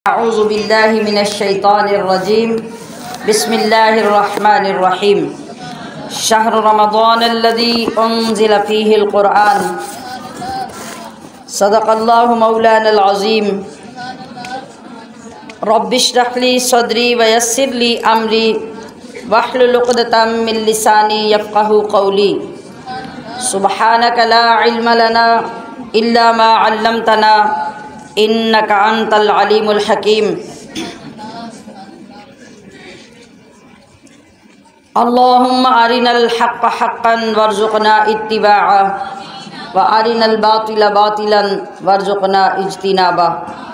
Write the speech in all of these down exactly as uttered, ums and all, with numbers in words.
अऊज़ु बिल्लाहि मिनश शैतानिर रजीम बिस्मिल्लाहिर रहमानिर रहीम शहरु रमज़ानल्लज़ी उन्ज़िला फ़ीहिल क़ुरआन सदक़ल्लाहु मौलानल अज़ीम रब्बिश्रह ली सदरी वयस्सिर ली अमरी वहलुल उक़दतम मिन लिसानी यफ़क़हू क़ौली सुब्हानका ला इल्म लना इल्ला मा अल्लमतना इन्नका अंतल अलीमुल हकीम। अल्लाहुम्मा अरिनल हक़्क़ हक़्क़न वरज़ुक़ना इत्तिबाअह व अरिनल बातिला बातिलन वरज़ुक़ना इज्तिनाबा।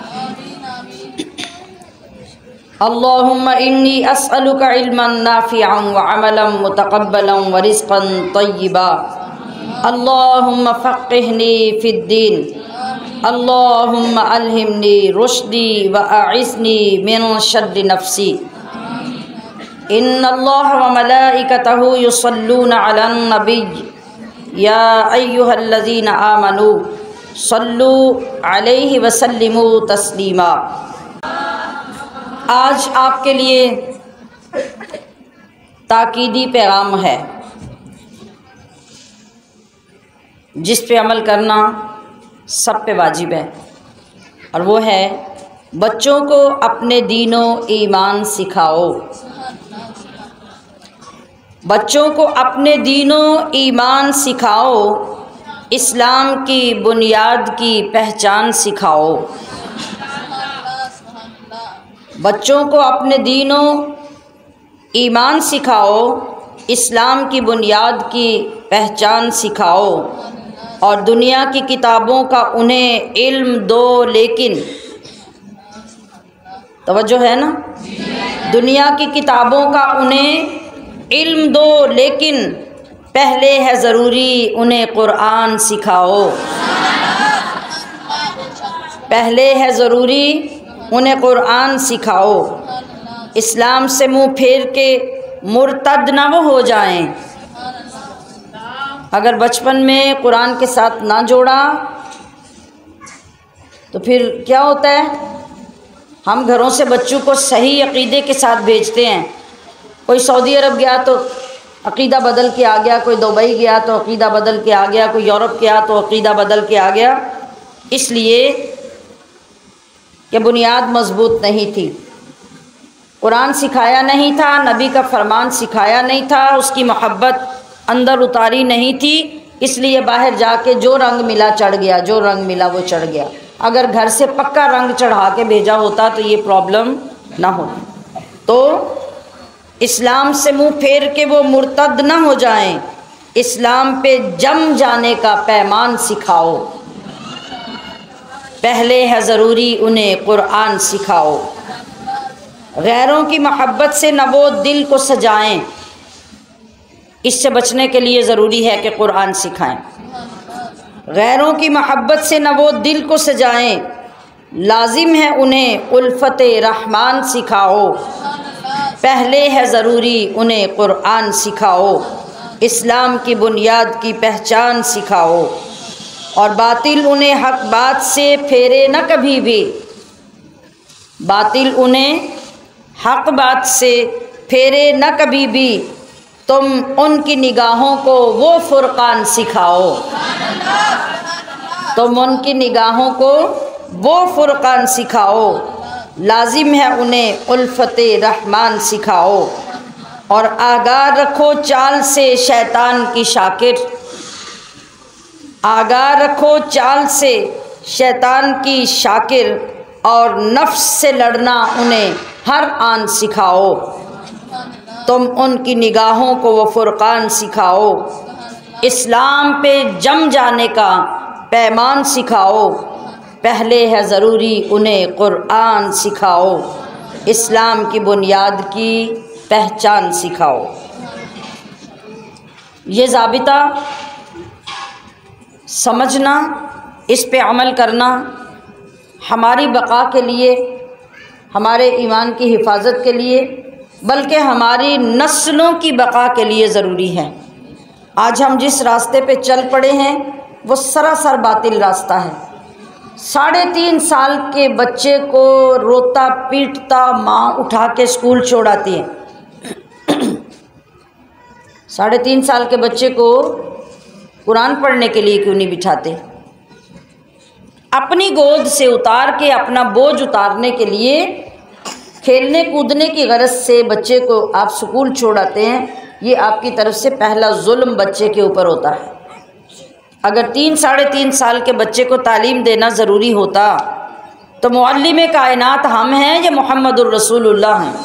अल्लाहुम्मा इन्नी अस्अलुका इल्मन नाफ़िअन व अमलन मुतक़ब्बलन व रिज़्क़न तय्यिबा। अल्लाहुम्मा फ़क़्क़िहनी फ़िद्दीन अल्लाहुम्मा अल्हिमनी रुश्दी व अइज़्नी मिन शर्रि नफ़्सी। इन्नल्लाह व मलाइकतहु युसल्लूना अलन नबिय्य या अय्युहल्लज़ीना आमनू सल्लू अलैहि व सल्लिमू तस्लीमा। आज आपके लिए ताकीदी पैगाम है जिस पे अमल करना सब पे वाजिब है, और वो है बच्चों को अपने दीनो ईमान सिखाओ। बच्चों को अपने दीनो ईमान सिखाओ, इस्लाम की बुनियाद की पहचान सिखाओ। बच्चों को अपने दीनो ईमान सिखाओ, इस्लाम की बुनियाद की पहचान सिखाओ, और दुनिया की किताबों का उन्हें इल्म दो। लेकिन तवज्जो है ना, दुनिया की किताबों का उन्हें इल्म दो, लेकिन पहले है ज़रूरी उन्हें कुरान सिखाओ। पहले है ज़रूरी उन्हें कुरान सिखाओ। इस्लाम से मुँह फेर के मुर्तद न वो हो जाएं। अगर बचपन में कुरान के साथ ना जोड़ा तो फिर क्या होता है, हम घरों से बच्चों को सही अक़ीदे के साथ भेजते हैं। कोई सऊदी अरब गया तो अक़ीदा बदल के आ गया, कोई दुबई गया तो अक़ीदा बदल के आ गया, कोई यूरोप गया तो अक़ीदा बदल के आ गया, इसलिए कि बुनियाद मज़बूत नहीं थी। कुरान सिखाया नहीं था, नबी का फरमान सिखाया नहीं था, उसकी मोहब्बत अंदर उतारी नहीं थी, इसलिए बाहर जाके जो रंग मिला चढ़ गया, जो रंग मिला वो चढ़ गया। अगर घर से पक्का रंग चढ़ा के भेजा होता तो ये प्रॉब्लम ना होती। तो इस्लाम से मुंह फेर के वो मुर्तद ना हो जाएं, इस्लाम पे जम जाने का पैमान सिखाओ। पहले है ज़रूरी उन्हें कुरान सिखाओ। गैरों की मोहब्बत से न वो दिल को सजाएं, इससे बचने के लिए ज़रूरी है कि कुरान सिखाएं। गैरों की मोहब्बत से न वो दिल को सजाएं, लाजिम है उन्हें उल्फत रहमान सिखाओ। पहले है ज़रूरी उन्हें कुरान सिखाओ, इस्लाम की बुनियाद की पहचान सिखाओ, और बातिल उन्हें हक बात से फेरे न कभी भी। बातिल उन्हें हक बात से फेरे न कभी भी, तुम उनकी निगाहों को वो फुरकान सिखाओ। तुम उनकी निगाहों को वो फुरकान सिखाओ, लाजिम है उन्हें उल्फत रहमान सिखाओ, और आगाह रखो चाल से शैतान की शाकिर। आगाह रखो चाल से शैतान की शाकिर, और नफ्स से लड़ना उन्हें हर आन सिखाओ। तुम उनकी निगाहों को वो फुरकान सिखाओ, इस्लाम पे जम जाने का पैमान सिखाओ। पहले है ज़रूरी उन्हें कुरान सिखाओ, इस्लाम की बुनियाद की पहचान सिखाओ। ये ज़ाबिता समझना, इस पे अमल करना हमारी बका के लिए, हमारे ईमान की हिफाजत के लिए, बल्कि हमारी नस्लों की बका के लिए ज़रूरी है। आज हम जिस रास्ते पे चल पड़े हैं वो सरासर बातिल रास्ता है। साढ़े तीन साल के बच्चे को रोता पीटता माँ उठा के स्कूल छोड़ाती है। साढ़े तीन साल के बच्चे को कुरान पढ़ने के लिए क्यों नहीं बिठाते? अपनी गोद से उतार के अपना बोझ उतारने के लिए खेलने कूदने की गरज से बच्चे को आप स्कूल छोड़ाते हैं। ये आपकी तरफ से पहला जुल्म बच्चे के ऊपर होता है। अगर तीन साढ़े तीन साल के बच्चे को तालीम देना ज़रूरी होता तो मुअल्लिम कायनात हम हैं या मोहम्मदुर रसूलुल्लाह हैं?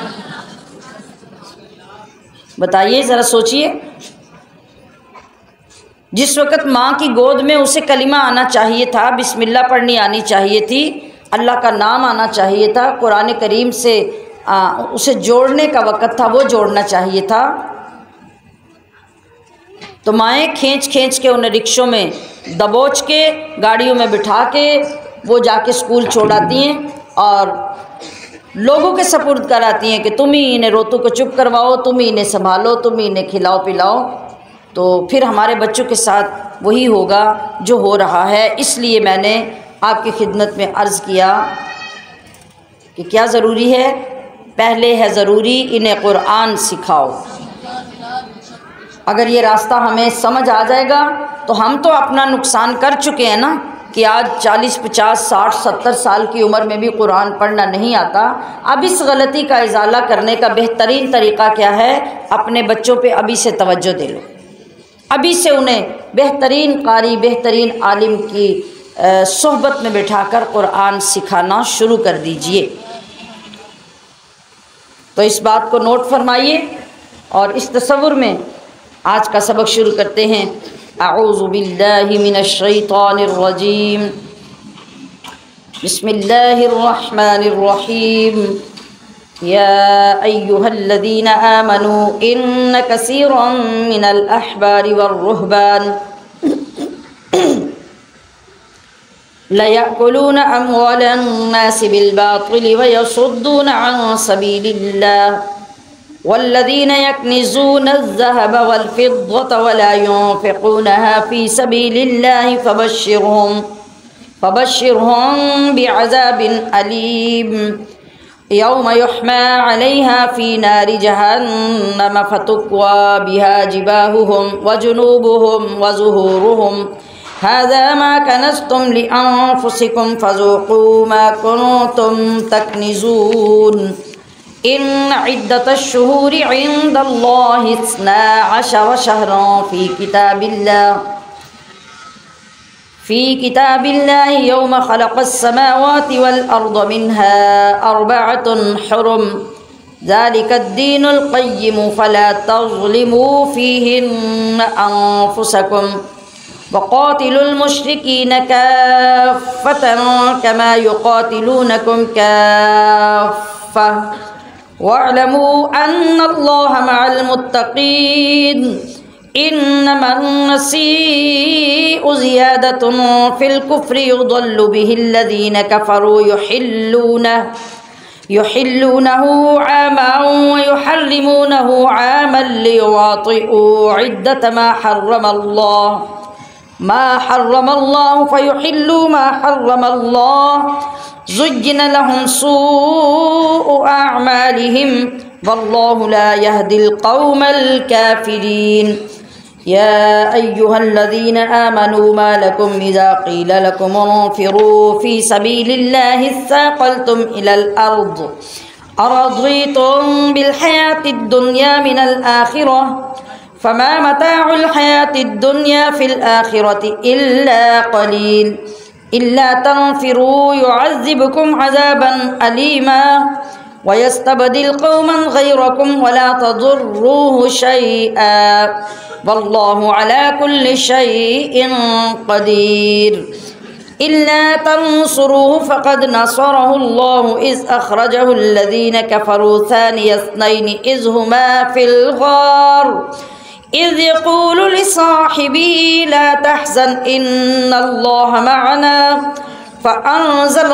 बताइए, ज़रा सोचिए। जिस वक़्त माँ की गोद में उसे कलिमा आना चाहिए था, बिस्मिल्लाह पढ़नी आनी चाहिए थी, अल्लाह का नाम आना चाहिए था, कुरान करीम से आ, उसे जोड़ने का वक़्त था, वो जोड़ना चाहिए था, तो माएँ खींच खींच के उन्हें रिक्शों में दबोच के गाड़ियों में बिठा के वो जाके स्कूल छोड़ाती हैं और लोगों के सपुर्द कराती हैं कि तुम ही इन्हें रोतू को चुप करवाओ, तुम ही इन्हें संभालो, तुम ही इन्हें खिलाओ पिलाओ। तो फिर हमारे बच्चों के साथ वही होगा जो हो रहा है। इसलिए मैंने आपकी खिदमत में अर्ज़ किया कि क्या ज़रूरी है? पहले है ज़रूरी इन्हें कुरान सिखाओ। अगर ये रास्ता हमें समझ आ जाएगा तो हम तो अपना नुकसान कर चुके हैं ना, कि आज चालीस पचास साठ सत्तर साल की उम्र में भी कुरान पढ़ना नहीं आता। अब इस गलती का इजाला करने का बेहतरीन तरीक़ा क्या है? अपने बच्चों पे अभी से तवज्जो दे लो, अभी से उन्हें बेहतरीन कारी बेहतरीन आलिम की सोहबत में बिठाकर कुरान सिखाना शुरू कर दीजिए। तो इस बात को नोट फरमाइए और इस तसव्वुर में आज का सबक शुरू करते हैं। अऊज़ु बिल्लाहि मिनश शैतानिर रजीम, बिस्मिल्लाहिर रहमानिर रहीम। या अय्युहल्लज़ीना आमनू इन्न कसीरम मिनल अहबारि वर्रुहबान लयअकुलूना अम्वालन नासि बिलबातिल वयसुद्दूना अन सबीलिल्लाह वल्लज़ीना यक्निज़ूना अज़्ज़हब वल्फ़िद्दता वला युनफ़िक़ूनहा फ़ी सबीलिल्लाहि फ़बश्शिरहुम फ़बश्शिरहुम बिअज़ाबिन अलीम यौम युहमा अलैहा फ़ी नारि जहन्नम फ़तुक्वा बिहा जिबाहुहुम व जुनूबुहुम व ज़ुहूरुहुम हाज़ा मा कनज़्तुम लिअन्फ़ुसिकुम फ़ज़ूक़ू मा कुन्तुम तक्निज़ून। इन इद्दतश्शुहूरि इंदल्लाहि इस्ना अशरा शहरन फ़ी किताबिल्लाह फ़ी किताबिल्लाहि यौम ख़लक़स्समावाति वल अर्द मिन्हा अर्बअतुन हुरुम ज़ालिकद्दीनुल क़य्यिम फ़ला तज़्लिमू फ़ीहिन्ना अन्फ़ुसकुम वक़ातिलुल मुश्रिकीन काफ़्फ़तन कमा युक़ातिलूनकुम काफ़्फ़ह वअलमू अन्नल्लाह मअल मुत्तक़ीन। इन्नमन नसीउ ज़ियादतुन फ़िल कुफ़्रि युज़ल्लु बिहिल्लज़ीना कफ़रू युहिल्लूनहु युहिल्लूनहु आमन व युहर्रिमूनहु आमन लियुवातिउ इद्दत मा हर्रमल्लाह मा हर्रमल्लाहु फ़युहिल्लू मा हर्रमल्लाह ज़ुय्यिन लहुम सूअु अअमालिहिम वल्लाहु ला यहदिल क़ौमल काफ़िरीन। या अय्युहल्लज़ीना आमनू मा लकुम इज़ा क़ील लकुम उन्फ़िरू फ़ी सबीलिल्लाहि इस्साक़ल्तुम इलल अर्द अरज़ीतुम बिल हयातिद दुन्या मिनल आखिरह फ़मा मताउल हयातिद दुन्या फ़िल आखिरति इल्ला क़लील इल्ला तन्फ़िरू युअज़्ज़िबकुम अज़ाबन अलीमा वयस्तबदिल क़ौमन ग़ैरकुम वला तज़ुर्रूहु शैआ वल्लाहु अला कुल्लि शैइन क़दीर। इल्ला तंसुरूहु फ़क़द नसरहुल्लाहु इज़ अख़रजहुल्लज़ीना कफ़रू सानिय इस्नैनि इज़ हुमा फ़िल ग़ार इज़ यक़ूलु लिसाहिबिही ला तहज़न इन्नल्लाहा मअना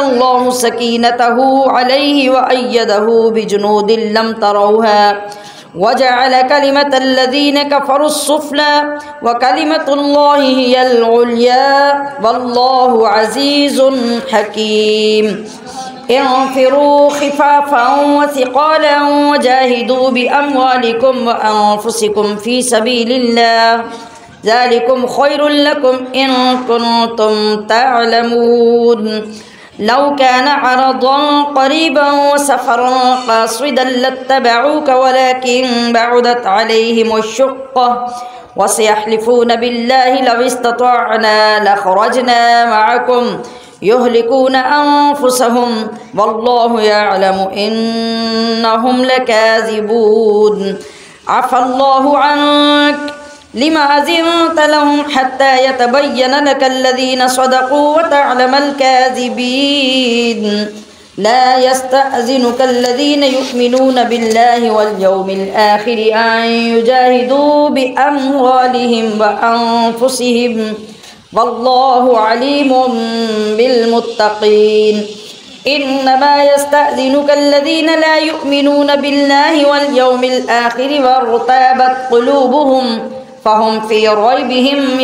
फ़अंज़लल्लाहु सकीनतहु अलैहि व अय्यदहु बिजुनूदिन लम तरौहा वजअल कलिमतल्लज़ीन कफ़रुस्सुफ़ला व कलिमतुल्लाहि हियल उल्या वल्लाहु अज़ीज़ुन हकीम। इन्फ़िरू ख़िफ़ाफ़न व सिक़ालन वजाहिदू बिअम्वालिकुम व अनफ़ुसिकुम फ़ी सबीलिल्लाह ज़ालिकुम ख़ैरुल लकुम इन कुन्तुम तअलमून। लौ कान अरदन क़रीबन व सफ़रन क़ासिदन लत्तबऊक वलाकिन बअदत अलैहिमुश्शुक़्क़ा व सयहलिफ़ून बिल्लाहि लौ इस्ततअना लख़रजना मअकुम युहलिकून अनफुसहुम वल्लाहु यअलमु इन्नहुम लकाज़िबून। अफ़ल्लाहु अन्क लिमा अज़िनत लहुम हत्ता यतबय्यन लकल्लज़ीन सदक़ू व तअलमल काज़िबीन। ला यस्तअज़िनुकल्लज़ीन युमिनून बिल्लाहि वल यौमिल आखिरि अन युजाहिदू बिअम्वालिहिम व अनफुसिहिम वल्लाहु अलीमुम बिलमुत्तक़ीन। इन्नमा यस्तअज़िनुकल्लज़ीन ला युमिनून बिल्लाहि वल यौमिल आखिरि वर्तबत क़ुलूबुहुम फ़हुम फ़ी रैबिहिम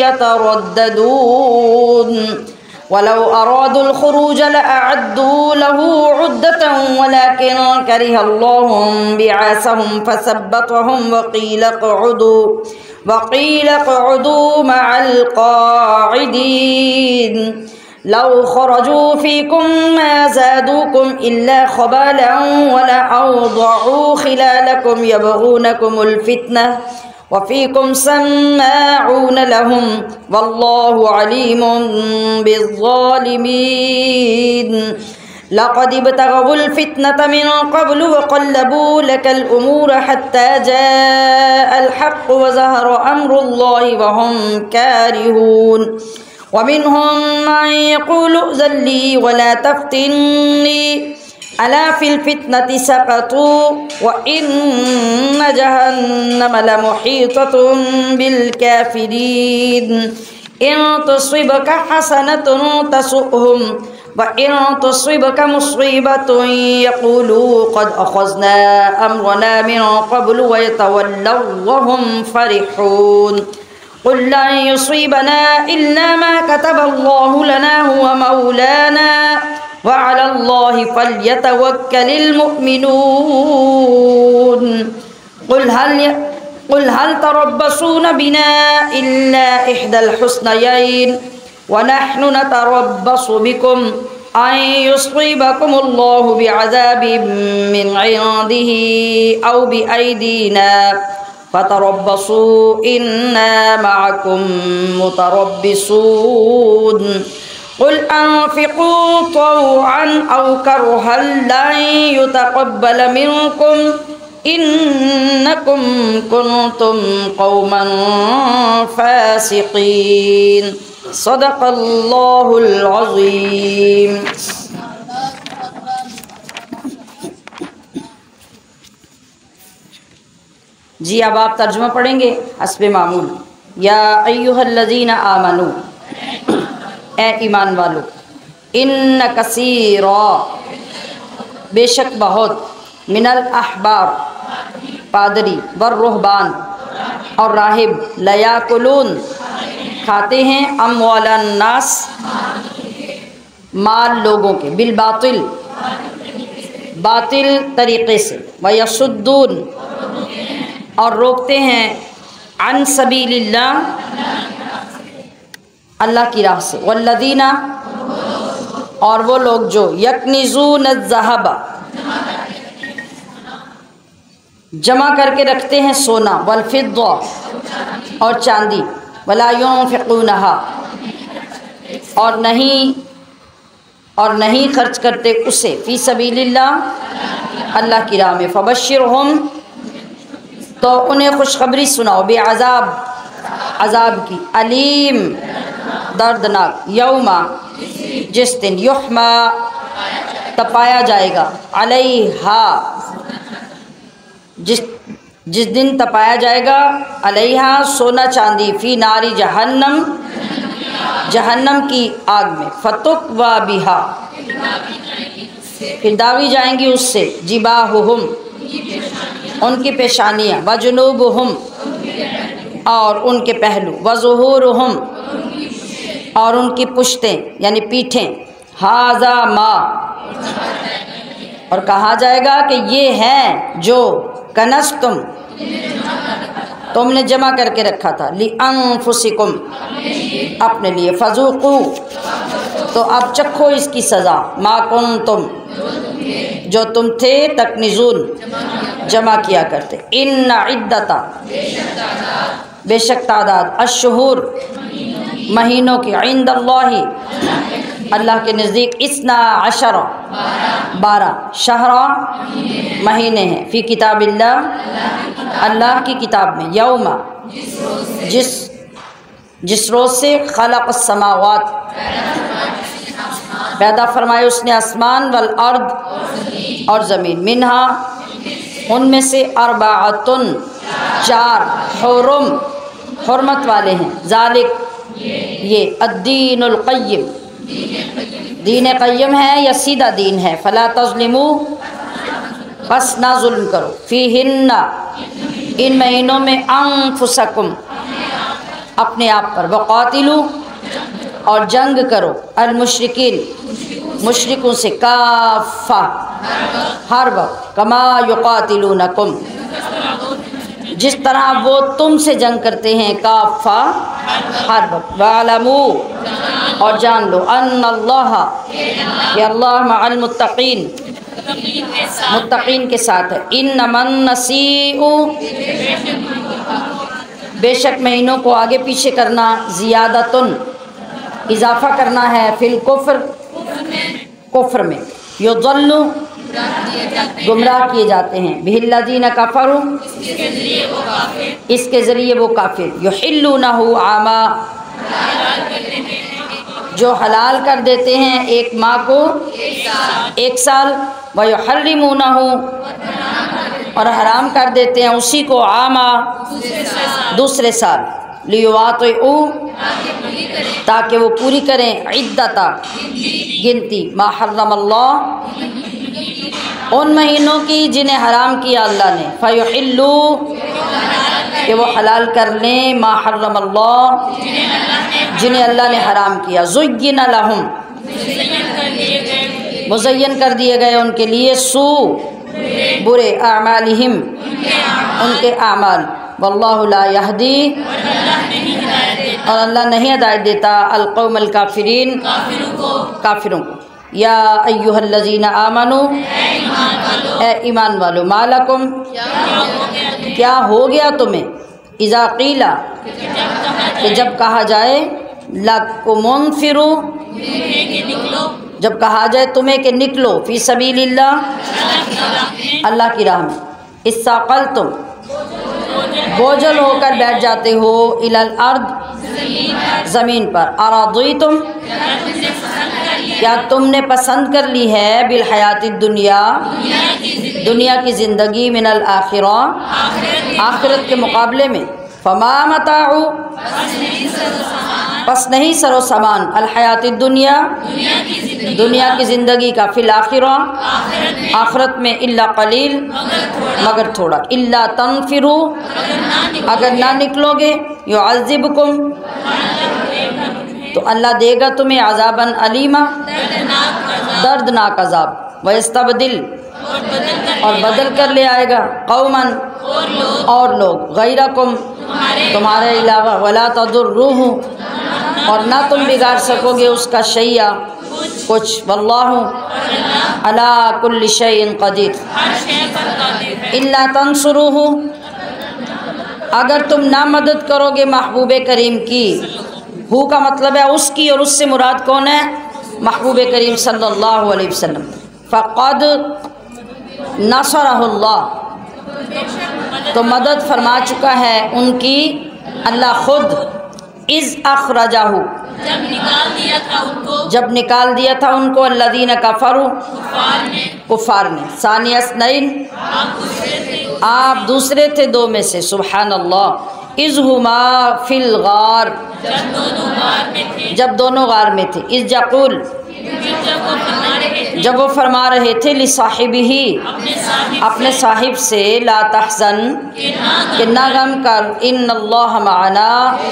यतरद्ददून। वलौ अरादुल ख़ुरूज लअअद्दू लहू उद्दतन वलाकिन करिहल्लाहु बिअसहुम फ़सब्बतहुम वक़ील क़उदू वक़ील क़उदू मअल क़ाइदीन। लौ ख़रजू फ़ीकुम मा ज़ादूकुम इल्ला ख़बालन वलअवदअू ख़िलालकुम यबग़ूनकुमुल फ़ित्नह वफ़ीकुम सम्माऊन लहुम वल्लाहु अलीमुम बिज़्ज़ालिमीन। लक़द इब्तग़ुल फ़ित्नत मिन क़ब्लु वक़ल्लबू लकल उमूर हत्ता जाअल हक़्क़ु व ज़हरा अम्रुल्लाहि व हुम कारिहून। वमिनहुम मन यक़ूलु इज़्न ली वला तफ़्तिन्नी अला फ़िल फ़ित्नति सक़तू व इन्न जहन्नम लमुहीततुन बिल काफ़िरीन। इन तुसिबका हसनतुन तसुअहुम व इन तुसिबका मुसीबतुन यक़ूलू क़द अख़ज़ना अम्रना मिन क़ब्लु व यतवल्लव व हुम फ़रिहून। क़ुल लन युसीबना इल्ला मा कतबल्लाहु लना हुवा मौलाना व अलल्लाहि फ़ल्यतवक्कलिल मुमिनून। क़ुल हल क़ुल हल तरब्बसून बिना इल्ला इह्दल हुस्नयैन व नहनु नतरब्बसु बिकुम अन युसीबकुमुल्लाहु बिअज़ाबिम मिन इंदिही औ बिअयदीना फ़तरब्बसू इन्ना मअकुम मुतरब्बिसून। क़ुल अन्फ़िक़ू तौअन औ करहन लन युतक़ब्बल मिनकुम इन्नकुम कुन्तुम क़ौमन फ़ासिक़ीन। सदक़ल्लाहुल अज़ीम। जी अब आप तर्जुमा पढ़ेंगे हस्बे मामूल। या अय्युहल्लज़ीना आमनू, ए ईमान वालो, इन्न कसीरा, बेशक बहुत, मिनल अहबार, पादरी, वर रुहबान और राहिब, लयाकुलून, खाते हैं, अम्वालन नास, माल लोगों के, बिल बातिल, बातिल तरीक़े से, वयसुद्दून, और रोकते हैं, अन सबीलिल्लाह, अल्लाह की राह से, वल्लज़ीना, और वो लोग जो यकनिज़ून अज़्ज़हबा, जमा करके रखते हैं सोना, वल्फ़िद्दा, और चांदी, वला युनफ़िक़ूनहा, और नहीं और नहीं खर्च करते उसे, फ़ी सबीलिल्लाह, अल्लाह की राह में, फ़बश्शिरहुम, तो उन्हें खुशखबरी सुनाओ, बेअज़ाब, अज़ाब की, अलीम, दर्दनाक, यौमा, जिस दिन, युहमा, तपाया जाएगा, अलैहा, जिस जिस दिन तपाया जाएगा, अलैहा, सोना चांदी, फ़ी नारी जहन्नम, जहन्नम की आग में, फ़तुक्वा बिहा, फिर दावी जाएंगी उससे, जिबाहुहुम, उनकी पेशानियाँ, व जुनूबुहुम और उनके पहलू, व ज़ुहूरुहुम और उनकी पुश्तें यानी पीठें, हाज़ा मा और कहा जाएगा कि ये है जो कनस तुम तुमने जमा करके रखा था, ली अनफुसिकुम अपने लिए, फज़ूक़ू तो अब चखो इसकी सज़ा, मा कुंतुम जो तुम थे तकनिज़ून जमा किया करते, इन्ना इद्दता बेशक तादाद, अश्शुहूर महीनों की, इंदल्लाहि अल्लाह के नज़दीक, इस्ना अशरा बारह, शहरा महीने हैं, फ़ी किताबिल्लाह अल्लाह की किताब में, यौमा जिस जिस रोज़ से खलक़ समावात पैदा फरमाए उसने आसमान, वल अर्द और ज़मीन, मिन्हा उनमें से, अरबाअतुन चार, हुरुम हुर्मत वाले हैं, ज़ालिक ये, अद्दीनुल क़य्यिम दीन क़य्यम है या सीधा दीन है, फ़ला तज़लिमू बस ना जुल्म करो, फ़ीहिन्ना इन महीनों में, अनफुसकुम अपने आप पर, वक़ातिलू और जंग करो, अल मुशरिकीन मुशरिकों से, काफ़ा हर वक्त, कमा युक़ातिलूनकुम जिस तरह वो तुमसे जंग करते हैं, काफ़ा हर वक्त, वअलमू और जान लो, अन्नल्लाह कि अल्लाह मअल मुत्तक़ीन मुत्तक़ीन के साथ है, इन्नमन नसीउ बेशक महीनों को आगे पीछे करना, ज़ियादतुन इजाफ़ा करना है, फिल कुफ्र कुफ्र में, युज़ल्लु गुमराह किए जाते हैं, बिहिल्लज़ीना कफ़रू इसके ज़रिए वो काफिर, युहिल्लूनहु आमा जो हलाल कर देते हैं एक माह को एक साल, व युहर्रिमूनहु और हराम कर देते हैं उसी को, आमा दूसरे साल, लियुवातिऊ ताकि वो पूरी करें, इद्दता गिनती, मा हर्रमल्लाह उन महीनों की जिन्हें हराम किया अल्लाह ने, फ़युहिल्लू कि वो हलाल कर लें, मा हर्रमल्लाह जिन्हें अल्लाह ने हराम किया, ज़ुय्यिना लहुम मुज़य्यन कर दिए गए उनके लिए, सू बुरे, अमालिहिम उनके आमाल, वल्लाहु ला यहदी और अल्लाह नहीं हिदायत देता, अल कौमल काफिरीन काफिरों को, या अय्युहल्लज़ीना आमनू ए ईमान वालो, मालकुम क्या हो गया तुम्हें, इज़ा क़ीला कि जब कहा जाए, लकुमुन्फ़िरू जब कहा जाए तुम्हें कि निकलो, फ़ी सबीलिल्लाह अल्लाह की राह में, इस्साक़ल तुम बोझल होकर बैठ जाते हो, इलल अर्द ज़मीन पर, अरादी तुम क्या तुमने पसंद कर ली है, बिल हयाती दुनिया दुनिया की ज़िंदगी, मिनल आखिरा आखिरत के मुकाबले में, फमा मताउ बस नहीं सरो सामान, अल हयाती दुनिया दुनिया की ज़िंदगी का, फिल आखिरा आखिरत में, इल्ला कलील मगर थोड़ा, इल्ला तनफिरू अगर ना निकलोगे, युअज़्ज़िबकुम तो अल्लाह देगा तुम्हें, अज़ाबन अलीमा दर्दनाक अज़ाब, वयस्तबदिल और बदल कर ले आएगा, कौमन और लोग, गैरकुम तुम्हारे अलावा, वला तदुर्रूहु और ना तुम बिगाड़ सकोगे उसका शैया कुछ, वल्लाहु अला कुल्लि शैइन क़दीर, इल्ला तंसुरूहु अगर तुम ना मदद करोगे महबूब करीम की, हु का मतलब है उसकी और उससे मुराद कौन है, महबूब करीम सल्लल्लाहु अलैहि वसल्लम, फ़क़द नसरहुल्लाह तो मदद फरमा चुका है उनकी अल्लाह खुद, इज़ अख़रजाहु जब निकाल दिया था उनको जब निकाल दिया था उनको, अल्लज़ीना कफ़रू कुफ़ार ने, सानियस नईन आप दूसरे थे दो में से, सुबहान अल्लाह, इज़ हुमा फिल गार जब दोनों गार में थे, इज़ यक़ूल जब वो फरमा रहे थे ली साहिबिही अपने साहिब से ला तहज़न कि ना गम कर इन्नल्लाह माना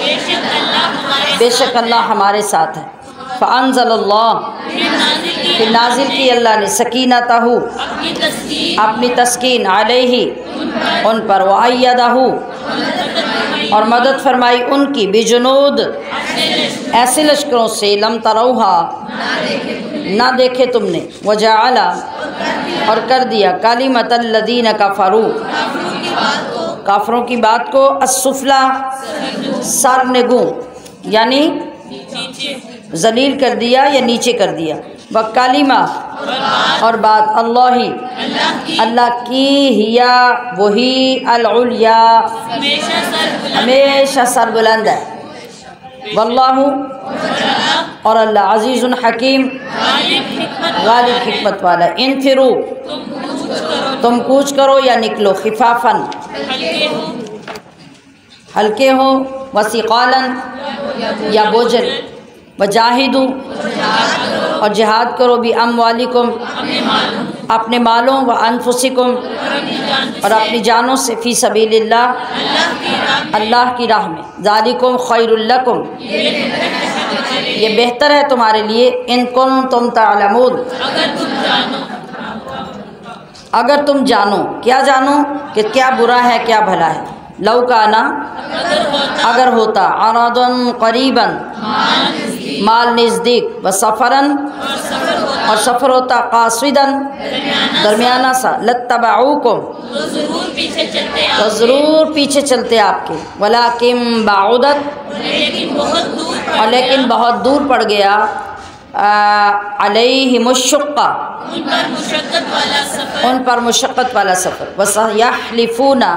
बेशक अल्लाह हमारे साथ है। फ़अंज़लल्लाह फिर नाजिल की अल्लाह ने सकीनतहु अपनी तस्कीन अलैहि उन पर व अय्यदहु और मदद फरमाई उनकी बिजुनूद ऐसे लश्करों से लम तरौहा ना देखे तुमने वजअला और कर दिया कालिमतल लदीन कफरू काफरों की बात को असुफला सरनेगू यानी जलील कर दिया या नीचे कर दिया। व कालिमा और बात अल्लाह ही अल्लाह की हिया वही अल-उलिया हमेशा सरबुलंद है। वल्लाहु और अल्लाह अजीज़ुन हकीम गालिब हिकमत वाला। इन फिरू तुम कूच करो या निकलो खिफाफन हल्के हो वसीक़ालन या बोझल वजाहिदू और जिहाद करो भी अमवालिकुम अपने मालों व अनफुसिकुम और अपनी जानों से फ़ी सबीलिल्लाह अल्लाह की राह में। ज़ालिकुम खैरुल लकुम ये बेहतर है तुम्हारे लिए। इन कुंतुम तालमून अगर तुम जानो क्या जानो कि क्या बुरा है क्या भला है। लौ काना अगर होता अरादन करीबन माल नज़दीक व सफ़रन और सफ़र होता कासिदन दरमियाना सा लत्तबऊकुम तो ज़रूर पीछे चलते आपके। वलाकिन बाउदत और लेकिन बहुत दूर पड़ गया अलैहिमुश्शुक्का उन पर मुशक्क़त वाला सफ़र। वसयहलिफूना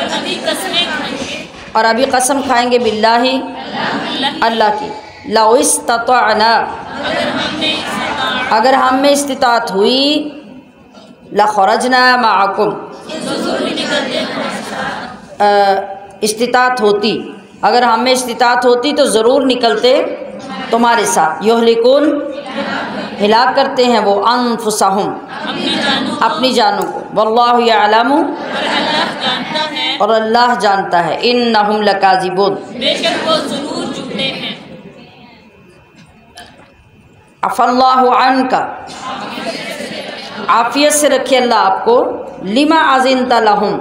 और अभी कसम खाएंगे बिल्लाही अल्लाह की लौ इस्ततअना अगर हम में इस्तिताअत हुई लखरजना माअकुम इस्तिताअत होती अगर हम में इस्तिताअत होती तो ज़रूर निकलते तुम्हारे साथ। युहलिकून हिलाक करते हैं वो अनफुसहुम अपनी जानों को। वल्लाहु यअलमु और अल्लाह जानता है इन्नहुम लकाज़िबून बेशक वो ज़रूर झूठे हैं। अफ़ल्लाहु अन्का आफ़ियत से रखे अल्लाह आपको। लिमा अज़िनता लहुम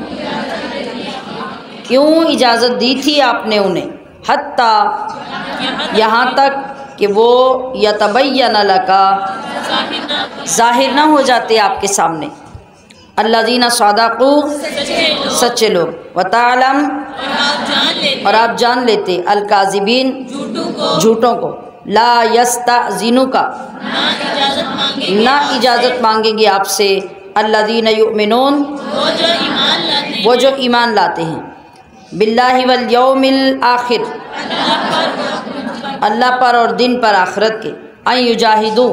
क्यों इजाज़त दी थी आपने उन्हें। हत्ता यहाँ तक कि वो यतबय्यन लका ज़ाहिर न हो जाते आपके सामने। अल्लज़ीना सदक़ू सच्चे लोग व तालम और आप जान लेते अल-काज़िबीन झूठों को। ला यस्तअज़िनु का ना इजाज़त मांगेंगे आपसे अल्लज़ीना युमिनून वो जो ईमान लाते हैं बिल्लाहि वल यौमिल आखिर अल्लाह पर और दिन पर आखिरत के। अन युजाहिदू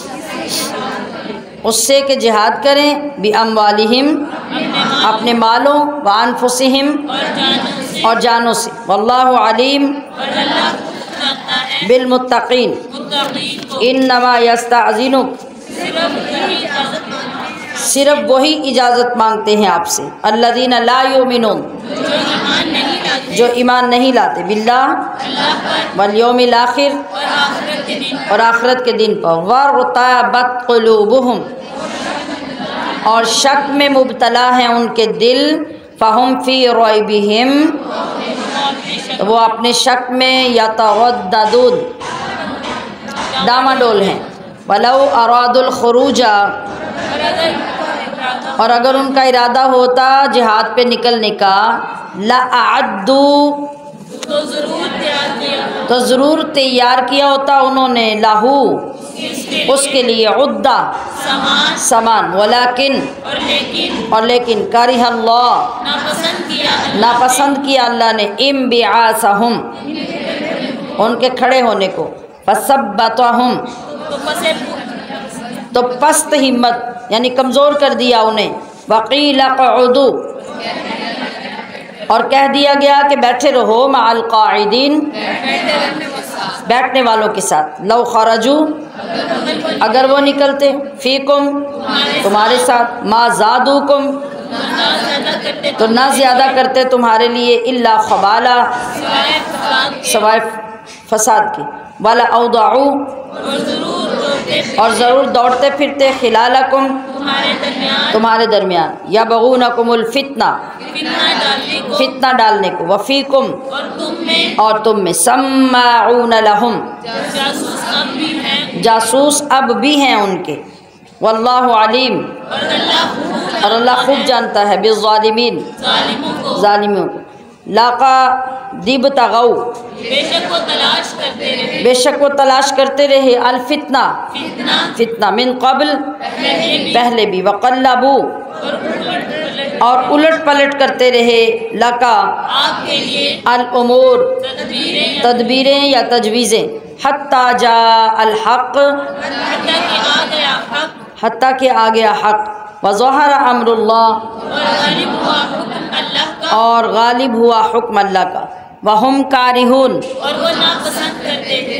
उससे के जिहाद करें बि अमवालिहिम अपने मालों व अनफुसिहिम और जानों से। वल्लाहु अलीम बिलमुत्तकीन इन्नमा यस्तअज़िनुक सिर्फ वही इजाज़त मांगते हैं आपसे अल्लज़ीना ला युमिनून जो ईमान नहीं लाते बिल्लाह वल यौमिल आखिर और आखिरत के दिन पर। वरताबत क़ुलूबुहुम और शक में मुब्तला हैं उनके दिल। फ़हुम फ़ी रैबिहिम तो वो अपने शक में यतरद्ददून डामाडोल हैं। वलौ अरादुल खुरूजा और अगर उनका इरादा होता जिहाद पे निकलने का लअअद्दू तो ज़रूर तैयार किया होता उन्होंने लाहू उसके लिए उद्दा सामान। वलाकिन और लेकिन करिहल्लाह नापसंद किया अल्लाह ने इम्बिआसहुम उनके खड़े होने को। फसब्बतहुम तो पस्त हिम्मत यानी कमज़ोर कर दिया उन्हें। वक़ील क़उदू और कह दिया गया कि बैठे रहो मअल क़ाइदीन बैठने वालों के साथ। लौ खरजू, अगर वो निकलते, फीकुम, तुम्हारे साथ, मा ज़ादूकुम, तो ना ज़्यादा करते तुम्हारे लिए, इल्ला खबाला, सवाए फसाद की, वाला औदाऊ, और ज़रूर दौड़ते फिरते, खिलालकुम, तुम्हारे दरमियान, या बगूनकुमुल फितना, फितना डालने को, वफ़ीकुम, और तुम में, सम्माऊन लहुम, जासूस अब भी हैं उनके, वल्लाहु अलीम, और अल्लाह खूब जानता है, बिज़्ज़ालिमीन, ज़ालिमों को। लाका दिब तगौ, बेशक वो तलाश करते रहे, बेशक वो तलाश करते रहे, अल फितना, फितना, मिन क़ब्ल, पहले भी, वक़ल्लबू, और उलट पलट करते रहे, लका, आपके लिए, अल उमूर, तदबीरें, तदबीरें या तजवीज़ें, हत्ता जा अल हक़, हत्ता कि आ गया हक, हत्ता के आ गया हक़, व ज़हरा अम्रुल्लाह, और गालिब हुआ हुक्म अल्लाह का, और गालिब हुआ हुक्म अल्लाह का, वहुम कारिहून, और वो नापसंद करते थे,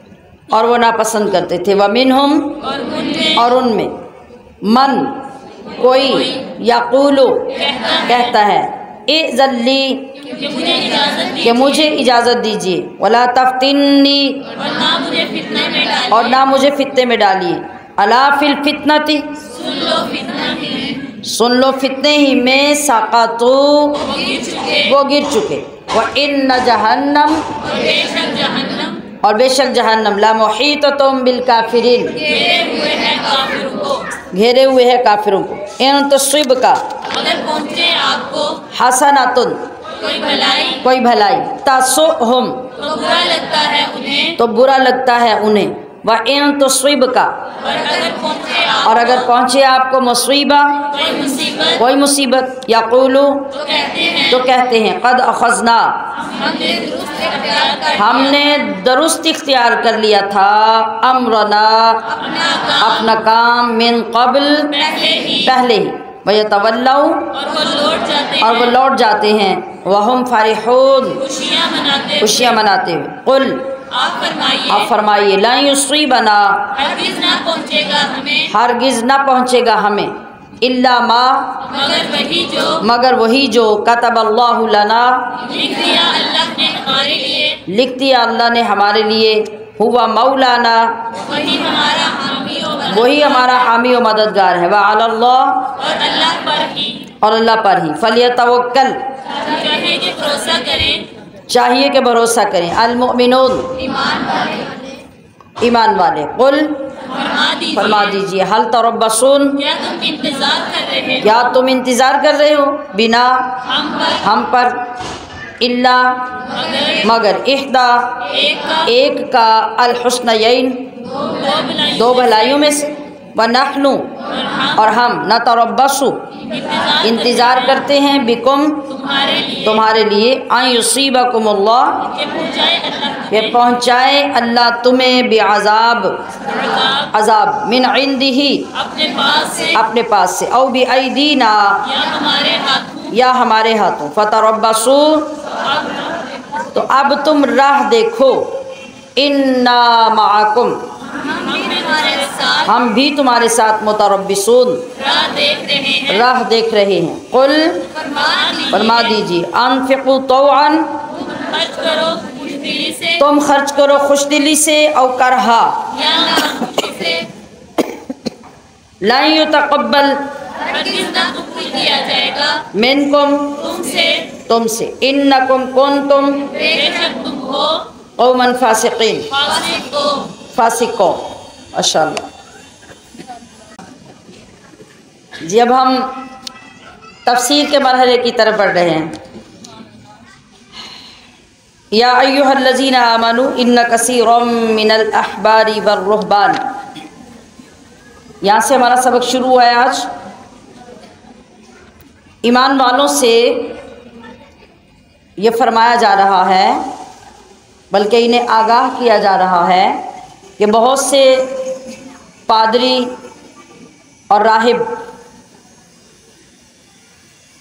और वो नापसंद करते थे, व मिनहुम, और उनमें, और उनमें, मन, कोई, यक़ूलु, कहता है, इज़ल्ली, कि मुझे इजाजत दी, कि मुझे इजाज़त दीजिए, वला तफ्तिन्नी, और ना मुझे फितने में डालिए, और ना मुझे फितने में डालिए, अला फिल फितनती, सुन लो फितना ही, सुन लो फितने ही में, साक़तू, वो गिर चुके, वो गिर चुके, व इन्न जहन्नम, और बेशक जहन्नम और बेशक जहन्नम, ला मुहीततुम बिल काफिरीन, घेरे हुए हैं काफिरों को, घेरे हुए है काफिरों को। इन तस्वीब का, अगर पहुँचे आपको हसनातुन, कोई भलाई, कोई भलाई, तसुहुम, तो बुरा लगता है उन्हें, तो बुरा लगता है उन्हें, व इन तस्वीब का, और अगर पहुँचे आप और अगर पहुँचे आपको मुसीबा, कोई मुसीबत, कोई मुसीबत, यक़ूलु, तो कहते हैं, तो कहते हैं, क़द अख़ज़ना, हमने दुरुस्त इख्तियार कर लिया, हमने दुरुस्त इख्तियार कर लिया था, अम्रना, अपना काम अपना काम, मिन क़ब्ल, पहले ही, पहले ही, वयतवल्लौ, और वो लौट जाते और वो हैं, लौट जाते हैं, वहुम फ़रिहून, खुशियाँ मनाते खुशियाँ हुए। मनाते हुए। कुल, आप फरमाइए, आप फरमाइए, ला युसीबना, हरगिज़ ना पहुँचेगा हमें, हरगिज़ ना पहुँचेगा हमें, इल्ला मा, मगर वही जो मगर वही जो, कतबल्लाहु लना, लिख दिया अल्लाह ने हमारे लिए, लिख दिया अल्लाह ने हमारे लिए, हुआ मौलाना, वही हमारा हामी और मदद, वही हमारा हामी व मददगार है, व अलल्लाह, और अल्लाह पर ही और अल्लाह पर ही, फलियतवक्कल, चाहिए कि भरोसा करें, चाहिए कि भरोसा करें, अल मुमिनून, ईमान वाले, ईमान वाले। कुल, फरमा दीजिए, फरमा दीजिए, हल तरब्बसून, क्या तुम इंतजार कर रहे हो क्या तुम इंतज़ार कर रहे हो, बिना, हम पर, हम पर, इल्ला, मगर मगर, इहदा, एक का एक का, अल हुस्नयैन, दो भलाई, दो भलाइयों में से, व नहनु, और हम और हम, न तरब्बसु, इंतजार इंतज़ार करते हैं, बिकुम, तुम्हारे लिए, तुम्हारे लिए, अन युसीबकुमुल्लाह, कि पहुँचाए अल्लाह ये पहुँचाए अल्लाह तुम्हें बेअज़ाब, अज़ाब अज़ाब, मिन इंदिही, अपने पास से, अपने पास से, औ बिअयदीना, या हमारे हाथों, या हमारे हाथों, फतरब्बसू, तो अब तुम राह देखो, इन्ना माअकुम, हम भी तुम्हारे साथ हम भी तुम्हारे साथ मुतरब्बिसून, राह देख रहे हैं, राह देख रहे हैं। कुल, फरमा दीजिए, फरमा दीजिए, अनफिकू तौअन, खर्च करो खुशदिली से, तुम खर्च करो खुशदिली से, और करहा, या नाखुशी से, ला युतक़ब्बल हरगिज़ ना कबूल किया जाएगा मिनकुम, तुमसे, तुमसे, इन्नकुम कुंतुम बेशक तुम हो कौमन फासिकीन, फासिक को, फासिको। माशाअल्लाह जी। अब हम तफसीर के मरहले की तरफ बढ़ रहे हैं। या अय्युहल्लज़ीना आमनू इन्न कसीरम मिनल अहबारी वर्रुहबान, यहाँ से हमारा सबक शुरू हुआ है आज। ईमान वालों से ये फरमाया जा रहा है, बल्कि इन्हें आगाह किया जा रहा है कि बहुत से पादरी और राहिब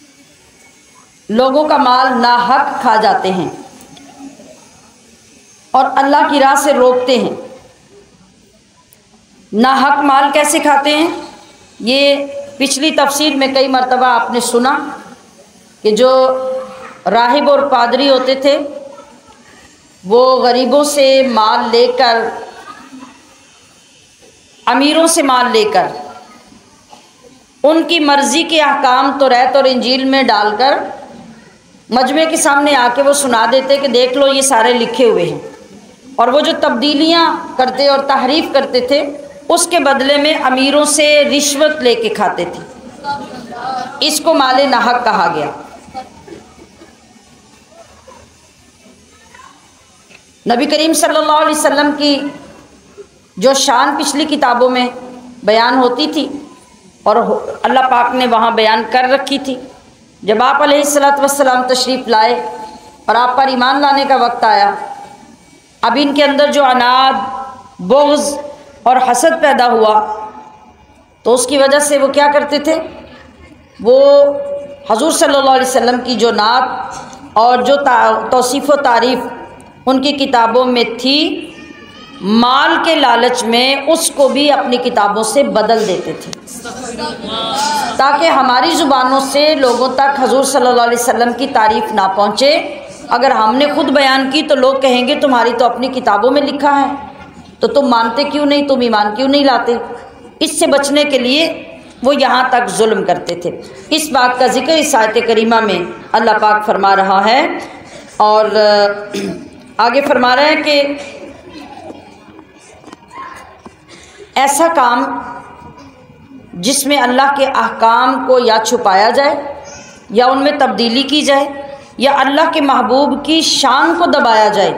लोगों का माल नाहक खा जाते हैं। और अल्लाह की राह से रोकते हैं। नाहक माल कैसे खाते हैं, ये पिछली तफसीर में कई मरतबा आपने सुना कि जो राहिब और पादरी होते थे वो गरीबों से माल लेकर, अमीरों से माल लेकर, उनकी मर्ज़ी के अहकाम तौरात और इंजील में डालकर मजमे के सामने आके वो सुना देते कि देख लो ये सारे लिखे हुए हैं, और वो जो तब्दीलियाँ करते और तहरीफ करते थे उसके बदले में अमीरों से रिश्वत लेके खाते थे। इसको माले नाहक कहा गया। नबी करीम सल्लल्लाहु अलैहि वसल्लम की जो शान पिछली किताबों में बयान होती थी और अल्लाह पाक ने वहाँ बयान कर रखी थी, जब आप अलैहिस्सलातु वस्सलाम तशरीफ़ लाए और आप पर ईमान लाने का वक्त आया, अब इनके अंदर जो अनाद, बुग़्ज़ और हसद पैदा हुआ तो उसकी वजह से वो क्या करते थे, वो हजूर सल्लल्लाहु अलैहि वसल्लम की जो नात और जो तौसीफ़ व तारीफ़ उनकी किताबों में थी, माल के लालच में उसको भी अपनी किताबों से बदल देते थे ताकि हमारी ज़ुबानों से लोगों तक हजूर सल्लल्लाहु अलैहि वसल्लम की तारीफ़ ना पहुँचे। अगर हमने खुद बयान की तो लोग कहेंगे तुम्हारी तो अपनी किताबों में लिखा है, तो तुम मानते क्यों नहीं, तुम ईमान क्यों नहीं लाते। इससे बचने के लिए वो यहाँ तक जुल्म करते थे। इस बात का जिक्र इस आयत करीमा में अल्लाह पाक फरमा रहा है और आगे फरमा रहा है कि ऐसा काम जिसमें अल्लाह के अहकाम को या छुपाया जाए या उनमें तब्दीली की जाए या अल्लाह के महबूब की शान को दबाया जाए,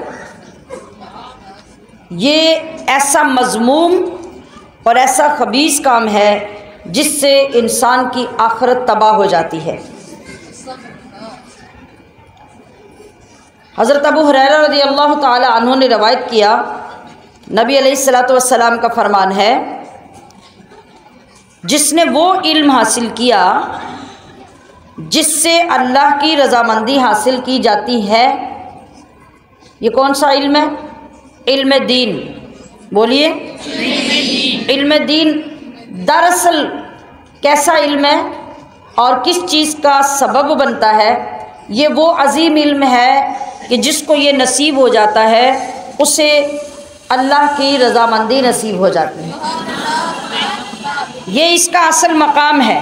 ये ऐसा मज़मूम और ऐसा खबीस काम है जिससे इंसान की आखिरत तबाह हो जाती है। हज़रत अबू हुरैरा रज़ियल्लाहु ताला अन्हु ने रवायत किया, नबी अलैहिस्सलातु वस्सलाम का फरमान है, जिसने वो इल्म हासिल किया जिससे अल्लाह की रज़ामंदी हासिल की जाती है। ये कौन सा इल्म है? इल्म दीन। बोलिए, इल्म दीन दरअसल कैसा इल्म है और किस चीज़ का सबब बनता है? ये वो अजीम इल्म है कि जिसको ये नसीब हो जाता है उसे अल्लाह की रज़ामंदी नसीब हो जाती है। ये इसका असल मकाम है,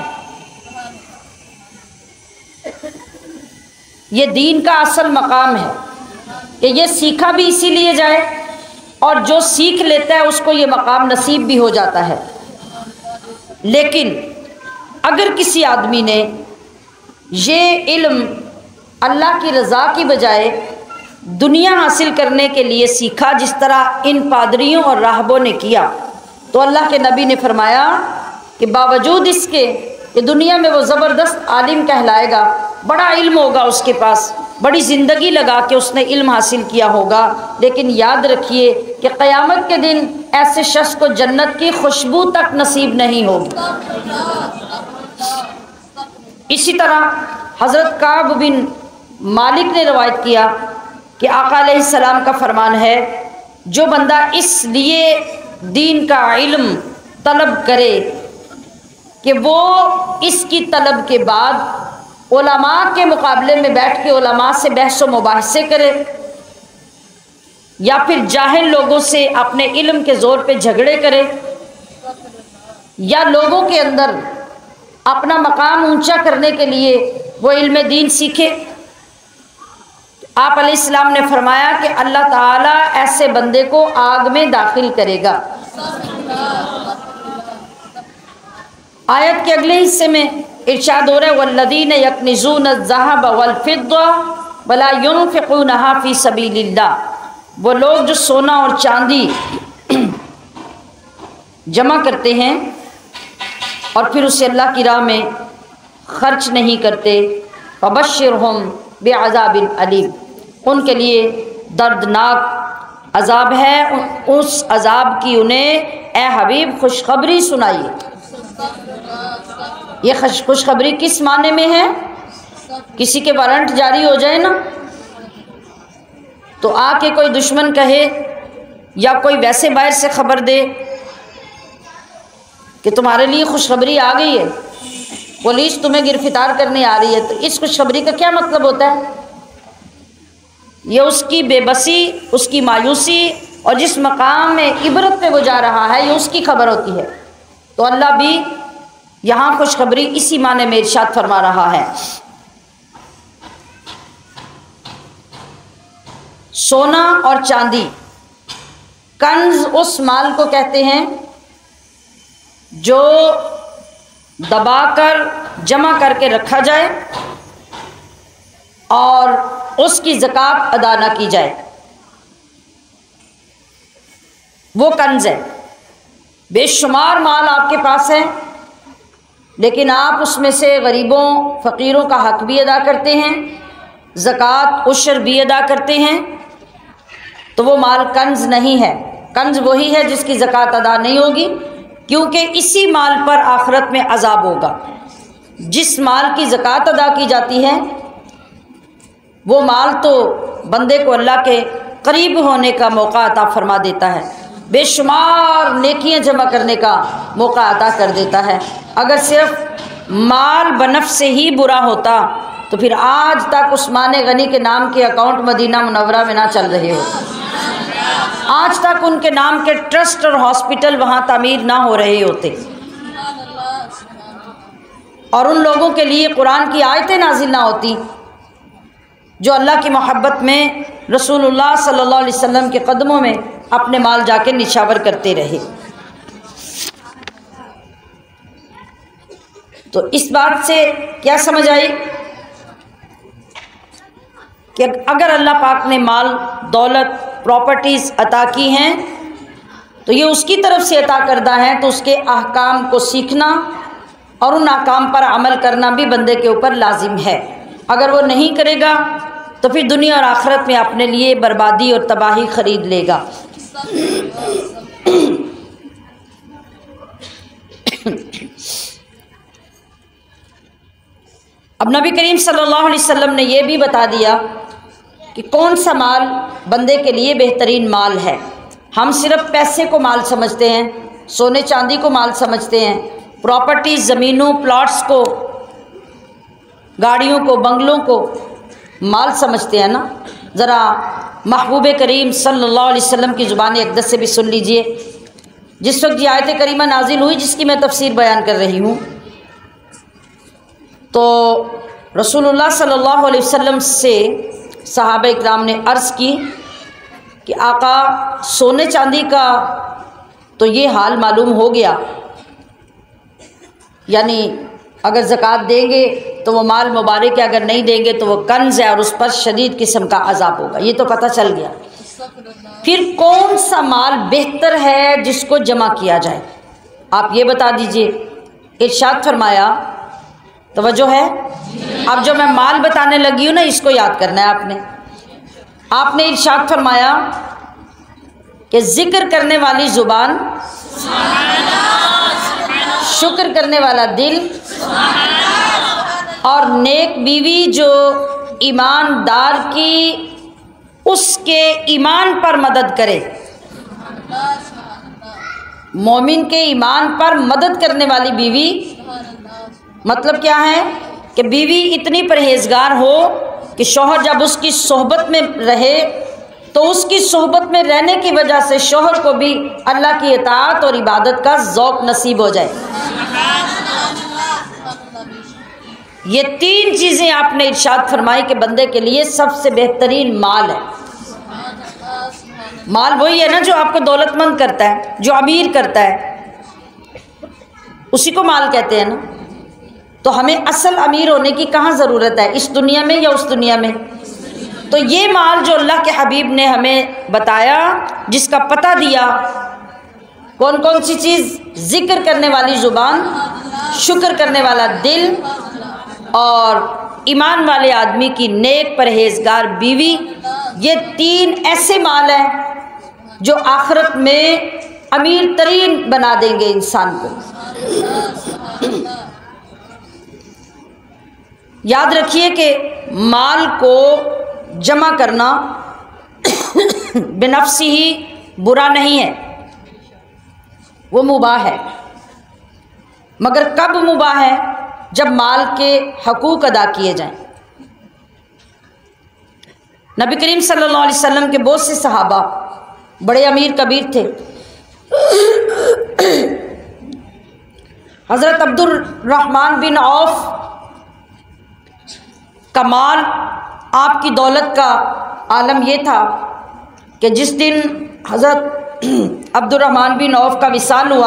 ये दीन का असल मकाम है कि ये सीखा भी इसीलिए जाए और जो सीख लेता है उसको ये मकाम नसीब भी हो जाता है। लेकिन अगर किसी आदमी ने ये इल्म अल्लाह की रज़ा की बजाय दुनिया हासिल करने के लिए सीखा, जिस तरह इन पादरियों और राहबों ने किया, तो अल्लाह के नबी ने फरमाया कि बावजूद इसके कि दुनिया में वो ज़बरदस्त आलिम कहलाएगा, बड़ा इल्म होगा उसके पास, बड़ी ज़िंदगी लगा के उसने इल्म हासिल किया होगा, लेकिन याद रखिए कि क़यामत के दिन ऐसे शख्स को जन्नत की खुशबू तक नसीब नहीं होगी। इसी तरह हज़रत काब बिन मालिक ने रवायत किया कि आका अलैहिस्सलाम का फरमान है, जो बंदा इसलिए दीन का इल्म तलब करे कि वो इसकी तलब के बाद उलमा के मुकाबले में बैठ के उलमा से बहस व मुबाहसे करे या फिर जाहिल लोगों से अपने इल्म के ज़ोर पे झगड़े करे या लोगों के अंदर अपना मकाम ऊंचा करने के लिए वो इल्म दीन सीखे, आप अलैहिस्सलाम ने फरमाया कि अल्लाह ताला ऐसे बंदे को आग में दाखिल करेगा। आयत के अगले हिस्से में इरशाद हो रहा है, वल्लज़ीना यकनिज़ून अज़-ज़हब वल-फ़िद्दा वला युनफ़िक़ूनहा फ़ी सबीलिल्लाह, वो लोग जो सोना और चांदी जमा करते हैं और फिर उसे अल्लाह की राह में खर्च नहीं करते, फ़बश्शिरहुम बिअज़ाबिन अलीम, उनके लिए दर्दनाक अज़ाब है, उस अज़ाब की उन्हें ए हबीब खुशखबरी सुनाइए। ये खुशखबरी किस माने में है? किसी के वारंट जारी हो जाए ना तो आके कोई दुश्मन कहे या कोई वैसे बाहर से खबर दे कि तुम्हारे लिए खुशखबरी आ गई है, पुलिस तुम्हें गिरफ्तार करने आ रही है, तो इस खुशखबरी का क्या मतलब होता है? ये उसकी बेबसी, उसकी मायूसी और जिस मकाम में इबरत पे वो जा रहा है, ये उसकी खबर होती है। तो अल्लाह भी यहाँ खुशखबरी इसी माने में इरशाद फरमा रहा है। सोना और चांदी, कंज उस माल को कहते हैं जो दबाकर जमा करके रखा जाए और उसकी ज़कात अदा ना की जाए, वो कंज है। बेशुमार माल आपके पास है, लेकिन आप उसमें से गरीबों फ़कीरों का हक भी अदा करते हैं, ज़कात उशर भी अदा करते हैं, तो वो माल कंज नहीं है। कंज वही है जिसकी ज़कात अदा नहीं होगी, क्योंकि इसी माल पर आखिरत में अजाब होगा। जिस माल की ज़कात अदा की जाती है वो माल तो बंदे को अल्लाह के करीब होने का मौका अता फरमा देता है, बेशुमार नेकियां जमा करने का मौका अता कर देता है। अगर सिर्फ माल बनफ से ही बुरा होता तो फिर आज तक उस्मान गनी के नाम के अकाउंट मदीना मुनव्वरा में ना चल रहे हो, आज तक उनके नाम के ट्रस्ट और हॉस्पिटल वहाँ तामीर ना हो रहे होते, और उन लोगों के लिए कुरान की आयतें नाजिल ना होती जो अल्लाह की मोहब्बत में रसूलुल्लाह सल्लल्लाहु अलैहि वसल्लम के कदमों में अपने माल जाके निछावर करते रहे। तो इस बात से क्या समझ आई कि अगर अल्लाह पाक ने माल, दौलत, प्रॉपर्टीज़ अता की हैं तो ये उसकी तरफ से अता करदा है, तो उसके अहकाम को सीखना और उन अहकाम पर अमल करना भी बंदे के ऊपर लाजिम है। अगर वो नहीं करेगा तो फिर दुनिया और आखिरत में अपने लिए बर्बादी और तबाही खरीद लेगा। अब नबी करीम सल्लल्लाहु अलैहि वसल्लम ने यह भी बता दिया कि कौन सा माल बंदे के लिए बेहतरीन माल है। हम सिर्फ पैसे को माल समझते हैं, सोने चांदी को माल समझते हैं, प्रॉपर्टीज, ज़मीनों, प्लॉट्स को, गाड़ियों को, बंगलों को माल समझते हैं ना। ज़रा महबूब करीम सल्लल्लाहु अलैहि वसल्लम की ज़ुबान अक़दस से भी सुन लीजिए। जिस वक्त ये आयत करीमा नाजिल हुई जिसकी मैं तफसीर बयान कर रही हूँ, तो रसूलुल्लाह सल्लल्लाहु अलैहि वसल्लम से सहाबा इकराम ने अर्ज़ की कि आका, सोने चांदी का तो ये हाल मालूम हो गया, यानी अगर ज़कात देंगे तो वो माल मुबारक है, अगर नहीं देंगे तो वो कंज है और उस पर शदीद किस्म का अजाब होगा, ये तो पता चल गया। फिर कौन सा माल बेहतर है जिसको जमा किया जाए, आप ये बता दीजिए। इरशाद फरमाया, तवज्जो है, अब जो मैं माल बताने लगी हूँ ना, इसको याद करना है आपने। आपने इरशाद फरमाया कि जिक्र करने वाली ज़ुबान, शुक्र करने वाला दिल और नेक बीवी जो ईमानदार की उसके ईमान पर मदद करे, मोमिन के ईमान पर मदद करने वाली बीवी। मतलब क्या है कि बीवी इतनी परहेजगार हो कि शौहर जब उसकी सोहबत में रहे तो उसकी सोहबत में रहने की वजह से शौहर को भी अल्लाह की इताअत और इबादत का ज़ौक़ नसीब हो जाए। ये तीन चीज़ें आपने इरशाद फरमाई कि बंदे के लिए सबसे बेहतरीन माल है। माल वही है ना जो आपको दौलतमंद करता है, जो अमीर करता है, उसी को माल कहते हैं ना। तो हमें असल अमीर होने की कहाँ ज़रूरत है, इस दुनिया में या उस दुनिया में? तो ये माल जो अल्लाह के हबीब ने हमें बताया, जिसका पता दिया, कौन कौन सी चीज़? जिक्र करने वाली ज़ुबान, शुक्र करने वाला दिल और ईमान वाले आदमी की नेक परहेजगार बीवी। ये तीन ऐसे माल हैं जो आखिरत में अमीर तरीन बना देंगे इंसान को। याद रखिए कि माल को जमा करना बिनफ्सी ही बुरा नहीं है, वो मुबाह है। मगर कब मुबाह है? जब माल के हकूक़ अदा किए जाएं। नबी करीम सल्लल्लाहु अलैहि वसल्लम के बहुत से सहाबा बड़े अमीर कबीर थे। हज़रत अब्दुल रहमान बिन औफ का माल, आपकी दौलत का आलम ये था कि जिस दिन हज़रत अब्दुल रहमान बिन औफ का विसाल हुआ,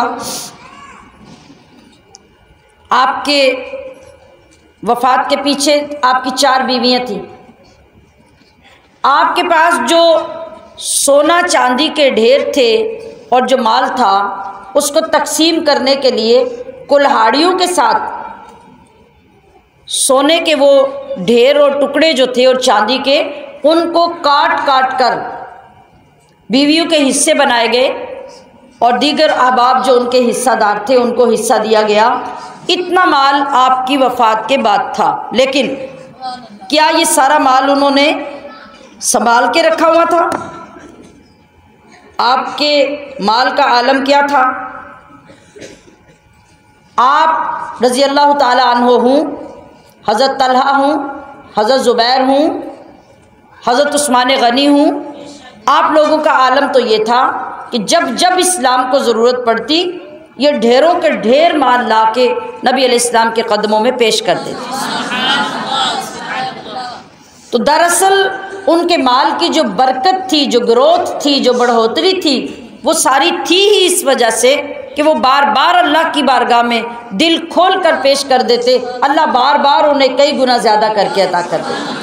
आपके वफ़ात के पीछे आपकी चार बीवियाँ थीं। आपके पास जो सोना चांदी के ढेर थे और जो माल था, उसको तकसीम करने के लिए कुल्हाड़ियों के साथ सोने के वो ढेर और टुकड़े जो थे और चांदी के, उनको काट काट कर बीवियों के हिस्से बनाए गए और दीगर अहबाब जो उनके हिस्सादार थे उनको हिस्सा दिया गया। इतना माल आपकी वफ़ात के बाद था। लेकिन क्या ये सारा माल उन्होंने संभाल के रखा हुआ था? आपके माल का आलम क्या था? आप रज़ी अल्लाह ताला अन्हु हूँ, हज़रत तलहा हूँ, हज़रत ज़ुबैर हूँ, हज़रत उस्मान गनी हूँ। आप लोगों का आलम तो ये था कि जब जब इस्लाम को ज़रूरत पड़ती, ये ढेरों के ढेर माल ला के नबी अलैहिस्सलाम के कदमों में पेश कर देते। तो दरअसल उनके माल की जो बरकत थी, जो ग्रोथ थी, जो बढ़ोतरी थी, वो सारी थी ही इस वजह से कि वो बार बार अल्लाह की बारगाह में दिल खोल कर पेश कर देते। अल्लाह बार बार उन्हें कई गुना ज़्यादा करके अता कर देते।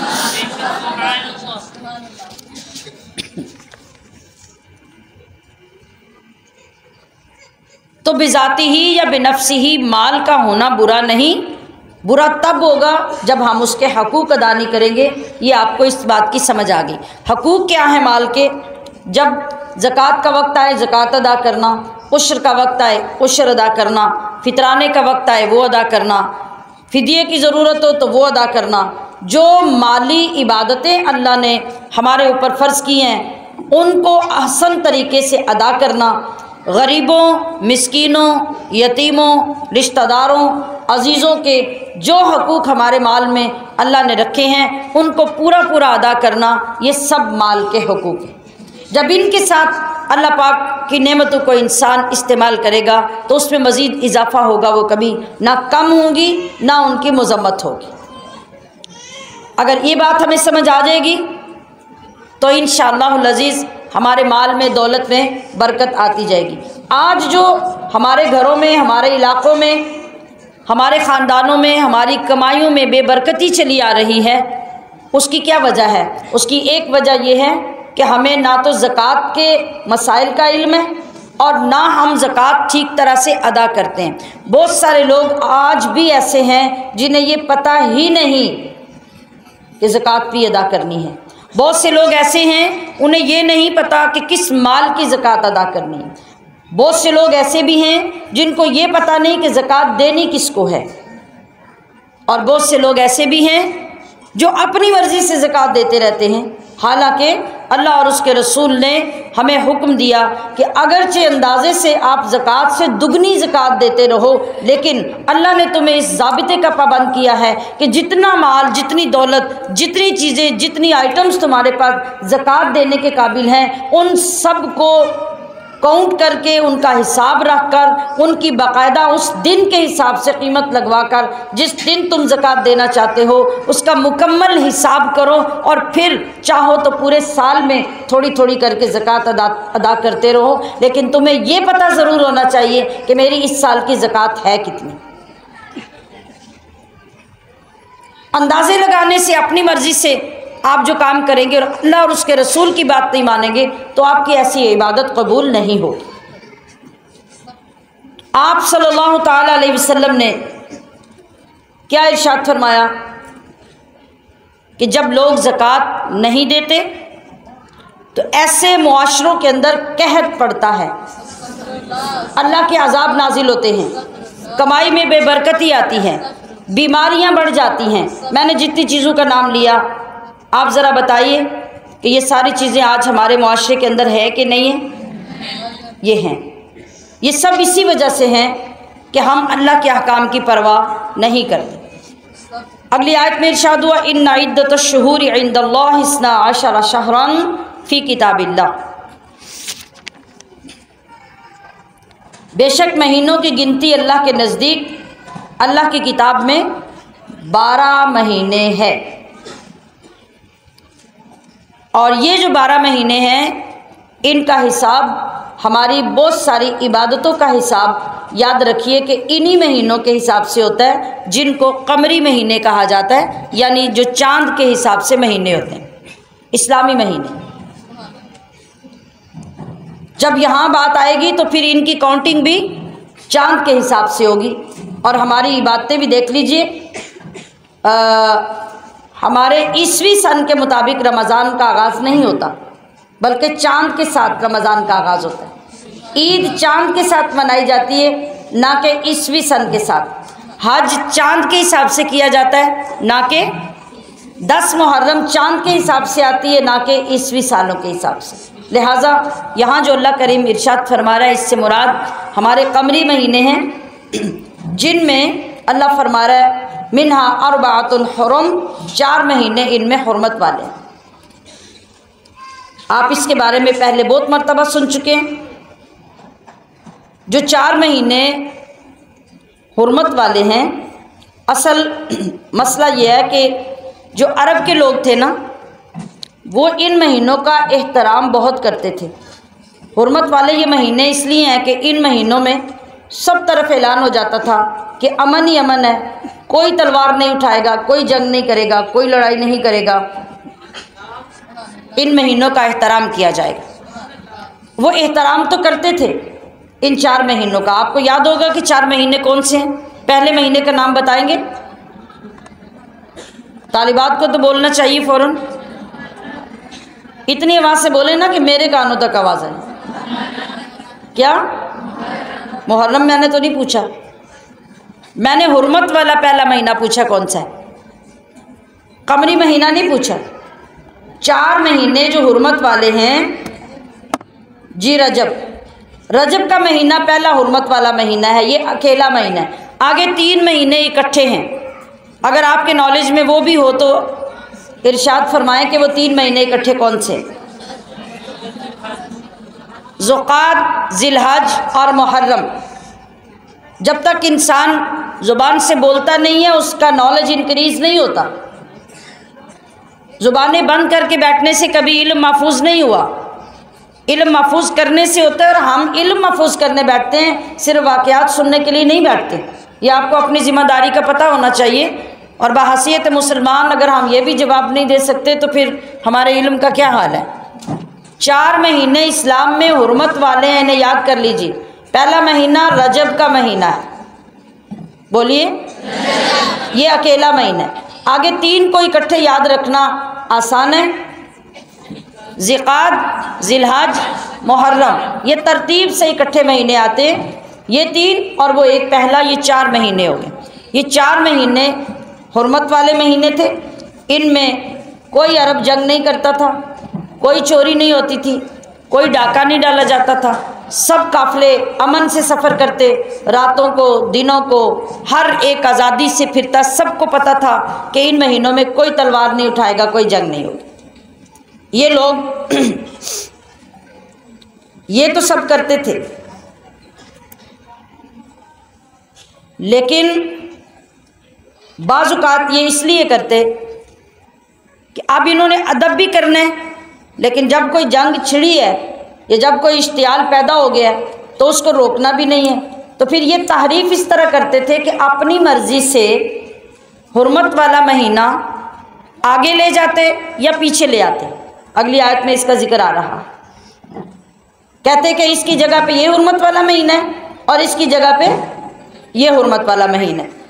तो बिजाती ही या बिनफ्सी ही माल का होना बुरा नहीं, बुरा तब होगा जब हम उसके हकूक़ अदा नहीं करेंगे। ये आपको इस बात की समझ आ गई। हकूक़ क्या है माल के? जब ज़कात का वक्त आए ज़कात अदा करना, उश्र का वक्त आए उश्र अदा करना, फितराने का वक्त आए वो अदा करना, फिदिये की ज़रूरत हो तो वो अदा करना। जो माली इबादतें अल्लाह ने हमारे ऊपर फ़र्ज़ की हैं उनको अहसन तरीके से अदा करना। गरीबों, मिस्कीनों, यतीमों, रिश्तेदारों, अजीज़ों के जो हकूक़ हमारे माल में अल्लाह ने रखे हैं उनको पूरा पूरा अदा करना, ये सब माल के हकूक़ हैं। जब इनके साथ अल्लाह पाक की नेमतों को इंसान इस्तेमाल करेगा तो उसमें मज़ीद इजाफ़ा होगा, वो कभी ना कम होगी ना उनकी मज़म्मत होगी। अगर ये बात हमें समझ आ जाएगी तो इंशाअल्लाहुल अज़ीज़ हमारे माल में, दौलत में बरकत आती जाएगी। आज जो हमारे घरों में, हमारे इलाक़ों में, हमारे ख़ानदानों में, हमारी कमाइयों में बेबरकती चली आ रही है, उसकी क्या वजह है? उसकी एक वजह यह है कि हमें ना तो ज़कात के मसाइल का इल्म है और ना हम ज़कात ठीक तरह से अदा करते हैं। बहुत सारे लोग आज भी ऐसे हैं जिन्हें ये पता ही नहीं कि ज़कात भी अदा करनी है। बहुत से लोग ऐसे हैं उन्हें ये नहीं पता कि किस माल की ज़कात अदा करनी है। बहुत से लोग ऐसे भी हैं जिनको ये पता नहीं कि ज़कात देनी किसको है। और बहुत से लोग ऐसे भी हैं जो अपनी मर्ज़ी से ज़कात देते रहते हैं, हालांकि अल्लाह और उसके रसूल ने हमें हुक्म दिया कि अगरचे अंदाज़े से आप ज़कात से दुगनी ज़कात देते रहो, लेकिन अल्लाह ने तुम्हें इस ज़ाबिते का पाबंद किया है कि जितना माल, जितनी दौलत, जितनी चीज़ें, जितनी आइटम्स तुम्हारे पास ज़कात देने के काबिल हैं, उन सब को काउंट करके, उनका हिसाब रख कर, उनकी बाकायदा उस दिन के हिसाब से कीमत लगवा कर, जिस दिन तुम ज़कात देना चाहते हो उसका मुकम्मल हिसाब करो और फिर चाहो तो पूरे साल में थोड़ी थोड़ी करके ज़कात अदा अदा करते रहो। लेकिन तुम्हें ये पता ज़रूर होना चाहिए कि मेरी इस साल की ज़कात है कितनी। अंदाज़े लगाने से, अपनी मर्ज़ी से आप जो काम करेंगे और अल्लाह और उसके रसूल की बात नहीं मानेंगे तो आपकी ऐसी इबादत कबूल नहीं होगी। आप सल्लल्लाहु ताला अलैहि वसल्लम ने क्या इरशाद फरमाया कि जब लोग ज़कात नहीं देते तो ऐसे मुआशरों के अंदर कहर पड़ता है, अल्लाह के अजाब नाजिल होते हैं, कमाई में बेबरकती आती है, बीमारियां बढ़ जाती हैं। मैंने जितनी चीज़ों का नाम लिया, आप ज़रा बताइए कि ये सारी चीज़ें आज हमारे मुआशरे के अंदर है कि नहीं है? ये हैं। ये सब इसी वजह से हैं कि हम अल्लाह के अहकाम की परवाह नहीं करते। अगली आयत में इरशाद हुआ, इन्ना इद्दतुश्शुहूरि इंदल्लाहि इस्ना अशरा शहरन फ़ी किताबिल्लाह, बेशक महीनों की गिनती अल्लाह के नज़दीक अल्लाह की किताब में बारह महीने हैं। और ये जो बारह महीने हैं इनका हिसाब, हमारी बहुत सारी इबादतों का हिसाब याद रखिए कि इन्हीं महीनों के हिसाब से होता है जिनको कमरी महीने कहा जाता है, यानी जो चांद के हिसाब से महीने होते हैं, इस्लामी महीने। जब यहाँ बात आएगी तो फिर इनकी काउंटिंग भी चांद के हिसाब से होगी। और हमारी इबादतें भी देख लीजिए, हमारे ईसवी सन के मुताबिक रमज़ान का आगाज़ नहीं होता, बल्कि चांद के साथ रमज़ान का आगाज़ होता है। ईद चांद के साथ मनाई जाती है, ना कि ईसवी सन के साथ। हज चांद के हिसाब से किया जाता है, ना कि दस मुहर्रम चांद के हिसाब से आती है, ना कि ईसवी सालों के हिसाब से। लिहाजा यहाँ जो अल्लाह करीम इरशाद फरमा रहा है, इससे मुराद हमारे कमरी महीने हैं जिनमें अल्लाह फरमा रहा है मिनहा अरबातुन हुरुम, चार महीने इनमें हुर्मत वाले। आप इसके बारे में पहले बहुत मर्तबा सुन चुके हैं। जो चार महीने हुर्मत वाले हैं, असल मसला यह है कि जो अरब के लोग थे ना, वो इन महीनों का एहतराम बहुत करते थे। हुर्मत वाले ये महीने इसलिए हैं कि इन महीनों में सब तरफ ऐलान हो जाता था कि अमन ही अमन है, कोई तलवार नहीं उठाएगा, कोई जंग नहीं करेगा, कोई लड़ाई नहीं करेगा, इन महीनों का एहतराम किया जाएगा। वो एहतराम तो करते थे इन चार महीनों का। आपको याद होगा कि चार महीने कौन से हैं? पहले महीने का नाम बताएंगे? तालिबात को तो बोलना चाहिए फ़ौरन, इतनी आवाज़ से बोले ना कि मेरे कानों तक आवाज़ है। क्या मुहर्रम? मैंने तो नहीं पूछा, मैंने हुर्मत वाला पहला महीना पूछा कौन सा है, कमरी महीना नहीं पूछा। चार महीने जो हुर्मत वाले हैं जी, रजब, रजब का महीना पहला हुर्मत वाला महीना है, ये अकेला महीना है। आगे तीन महीने इकट्ठे हैं, अगर आपके नॉलेज में वो भी हो तो इरशाद फरमाएं कि वो तीन महीने इकट्ठे कौन से? ज़ुक़ात, ज़िलहज और मुहर्रम। जब तक इंसान ज़ुबान से बोलता नहीं है उसका नॉलेज इंक्रीज़ नहीं होता। ज़ुबानें बंद करके बैठने से कभी इल्म महफूज नहीं हुआ, इल्म महफूज करने से होता है। और हम इल्म महफूज करने बैठते हैं, सिर्फ वाक़यात सुनने के लिए नहीं बैठते। ये आपको अपनी ज़िम्मेदारी का पता होना चाहिए। और बहसीयत मुसलमान अगर हम ये भी जवाब नहीं दे सकते तो फिर हमारे इल्म का क्या हाल है? चार महीने इस्लाम में हुर्मत वाले हैं, इन्हें याद कर लीजिए। पहला महीना रजब का महीना है, बोलिए, ये अकेला महीना है। आगे तीन को इकट्ठे याद रखना आसान है, ज़िक़ात, ज़िलहज, मुहर्रम, ये तरतीब से इकट्ठे महीने आते हैं। ये तीन और वो एक पहला, ये चार महीने हो गए। ये चार महीने हुर्मत वाले महीने थे। इनमें कोई अरब जंग नहीं करता था, कोई चोरी नहीं होती थी, कोई डाका नहीं डाला जाता था। सब काफ़िले अमन से सफ़र करते, रातों को दिनों को हर एक आज़ादी से फिरता। सबको पता था कि इन महीनों में कोई तलवार नहीं उठाएगा, कोई जंग नहीं होगी। ये लोग ये तो सब करते थे, लेकिन बाज़-औक़ात ये इसलिए करते कि अब इन्होंने अदब भी करना है, लेकिन जब कोई जंग छिड़ी है या जब कोई इश्तियाल पैदा हो गया है तो उसको रोकना भी नहीं है। तो फिर ये तहरीफ इस तरह करते थे कि अपनी मर्ज़ी से हुर्मत वाला महीना आगे ले जाते या पीछे ले आते। अगली आयत में इसका जिक्र आ रहा, कहते कि इसकी जगह पे ये हुर्मत वाला महीना है और इसकी जगह पे ये हुर्मत वाला महीना है।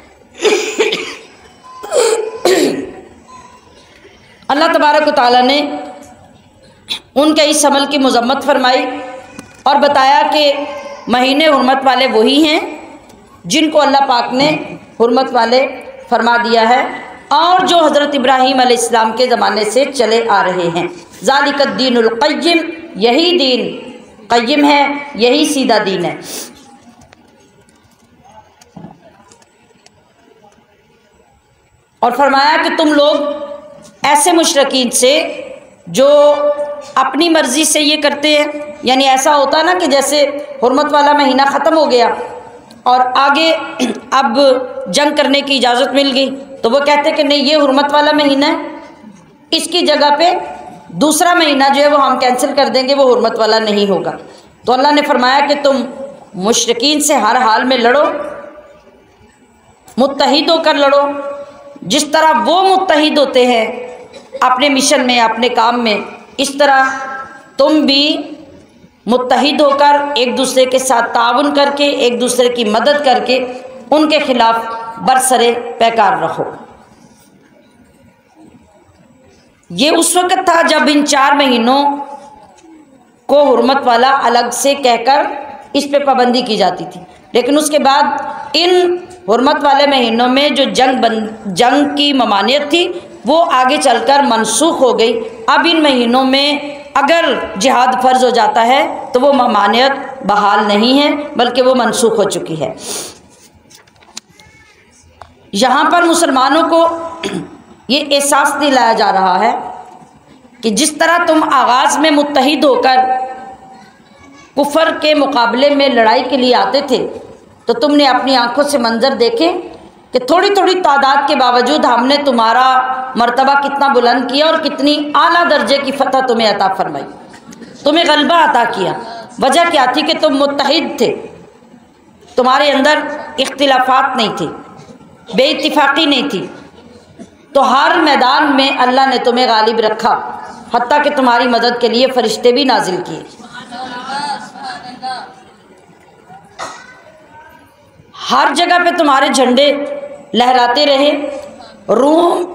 अल्लाह तबारक व तआला ने उनके इस अमल की मज़म्मत फरमाई और बताया कि महीने हुर्मत वाले वही हैं जिनको अल्लाह पाक ने हुर्मत वाले फरमा दिया है और जो हज़रत इब्राहीम अलैहिस्सलाम के ज़माने से चले आ रहे हैं। ज़ालिकद्दीनुल क़य्यिम, यही दीन क़य्यिम है, यही सीधा दीन है। और फरमाया कि तुम लोग ऐसे मुशरिकीन से जो अपनी मर्ज़ी से ये करते हैं, यानी ऐसा होता है ना कि जैसे हुर्मत वाला महीना ख़त्म हो गया और आगे अब जंग करने की इजाज़त मिल गई, तो वो कहते कि नहीं ये हुर्मत वाला महीना है, इसकी जगह पे दूसरा महीना जो है वो हम कैंसिल कर देंगे, वो हुर्मत वाला नहीं होगा। तो अल्लाह ने फरमाया कि तुम मुशरिकीन से हर हाल में लड़ो, मुत्तहिद होकर लड़ो, जिस तरह वो मुत्तहिद होते हैं अपने मिशन में, अपने काम में, इस तरह तुम भी मुत्तहिद होकर एक दूसरे के साथ ताउन करके, एक दूसरे की मदद करके उनके खिलाफ बरसरे पैकार रहो। ये उस वक़्त था जब इन चार महीनों को हुर्मत वाला अलग से कहकर इस पे पाबंदी की जाती थी, लेकिन उसके बाद इन हुर्मत वाले महीनों में जो जंग बन जंग की ममानियत थी वो आगे चलकर मनसूख हो गई। अब इन महीनों में अगर जिहाद फ़र्ज़ हो जाता है तो वो ममानियत बहाल नहीं है, बल्कि वो मनसूख हो चुकी है। यहाँ पर मुसलमानों को ये एहसास दिलाया जा रहा है कि जिस तरह तुम आगाज़ में मुत्तहिद होकर कुफर के मुकाबले में लड़ाई के लिए आते थे, तो तुमने अपनी आंखों से मंजर देखे कि थोड़ी थोड़ी तादाद के बावजूद हमने तुम्हारा मर्तबा कितना बुलंद किया और कितनी आला दर्जे की फतह तुम्हें अता फरमाई, तुम्हें गलबा अता किया। वजह क्या थी कि तुम मुत्तहिद थे, तुम्हारे अंदर इख्तिलाफात नहीं थे, बेइत्तिफाकी नहीं थी, तो हर मैदान में अल्लाह ने तुम्हें गालिब रखा, हत्ता कि तुम्हारी मदद के लिए फरिश्ते भी नाजिल किए। हर जगह पे तुम्हारे झंडे लहराते रहे। रूम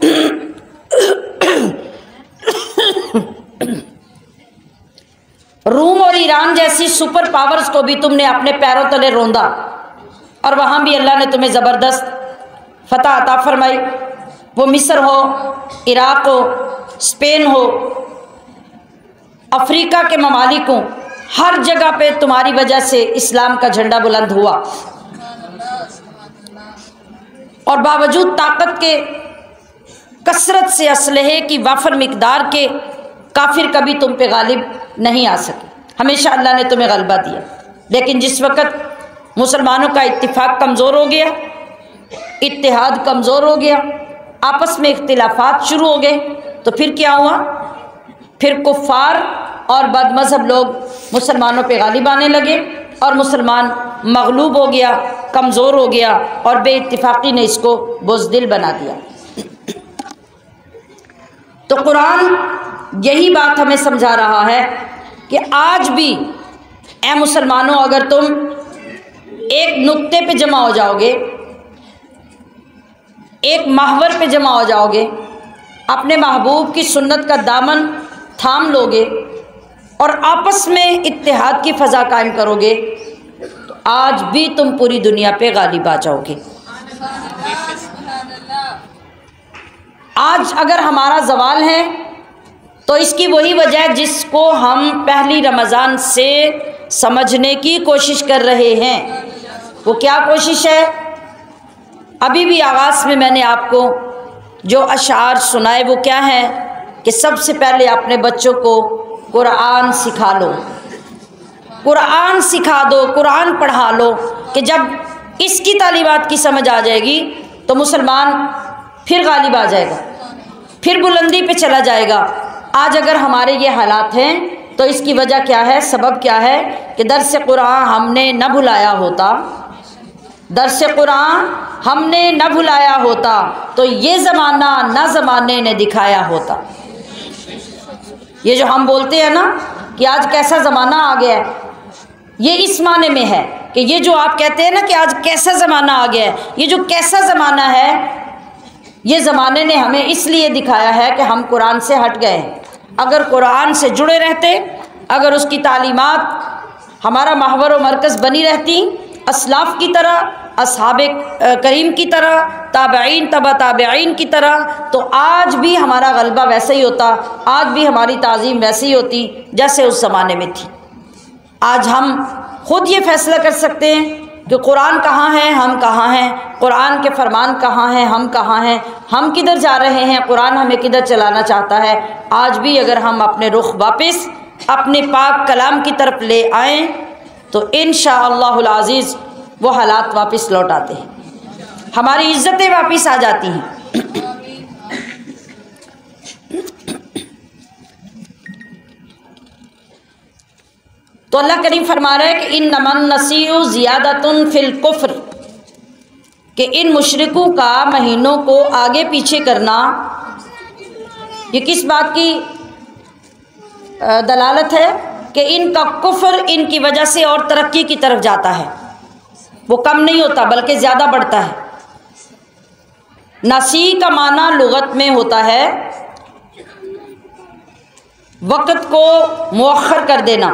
रूम और ईरान जैसी सुपर पावर्स को भी तुमने अपने पैरों तले रोंदा और वहाँ भी अल्लाह ने तुम्हें ज़बरदस्त फतह अता फरमाई। वो मिस्र हो, इराक़ हो, स्पेन हो, अफ्रीका के ममालिक हों, हर जगह पे तुम्हारी वजह से इस्लाम का झंडा बुलंद हुआ और बावजूद ताकत के, कसरत से असलहे की वाफर मिकदार के काफिर कभी तुम पे गालिब नहीं आ सके। हमेशा अल्लाह ने तुम्हें गलबा दिया। लेकिन जिस वक़्त मुसलमानों का इत्तिफाक कमज़ोर हो गया, इत्तिहाद कमज़ोर हो गया, आपस में इख्तिलाफात शुरू हो गए, तो फिर क्या हुआ? फिर कुफ़ार और बदमज़हब लोग मुसलमानों पे गालिब आने लगे और मुसलमान मगलूब हो गया, कमज़ोर हो गया और बेइत्तिफाकी ने इसको बुज़दिल बना दिया। तो कुरान यही बात हमें समझा रहा है कि आज भी ए मुसलमानों, अगर तुम एक नुक्ते पे जमा हो जाओगे, एक महवर पे जमा हो जाओगे, अपने महबूब की सुन्नत का दामन थाम लोगे और आपस में इत्तेहाद की फ़ज़ा कायम करोगे, तो आज भी तुम पूरी दुनिया पे गालिब आ जाओगे। आज अगर हमारा ज़वाल है तो इसकी वही वजह है जिसको हम पहली रमज़ान से समझने की कोशिश कर रहे हैं। वो क्या कोशिश है? अभी भी आगाज़ में मैंने आपको जो अशार सुनाए वो क्या है कि सबसे पहले अपने बच्चों को कुरान सिखा लो, कुरान सिखा दो, कुरान पढ़ा लो, कि जब इसकी तालीमात की समझ आ जाएगी तो मुसलमान फिर गालिब आ जाएगा, फिर बुलंदी पे चला जाएगा। आज अगर हमारे ये हालात हैं तो इसकी वजह क्या है, सबब क्या है कि दर्स कुरान हमने न भुलाया होता, दर्स कुरान हमने न भुलाया होता तो ये ज़माना न ज़माने ने दिखाया होता। ये जो हम बोलते हैं ना कि आज कैसा ज़माना आ गया है, ये इस माने में है कि ये जो आप कहते हैं ना कि आज कैसा ज़माना आ गया है, ये जो कैसा ज़माना है, ये ज़माने ने हमें इसलिए दिखाया है कि हम कुरान से हट गए हैं। अगर कुरान से जुड़े रहते, अगर उसकी तालीमात हमारा महवर व मरकज़ बनी रहती, असलाफ की तरह असहाबे करीम की तरह, ताबईन तबा ताबईन की तरह, तो आज भी हमारा गलबा वैसे ही होता, आज भी हमारी ताज़ीम वैसे ही होती जैसे उस ज़माने में थी। आज हम खुद ये फैसला कर सकते हैं कि कुरान कहाँ है, हम कहाँ हैं, कुरान के फरमान कहाँ हैं, हम कहाँ हैं, हम किधर जा रहे हैं, कुरान हमें किधर चलाना चाहता है। आज भी अगर हम अपने रुख वापस अपने पाक कलाम की तरफ ले आएँ तो इंशाअल्लाहुल अज़ीज़ वो हालात वापस लौट आते हैं, हमारी इज़्ज़तें वापस आ जाती हैं। तो अल्लाह करीम फरमा रहा है कि इन नमन नसीउ ज़ियादतुन फिल कुफ्र, कि इन मुशरिकों का महीनों को आगे पीछे करना ये किस बात की दलालत है कि इनका कुफ्र इनकी वजह से और तरक्की की तरफ जाता है, वो कम नहीं होता बल्कि ज़्यादा बढ़ता है। नसी का माना लुगत में होता है वक़्त को मुअख्खर कर देना,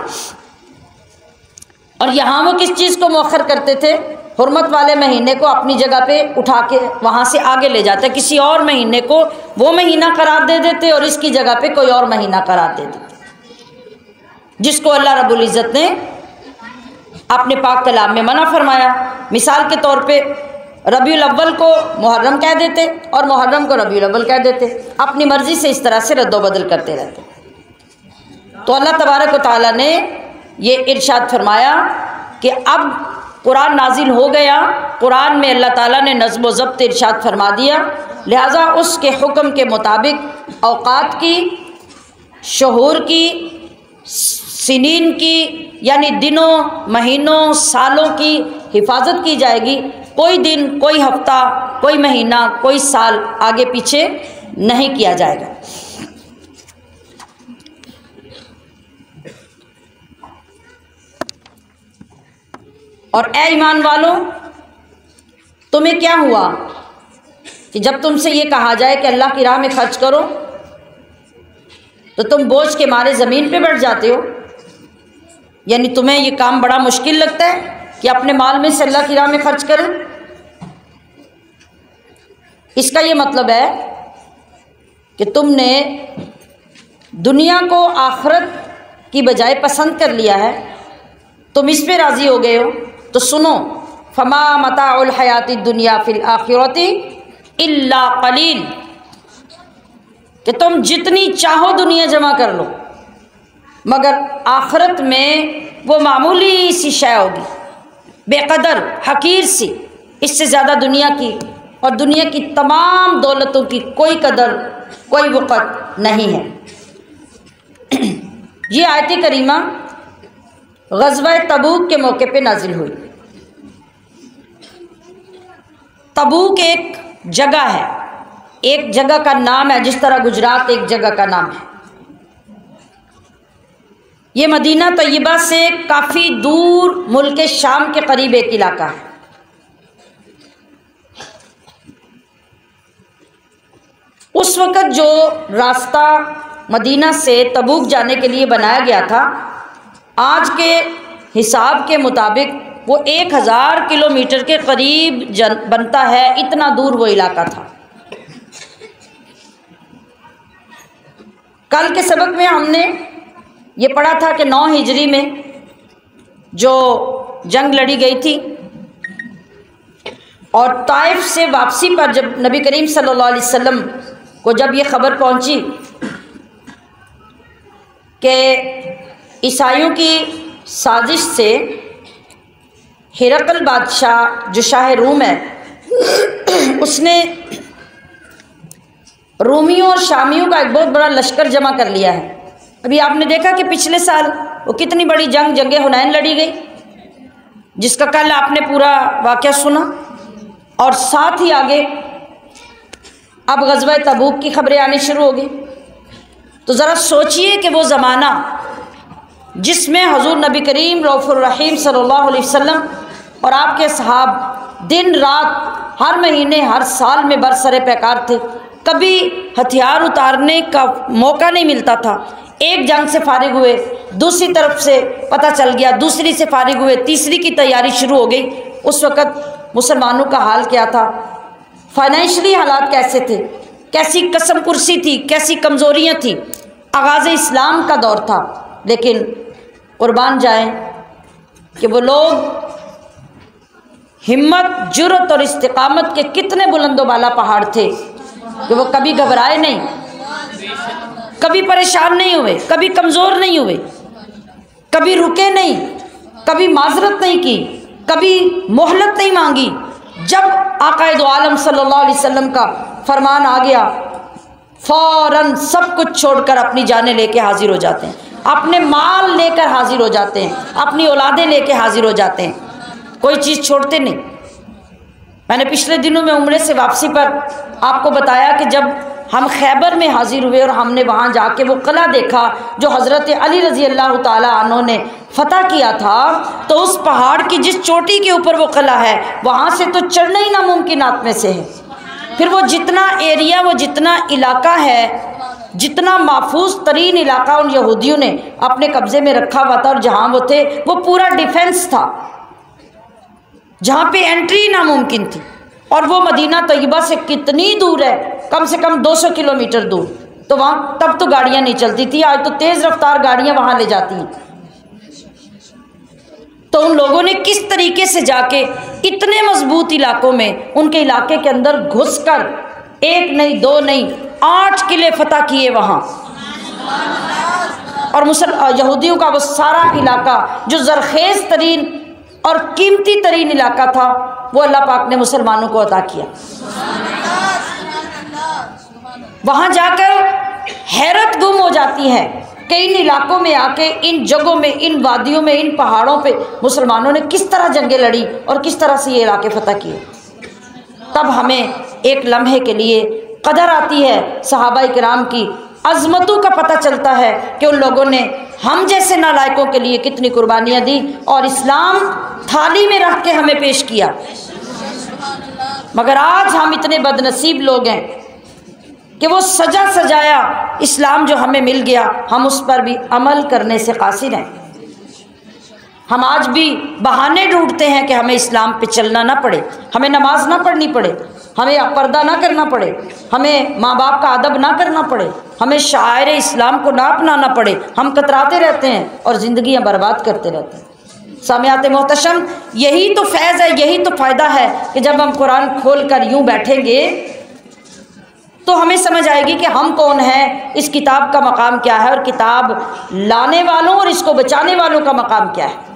और यहाँ वो किस चीज़ को मुअख्खर करते थे? हुर्मत वाले महीने को अपनी जगह पे उठा के वहाँ से आगे ले जाते, किसी और महीने को वो महीना करार दे देते और इसकी जगह पे कोई और महीना करार दे देते, जिसको अल्लाह रब्बुल इज़्ज़त ने अपने पाक कलाम में मना फरमाया। मिसाल के तौर पे रबीउल अव्वल को मुहर्रम कह देते और मुहर्रम को रबीउल अव्वल कह देते, अपनी मर्ज़ी से इस तरह से रद्दोबदल करते रहते। तो अल्लाह तबारक व तआला ने ये इरशाद फरमाया कि अब कुरान नाजिल हो गया, कुरान में अल्लाह ताला ने नज़्म व ज़ब्त इरशाद फरमा दिया, लिहाजा उसके हुक्म के मुताबिक औक़ात की, शहूर की, सिनीन की यानी दिनों, महीनों, सालों की हिफाजत की जाएगी। कोई दिन, कोई हफ्ता, कोई महीना, कोई साल आगे पीछे नहीं किया जाएगा। और ए ईमान वालों, तुम्हें क्या हुआ कि जब तुमसे ये कहा जाए कि अल्लाह की राह में खर्च करो तो तुम बोझ के मारे ज़मीन पे बैठ जाते हो? यानी तुम्हें ये काम बड़ा मुश्किल लगता है कि अपने माल में से अल्लाह की राह में खर्च करें। इसका ये मतलब है कि तुमने दुनिया को आखिरत की बजाय पसंद कर लिया है, तुम इस पे राज़ी हो गए हो। तो सुनो, फमा मताउल हयाती दुनिया फिल आखिरती इल्ला कलील, कि तुम जितनी चाहो दुनिया जमा कर लो मगर आखिरत में वो मामूली सी शय होगी, बेकदर, हकीर सी, इससे ज़्यादा दुनिया की और दुनिया की तमाम दौलतों की कोई कदर, कोई वक़्त नहीं है। ये आयत करीमा ग़ज़वा तबूक के मौके पे नाजिल हुई। तबूक एक जगह है, एक जगह का नाम है, जिस तरह गुजरात एक जगह का नाम है। ये मदीना तैयबा से काफ़ी दूर मुल्क शाम के करीब एक इलाका है। उस वक़्त जो रास्ता मदीना से तबूक जाने के लिए बनाया गया था, आज के हिसाब के मुताबिक वो एक हज़ार किलोमीटर के करीब जन बनता है, इतना दूर वो इलाका था। कल के सबक में हमने ये पढ़ा था कि नौ हिजरी में जो जंग लड़ी गई थी और ताइफ से वापसी पर जब नबी करीम सल्लल्लाहु अलैहि वसल्लम को जब ये खबर पहुंची कि ईसाइयों की साजिश से हिरकल बादशाह जो शाह रूम है उसने रोमियों और शामियों का एक बहुत बड़ा लश्कर जमा कर लिया है। अभी आपने देखा कि पिछले साल वो कितनी बड़ी जंग जंगे हुनैन लड़ी गई, जिसका कल आपने पूरा वाक़या सुना, और साथ ही आगे अब ग़ज़वा तबूक की खबरें आनी शुरू हो गई। तो ज़रा सोचिए कि वो ज़माना जिसमें हुज़ूर नबी करीम रऊफ़ुर रहीम सल्लल्लाहु अलैहि वसल्लम और आपके सहाब दिन रात, हर महीने, हर साल में बरसरे पैकार थे, कभी हथियार उतारने का मौका नहीं मिलता था। एक जंग से फारिग हुए, दूसरी तरफ से पता चल गया, दूसरी से फारिग हुए, तीसरी की तैयारी शुरू हो गई। उस वक़्त मुसलमानों का हाल क्या था, फाइनेंशियली हालात कैसे थे, कैसी कसम कुर्सी थी, कैसी कमज़ोरियाँ थी। आगाज़ इस्लाम का दौर था, लेकिन कुर्बान जाएं कि वो लोग हिम्मत, जुर्रत और इस्तिकामत के कितने बुलंदो बाला पहाड़ थे कि वो कभी घबराए नहीं, कभी परेशान नहीं हुए, कभी कमज़ोर नहीं हुए, कभी रुके नहीं, कभी माजरत नहीं की, कभी मोहलत नहीं मांगी। जब आक़ाए दो आलम सल्लल्लाहु अलैहि वसल्लम का फरमान आ गया, फ़ौरन सब कुछ छोड़कर अपनी जानें लेके हाजिर हो जाते हैं, अपने माल लेकर हाजिर हो जाते हैं, अपनी औलादें लेके हाजिर हो जाते हैं, कोई चीज़ छोड़ते नहीं। मैंने पिछले दिनों में उम्रे से वापसी पर आपको बताया कि जब हम खैबर में हाजिर हुए और हमने वहाँ जाके वो किला देखा जो हज़रत अली रज़ी अल्लाह ताला अन्हु ने फ़तह किया था, तो उस पहाड़ की जिस चोटी के ऊपर वो किला है वहाँ से तो चढ़ना ही नामुमकिनात में से है। फिर वो जितना एरिया, वो जितना इलाका है, जितना महफूज तरीन इलाका उन यहूदियों ने अपने कब्ज़े में रखा हुआ था और जहाँ वो थे वो पूरा डिफेंस था, जहाँ पे एंट्री नामुमकिन थी। और वो मदीना तैयबा से कितनी दूर है, कम से कम दो सौ किलोमीटर दूर। तो वहाँ तब तो गाड़ियाँ नहीं चलती थी, आज तो तेज़ रफ्तार गाड़ियाँ वहाँ ले जाती हैं। तो उन लोगों ने किस तरीके से जाके इतने मजबूत इलाकों में, उनके इलाके के अंदर घुसकर एक नहीं दो नहीं आठ किले फतह किए वहाँ। और मुसल यहूदियों का वो सारा इलाका जो ज़रखेज़ तरीन और कीमती तरीन इलाका था, वो अल्लाह पाक ने मुसलमानों को अता किया। वहाँ जाकर हैरत गुम हो जाती है कि इन इलाकों में आके, इन जगहों में, इन वादियों में, इन पहाड़ों पे मुसलमानों ने किस तरह जंगें लड़ी और किस तरह से ये इलाके फतह किए। तब हमें एक लम्हे के लिए कदर आती है सहाबाए किराम की अज़मतों का पता चलता है कि उन लोगों ने हम जैसे नालायकों के लिए कितनी कुर्बानियाँ दी और इस्लाम थाली में रख के हमें पेश किया। मगर आज हम इतने बदनसीब लोग हैं कि वो सजा सजाया इस्लाम जो हमें मिल गया, हम उस पर भी अमल करने से कासिर हैं। हम आज भी बहाने ढूंढते हैं कि हमें इस्लाम पे चलना ना पड़े, हमें नमाज ना पढ़नी पड़े, हमें पर्दा ना करना पड़े, हमें माँ बाप का अदब ना करना पड़े, हमें शायर इस्लाम को ना अपनाना पड़े। हम कतराते रहते हैं और ज़िंदगियाँ बर्बाद करते रहते हैं। सामियात मोहतशम, यही तो फैज़ है, यही तो फ़ायदा है कि जब हम कुरान खोल कर यूँ बैठेंगे तो हमें समझ आएगी कि हम कौन हैं, इस किताब का मकाम क्या है और किताब लाने वालों और इसको बचाने वालों का मकाम क्या है।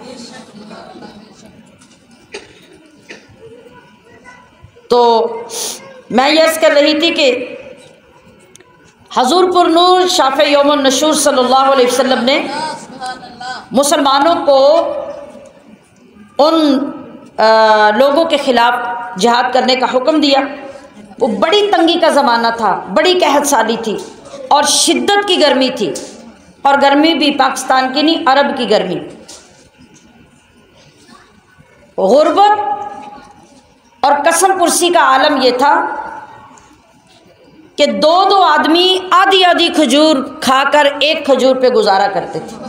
तो मैं ये अर्ज़ कर रही थी कि हज़ूर पुर नूर शाफ़े यौमुन नशूर सल्लल्लाहु अलैहि वसल्लम ने मुसलमानों को उन आ, लोगों के ख़िलाफ़ जिहाद करने का हुक्म दिया। वो बड़ी तंगी का ज़माना था, बड़ी कहत साली थी और शिद्दत की गर्मी थी, और गर्मी भी पाकिस्तान की नहीं, अरब की गर्मी। गुर्बत और कसम कुर्सी का आलम यह था कि दो दो आदमी आधी आधी खजूर खाकर एक खजूर पे गुजारा करते थे।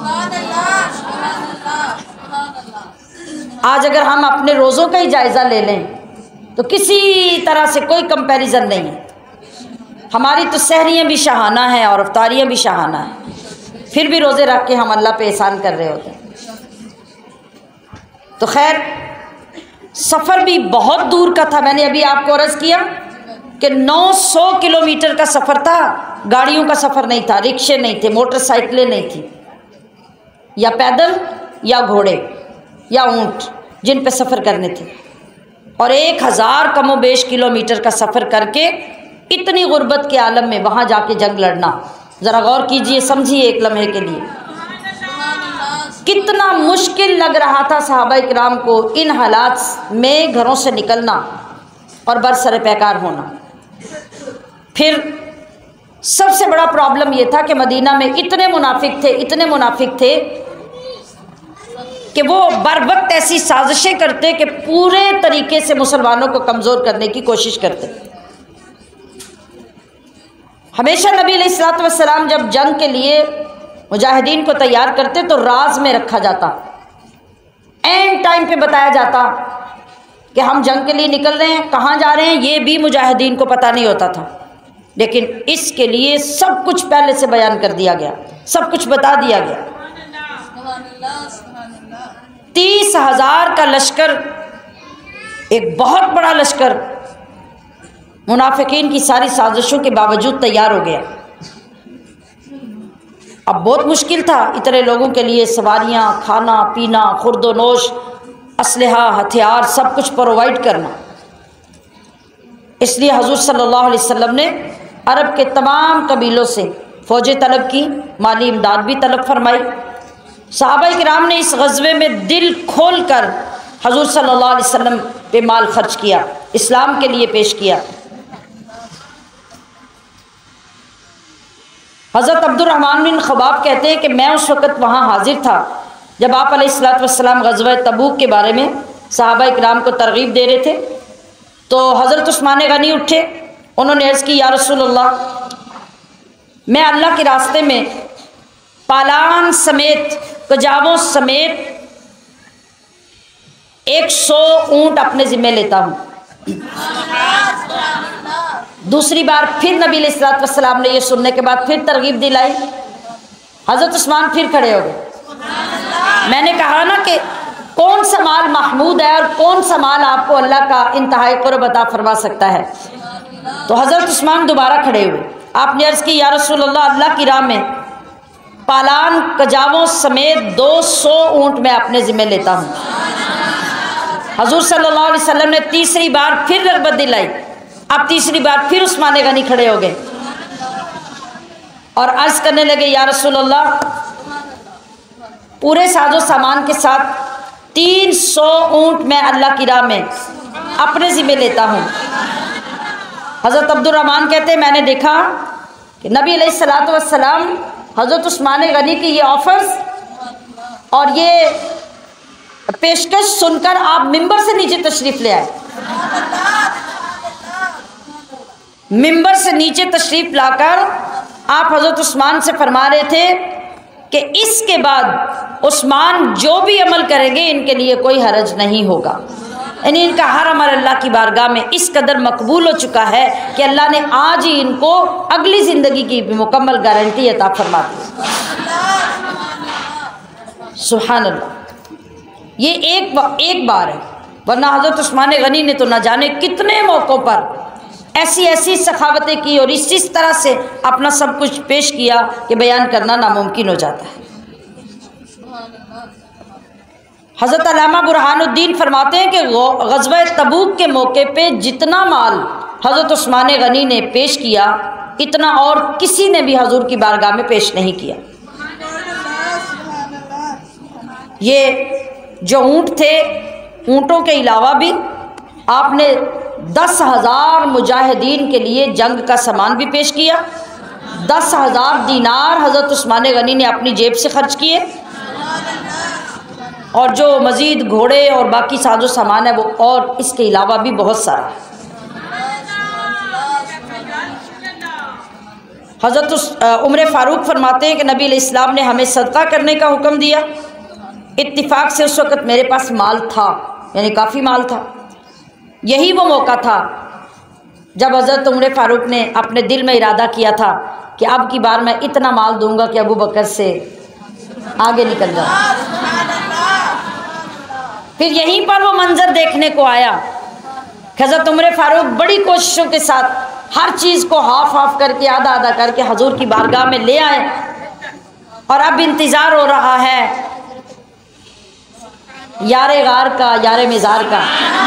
आज अगर हम अपने रोज़ों का ही जायज़ा ले लें तो किसी तरह से कोई कंपैरिजन नहीं है। हमारी तो सहरियाँ भी शहाना हैं और अफ्तारियाँ भी शहाना हैं, फिर भी रोज़े रख के हम अल्लाह पे एहसान कर रहे होते हैं। तो खैर, सफ़र भी बहुत दूर का था। मैंने अभी आपको अर्ज़ किया कि नौ सौ किलोमीटर का सफ़र था। गाड़ियों का सफ़र नहीं था, रिक्शे नहीं थे, मोटरसाइकिलें नहीं थी, या पैदल या घोड़े या ऊँट जिन पे सफ़र करने थे। और एक हज़ार कमो बेश किलोमीटर का सफ़र करके इतनी गुर्बत के आलम में वहाँ जाके जंग लड़ना, ज़रा गौर कीजिए, समझिए एक लम्हे के लिए कितना मुश्किल लग रहा था सहाबाए किराम को इन हालात में घरों से निकलना और बरसर पैकार होना। फिर सबसे बड़ा प्रॉब्लम यह था कि मदीना में इतने मुनाफिक थे, इतने मुनाफिक थे कि वो बर वक्त ऐसी साजिशें करते कि पूरे तरीके से मुसलमानों को कमज़ोर करने की कोशिश करते। हमेशा नबी अलैहिस्सलातु वस्सलाम जब जंग के लिए मुजाहिदीन को तैयार करते तो राज में रखा जाता, एंड टाइम पे बताया जाता कि हम जंग के लिए निकल रहे हैं, कहाँ जा रहे हैं, ये भी मुजाहिदीन को पता नहीं होता था। लेकिन इसके लिए सब कुछ पहले से बयान कर दिया गया, सब कुछ बता दिया गया। तीस हजार का लश्कर, एक बहुत बड़ा लश्कर, मुनाफिकीन की सारी साजिशों के बावजूद तैयार हो गया। अब बहुत मुश्किल था इतने लोगों के लिए सवारियां, खाना पीना, खुर्दोनोश, असलहा, हथियार सब कुछ प्रोवाइड करना। इसलिए हुजूर सल्लल्लाहु अलैहि वसल्लम ने अरब के तमाम कबीलों से फ़ौजें तलब की, माली इमदाद भी तलब फरमाई। सहाबा किराम ने इस ग़ज़वे में दिल खोल कर हुजूर सल्लल्लाहु अलैहि वसल्लम पे माल खर्च किया, इस्लाम के लिए पेश किया। हज़रत अब्दुर्रहमान बिन ख़बाब कहते हैं कि मैं उस वक़्त वहाँ हाजिर था जब आप अलैहिस्सलातु वस्सलाम ग़ज़वा तबूक के बारे में सहाबा किराम को तरग़ीब दे रहे थे। तो हज़रत उस्मान गनी उठे, उन्होंने अर्ज़ की, या रसूलल्लाह, मैं अल्लाह के रास्ते में पालान समेत, कजावों समेत एक सौ ऊँट अपने ज़िम्मे लेता हूँ। दूसरी बार फिर नबी अलैहिस्सलातु वस्सलाम ने ये सुनने के बाद फिर तरगीब दिलाई। हज़रत उस्मान फिर खड़े हो गए। मैंने कहा ना कि कौन सा माल महमूद है और कौन सा माल आपको अल्लाह का इंतहाई क़ुर्ब अता फरमा सकता है। तो हज़रत उस्मान दोबारा खड़े हुए, आपने अर्ज़ की, या रसूलल्लाह, अल्लाह की राह में पालान कजावों समेत दो सौ ऊँट मैं अपने ज़िम्मे लेता हूँ। हजूर सल्लल्लाहु अलैहि वसल्लम ने तीसरी बार फिर रग़बत दिलाई। अब तीसरी बार फिर उस्मान गनी खड़े हो गए और अर्ज़ करने लगे, या रसूलल्लाह, पूरे साजो सामान के साथ तीन सौ ऊँट मैं अल्लाह की राह में अपने ज़िम्मे लेता हूँ। हज़रत अब्दुर्रहमान कहते हैं, मैंने देखा कि नबी अलैहिस्सलातु वस्सलाम हज़रत उस्मान गनी की ये ऑफ़र्स और ये पेशकश सुनकर आप मिंबर से नीचे तशरीफ़ ले आए। मिंबर से नीचे तशरीफ़ लाकर आप हज़रत उस्मान से फरमा रहे थे कि इसके बाद उस्मान जो भी अमल करेंगे इनके लिए कोई हरज नहीं होगा। यानी इनका हर अमल अल्लाह की बारगाह में इस कदर मकबूल हो चुका है कि अल्लाह ने आज ही इनको अगली ज़िंदगी की भी मुकम्मल गारंटी अता फरमा दी। सुभान अल्लाह। ये एक बा, एक बार है, वरना हज़रत उस्मान गनी ने तो न जाने कितने मौक़ों पर ऐसी ऐसी सखावतें की और इस इस तरह से अपना सब कुछ पेश किया कि बयान करना नामुमकिन हो जाता है। हज़रत अल्लामा बुरहानुद्दीन फरमाते हैं कि ग़ज़वा तबूक के मौके पे जितना माल हज़रत उस्मान गनी ने पेश किया, इतना और किसी ने भी हजूर की बारगाह में पेश नहीं किया। ये जो ऊँट थे, ऊँटों के अलावा भी आपने दस हज़ार मुजाहिदीन के लिए जंग का सामान भी पेश किया। दस हज़ार दीनार हज़रत उस्मान गनी ने अपनी जेब से खर्च किए और जो मज़ीद घोड़े और बाकी साजो सामान है वो और इसके अलावा भी बहुत सारा। हज़रत उमर फ़ारूक फरमाते हैं कि नबी अलैहिस्सलाम ने हमें सदका करने का हुक्म दिया। इत्तिफाक से उस वक़्त मेरे पास माल था, यानी काफ़ी माल था। यही वो मौका था जब हज़रत उमर फ़ारूक ने अपने दिल में इरादा किया था कि अब की बार मैं इतना माल दूंगा कि अबू बकर से आगे निकल जाऊँ। फिर यहीं पर वो मंजर देखने को आया। हज़रत उमर फ़ारूक बड़ी कोशिशों के साथ हर चीज़ को हाफ हाफ करके, आधा आधा करके हजूर की बारगाह में ले आए और अब इंतज़ार हो रहा है यारे गार का, यारे मिज़ार का।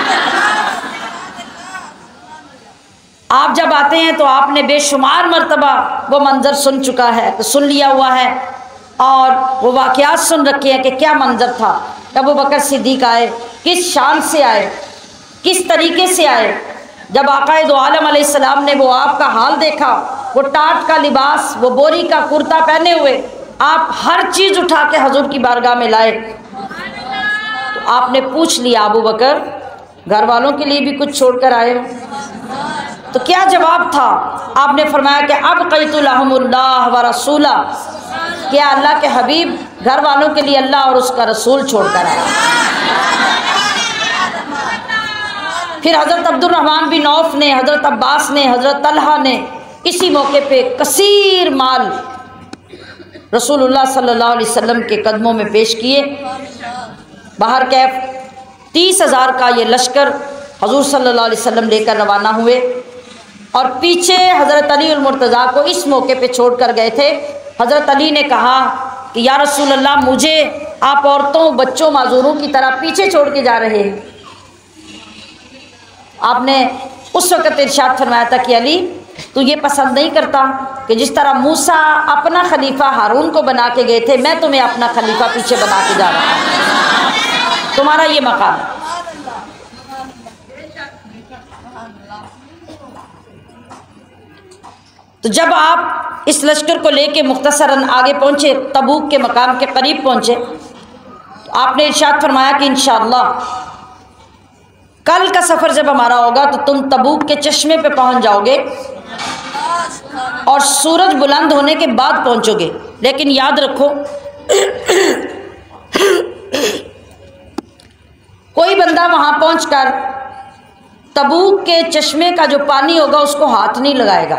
आप जब आते हैं तो आपने बेशुमार मर्तबा वो मंज़र सुन चुका है, तो सुन लिया हुआ है और वो वाक़यात सुन रखे हैं कि क्या मंज़र था। अबू बकर सिद्दीक़ आए, किस शान से आए, किस तरीके से आए। जब आक़ाए दो आलम अलैहिस्सलाम ने वो आपका हाल देखा, वो टाट का लिबास, वो बोरी का कुर्ता पहने हुए, आप हर चीज़ उठा के हजूर की बारगाह में लाए। तो आपने पूछ लिया, अबू बकर, घर वालों के लिए भी कुछ छोड़ कर आए हो? तो क्या जवाब था? आपने फरमाया कि अब क़ैतुलहुमुल्लाह व रसूला, क्या अल्लाह के हबीब घर वालों के लिए अल्लाह और उसका रसूल छोड़ कर आए। फिर हज़रत अब्दुर्रहमान बिन औफ ने, हज़रत अब्बास ने, हज़रत तलहा ने इसी मौके पे कसीर माल रसूलुल्लाह सल्लल्लाहु अलैहि वसल्लम के कदमों में पेश किए। बाहर कैफ तीस हज़ार का ये लश्कर हजूर सल्लल्लाहु अलैहि वसल्लम लेकर रवाना हुए और पीछे हज़रत अली उल मुर्तज़ा को इस मौके पे छोड़ कर गए थे। हज़रत अली ने कहा कि या रसूल अल्लाह, मुझे आप औरतों, बच्चों, माजूरों की तरह पीछे छोड़ के जा रहे हैं। आपने उस वक़्त इरशाद फरमाया था कि अली, तू ये पसंद नहीं करता कि जिस तरह मूसा अपना खलीफा हारून को बना के गए थे, मैं तुम्हें अपना खलीफा पीछे बना के जा रहा हूँ, तुम्हारा ये मकाम। तो जब आप इस लश्कर को लेके मुख्तसरन आगे पहुँचे, तबूक के मकाम के करीब पहुँचे, तो आपने इरशाद फरमाया कि इंशाअल्लाह कल का सफ़र जब हमारा होगा तो तुम तबूक के चश्मे पे पहुँच जाओगे और सूरज बुलंद होने के बाद पहुँचोगे। लेकिन याद रखो, कोई बंदा वहाँ पहुँचकर तबूक के चश्मे का जो पानी होगा उसको हाथ नहीं लगाएगा।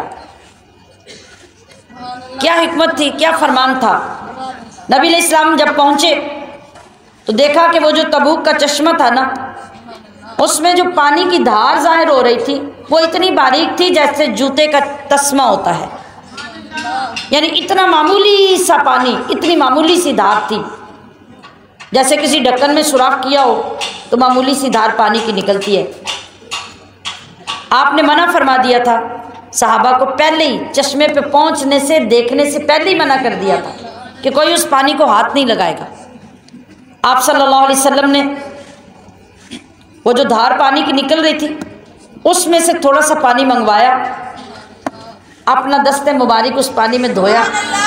क्या हिकमत थी, क्या फरमान था। नबी अलैहिस्सलाम जब पहुँचे तो देखा कि वो जो तबूक का चश्मा था ना, उसमें जो पानी की धार जाहिर हो रही थी वो इतनी बारीक थी जैसे जूते का तस्मा होता है, यानी इतना मामूली सा पानी, इतनी मामूली सी धार थी, जैसे किसी ढक्कन में सुराख किया हो तो मामूली सी धार पानी की निकलती है। आपने मना फरमा दिया था सहाबा को, पहले ही चश्मे पे पहुंचने से, देखने से पहले ही मना कर दिया था कि कोई उस पानी को हाथ नहीं लगाएगा। आप सल्लल्लाहु अलैहि वसल्लम ने वो जो धार पानी की निकल रही थी उसमें से थोड़ा सा पानी मंगवाया, अपना दस्ते मुबारक उस पानी में धोया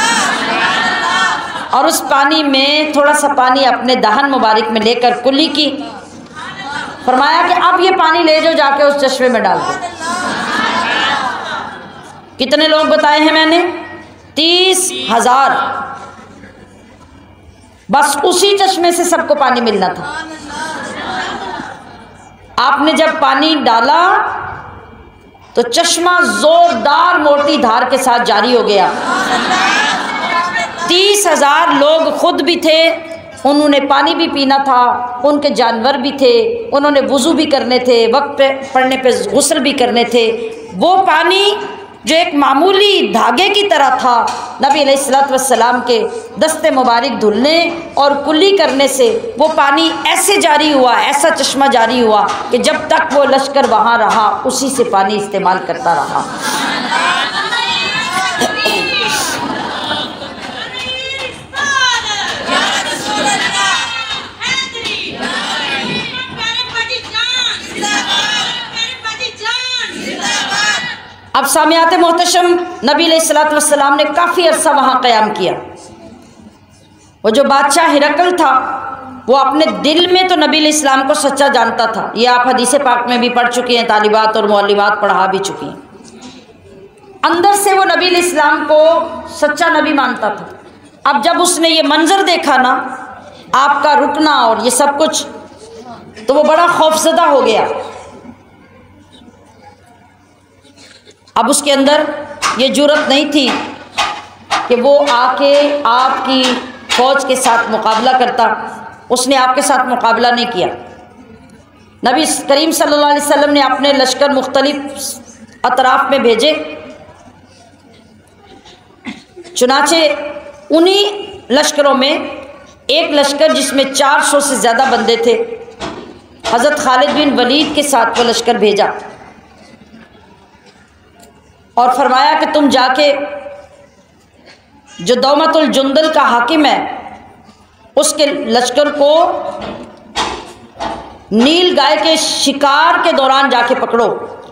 और उस पानी में थोड़ा सा पानी अपने दहन मुबारक में लेकर कुल्ली की, फरमाया कि अब ये पानी ले जाओ, जाके उस चश्मे में डाल दो। कितने लोग बताए हैं मैंने? तीस हजार। बस उसी चश्मे से सबको पानी मिलना था। आपने जब पानी डाला तो चश्मा जोरदार मोटी धार के साथ जारी हो गया। तीस हजार लोग खुद भी थे, उन्होंने पानी भी पीना था, उनके जानवर भी थे, उन्होंने वुज़ू भी करने थे, वक्त पे पड़ने पे गुस्ल भी करने थे। वो पानी जो एक मामूली धागे की तरह था, नबी अलैहिस्सलातु वस्सलाम के दस्ते मुबारक धुलने और कुल्ली करने से वो पानी ऐसे जारी हुआ, ऐसा चश्मा जारी हुआ कि जब तक वो लश्कर वहाँ रहा उसी से पानी इस्तेमाल करता रहा। अब सामियात मोहतशम, नबी अलैहिस्सलातु वस्सलाम ने काफ़ी अरसा वहाँ क़याम किया। वो जो बादशाह हिरकल था वो अपने दिल में तो नबी अलैहिस्सलाम को सच्चा जानता था। ये आप हदीस पाक में भी पढ़ चुकी हैं, तालिबात और मौलिमात पढ़ा भी चुकी हैं। अंदर से वो नबी अलैहिस्सलाम को सच्चा नबी मानता था। अब जब उसने ये मंजर देखा ना, आपका रुकना और ये सब कुछ, तो वो बड़ा खौफजदा हो गया। अब उसके अंदर ये जुर्रत नहीं थी कि वो आके आपकी फ़ौज के साथ मुकाबला करता। उसने आपके साथ मुकाबला नहीं किया। नबी करीम सल्लल्लाहु अलैहि वसल्लम ने अपने लश्कर मुख्तलिफ अतराफ़ में भेजे। चुनाचे उन्हीं लश्करों में एक लश्कर जिसमें चार सौ से ज़्यादा बंदे थे, हज़रत खालिद बिन वलीद के साथ वो लश्कर भेजा और फरमाया कि तुम जाके जो दौमतुल जुंदल का हाकिम है उसके लश्कर को नील गाय के शिकार के दौरान जाके पकड़ो।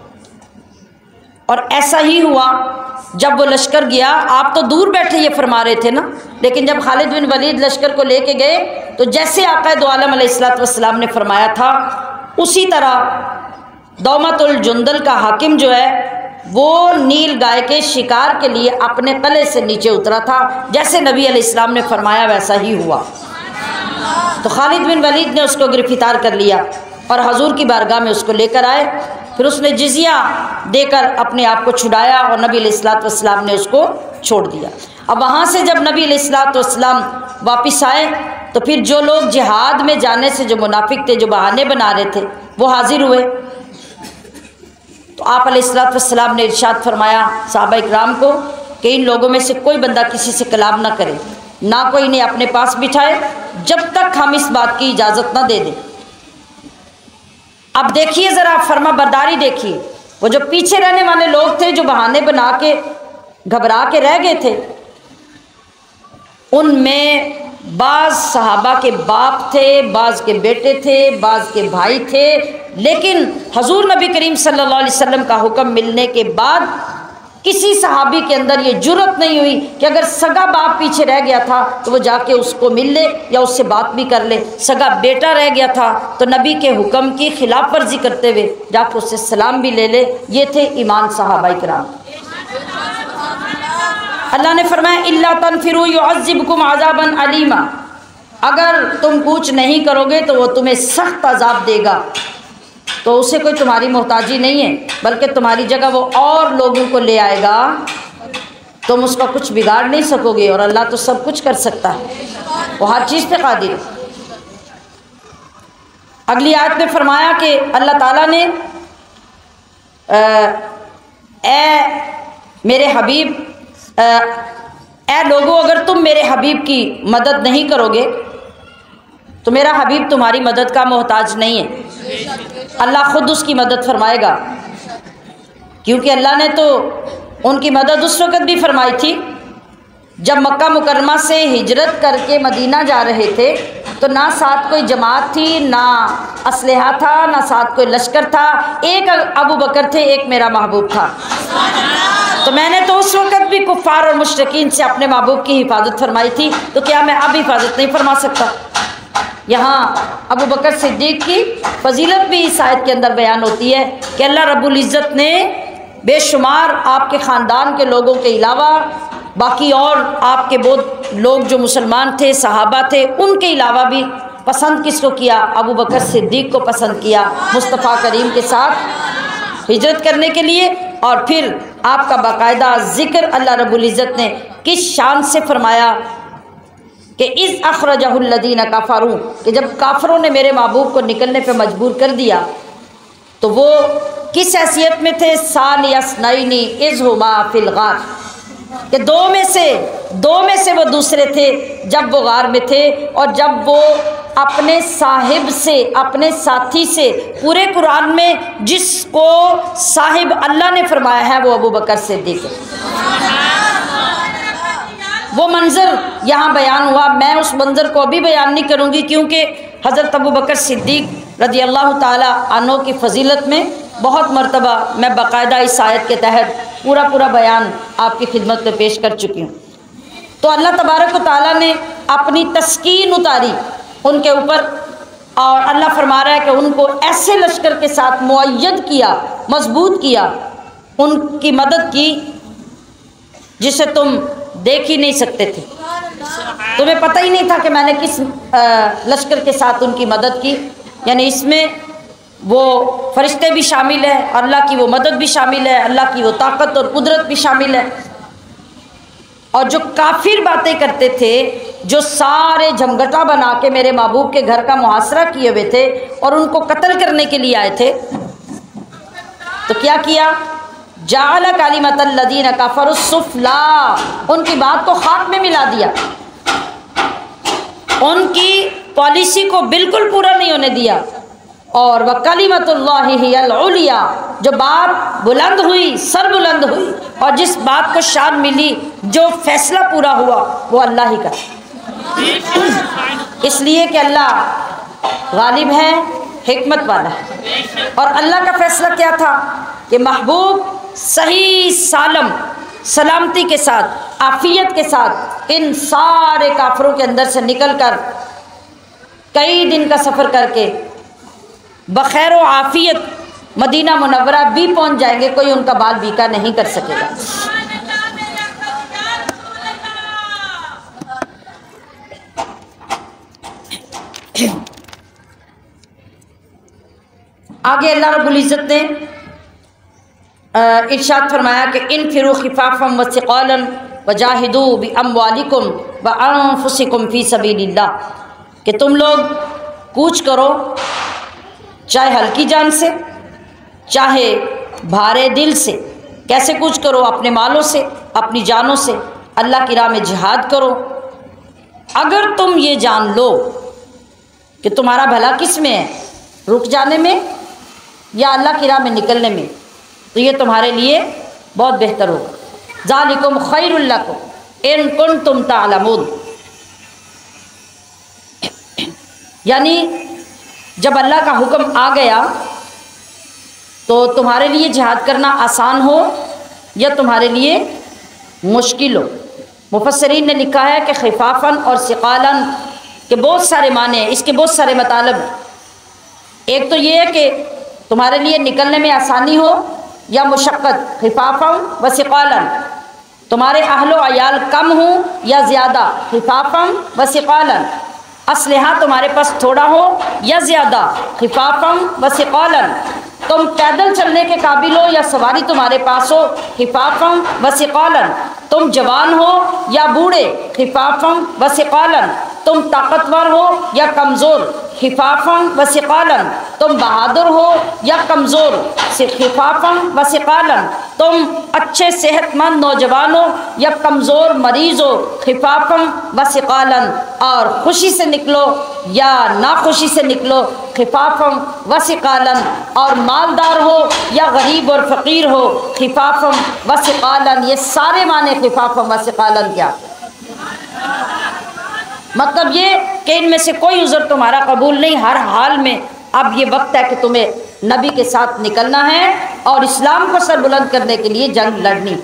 और ऐसा ही हुआ। जब वो लश्कर गया, आप तो दूर बैठे ये फरमा रहे थे ना, लेकिन जब खालिद बिन वलीद लश्कर को लेके गए तो जैसे आक़ा दो आलम अलैहिस्सलातु वस्सलाम ने फरमाया था उसी तरह दौमतुल जुंदल का हाकिम जो है वो नील गाय के शिकार के लिए अपने कले से नीचे उतरा था। जैसे नबी अलैहिस्सलाम ने फरमाया वैसा ही हुआ। तो खालिद बिन वलीद ने उसको गिरफ्तार कर लिया और हजूर की बारगाह में उसको लेकर आए। फिर उसने जिजिया देकर अपने आप को छुड़ाया और नबी अलैहिस्सलातु वस्सलाम ने उसको छोड़ दिया। अब वहाँ से जब नबी अलैहिस्सलातु वस्सलाम वापस आए तो फिर जो लोग जिहाद में जाने से जो मुनाफिक थे, जो बहाने बना रहे थे, वो हाजिर हुए। तो आप अलैहिस्सलातु वस्सलाम ने इरशाद फरमाया सहाबा इकराम को कि इन लोगों में से कोई बंदा किसी से कलाम ना करे, ना कोई इन्हें अपने पास बिठाए जब तक हम इस बात की इजाज़त ना दे दें। अब देखिए ज़रा फर्मा बरदारी देखिए, वो जो पीछे रहने वाले लोग थे, जो बहाने बना के घबरा के रह गए थे, उनमें बाज़ सहाबा के बाप थे, बाज़ के बेटे थे, बाज़ के भाई थे। लेकिन हजूर नबी करीम सल्लल्लाहु अलैहि वसल्लम का हुक्म मिलने के बाद किसी सहाबी के अंदर ये जुर्रत नहीं हुई कि अगर सगा बाप पीछे रह गया था तो वो जाके उसको मिल ले या उससे बात भी कर ले। सगा बेटा रह गया था तो नबी के हुक्म की खिलाफ वर्जी करते हुए जाके उससे सलाम भी ले ले। ये थे ईमान सहाबा इकराम। अल्लाह ने फरमाया इल्ला तनफिरू युअज़्ज़िबकुम अज़ाबन अलीमा, अगर तुम कूच नहीं करोगे तो वो तुम्हें सख्त अजाब देगा। तो उसे कोई तुम्हारी मोहताजी नहीं है, बल्कि तुम्हारी जगह वो और लोगों को ले आएगा, तुम उसका कुछ बिगाड़ नहीं सकोगे। और अल्लाह तो सब कुछ कर सकता है, वो हर चीज़ पे कादिर है। अगली आयत में फरमाया कि अल्लाह ताला ने ए मेरे हबीब, ए लोगों, अगर तुम मेरे हबीब की मदद नहीं करोगे तो मेरा हबीब तुम्हारी मदद का मोहताज नहीं है। अल्लाह खुद उसकी मदद फरमाएगा, क्योंकि अल्लाह ने तो उनकी मदद उस वक़्त भी फरमाई थी जब मक्का मुकरमा से हिजरत करके मदीना जा रहे थे। तो ना साथ कोई जमात थी, ना असलहा था, ना साथ कोई लश्कर था। एक अबू बकर थे, एक मेरा महबूब था। तो मैंने तो उस वक़्त भी कुफ़ार और मुशरिकीन से अपने महबूब की हिफाजत फरमाई थी, तो क्या मैं अब हिफाजत नहीं फरमा सकता? यहाँ अबू बकर सिद्दीक़ की फजीलत भी इस आयत के अंदर बयान होती है कि अल्लाह रब्बुल इज़्ज़त ने बेशुमार आपके ख़ानदान के लोगों के अलावा बाकी और आपके बहुत लोग जो मुसलमान थे, सहाबा थे, उनके अलावा भी पसंद किसको किया? अबू बकर सिद्दीक़ को पसंद किया मुस्तफ़ा करीम के साथ हिजरत करने के लिए। और फिर आपका बाकायदा ज़िक्र अल्लाह रब्बुल इज़्ज़त ने किस शान से फरमाया कि इज़ अख़रजहुल्लज़ीना कफ़रू, कि जब काफरों ने मेरे महबूब को निकलने पे मजबूर कर दिया तो वो किस हैसियत में थे? साल यसनैनी इज़ हुमा फ़िल गार, कि दो में से दो में से वो दूसरे थे जब वो गार में थे। और जब वो अपने साहिब से, अपने साथी से, पूरे कुरान में जिसको साहिब अल्लाह ने फरमाया है वो अबू बकर सिद्दीक़ है। वो मंज़र यहाँ बयान हुआ। मैं उस मंज़र को अभी बयान नहीं करूँगी, क्योंकि हज़रत अबू बकर सिद्दीक़ रज़ी अल्लाह ताला अन्हु की फ़जीलत में बहुत मरतबा मैं बाकायदा इस आयत के तहत पूरा पूरा बयान आपकी खिदमत में पेश कर चुकी हूँ। तो अल्लाह तबारक व तआला ने अपनी तस्कीन उतारी उनके ऊपर, और अल्लाह फरमा रहा है कि उनको ऐसे लश्कर के साथ मुअय्यद किया, मजबूत किया, उनकी मदद की जिसे तुम देख ही नहीं सकते थे। तुम्हें पता ही नहीं था कि मैंने किस लश्कर के साथ उनकी मदद की। यानी इसमें वो फरिश्ते भी शामिल है, अल्लाह की वो मदद भी शामिल है, अल्लाह की वो ताकत और कुदरत भी शामिल है। और जो काफिर बातें करते थे, जो सारे झमघटा बना के मेरे महबूब के घर का मुहासरा किए हुए थे और उनको कत्ल करने के लिए आए थे, तो क्या किया? जाअल कलिमतल लज़ीना कफ़रु सुफ़ला, उनकी बात को खाक में मिला दिया, उनकी पॉलिसी को बिल्कुल पूरा नहीं होने दिया। और वह कलिमतुल्लाहि हियल उलिया, जो बात बुलंद हुई, सर बुलंद हुई, और जिस बात को शान मिली, जो फैसला पूरा हुआ, वो अल्लाह ही का। इसलिए कि अल्लाह गालिब है, हिकमत वाला है। और अल्लाह का फैसला क्या था कि महबूब सही सालम सलामती के साथ, आफियत के साथ इन सारे काफरों के अंदर से निकलकर कई दिन का सफ़र करके बखैर व आफियत मदीना मुनव्वरा भी पहुंच जाएंगे। कोई उनका बाल बीका नहीं कर सकेगा। आगे अल्लाह रब्बुल इज़्ज़त ने इरशाद फरमाया कि इन फिरू खिफाफम व सिक़ालन वजाहिदू बि अम्वालिकुम व अनफुसिकुम फ़ी सबीलिल्लाह, कि तुम लोग कूच करो चाहे हल्की जान से चाहे भारे दिल से। कैसे कूच करो? अपने मालों से, अपनी जानों से अल्लाह की राह में जिहाद करो। अगर तुम ये जान लो कि तुम्हारा भला किस में है, रुक जाने में या अल्लाह की राह में निकलने में, तो ये तुम्हारे लिए बहुत बेहतर होगा। ज़ालिकुम खैरुल लकुम इन कुंतुम तालमून। यानी जब अल्लाह का हुक्म आ गया तो तुम्हारे लिए जिहाद करना आसान हो या तुम्हारे लिए मुश्किल हो। मुफस्सरीन ने लिखा है कि खिफाफन और सिक़ालन के बहुत सारे माने हैं, इसके बहुत सारे मतलब हैं। एक तो ये है कि तुम्हारे लिए निकलने में आसानी हो या मुशक्क़त, खिफाफम व सिक़ालन। तुम्हारे अहलो अयाल कम हो या ज़्यादा, खिफाफम व सिक़ालन। असलहा तुम्हारे पास थोड़ा हो या ज़्यादा, खिफाफम व सिक़ालन। तुम पैदल चलने के काबिल हो या सवारी तुम्हारे पास हो, खिफाफम व सिक़ालन। तुम जवान हो या बूढ़े, खिफाफम व सिक़ालन। तुम ताकतवर हो या कमज़ोर, खिफाफम व सिक़ालन। तुम बहादुर हो या कमज़ोर, खिफाफम व सिक़ालन। तुम अच्छे सेहतमंद नौजवान हो या कमज़ोर मरीज़ हो, खिफाफम व सिक़ालन। और खुशी से निकलो या नाखुशी से निकलो, खिफाफम व सिक़ालन। और मालदार हो या गरीब और फ़कीर हो, खिफाफम व सिक़ालन। ये सारे माने खिफाफम व सिक़ालन क्या? मतलब ये कि इनमें से कोई उज़र तुम्हारा कबूल नहीं। हर हाल में अब ये वक्त है कि तुम्हें नबी के साथ निकलना है और इस्लाम को सरबुलंद करने के लिए जंग लड़नी।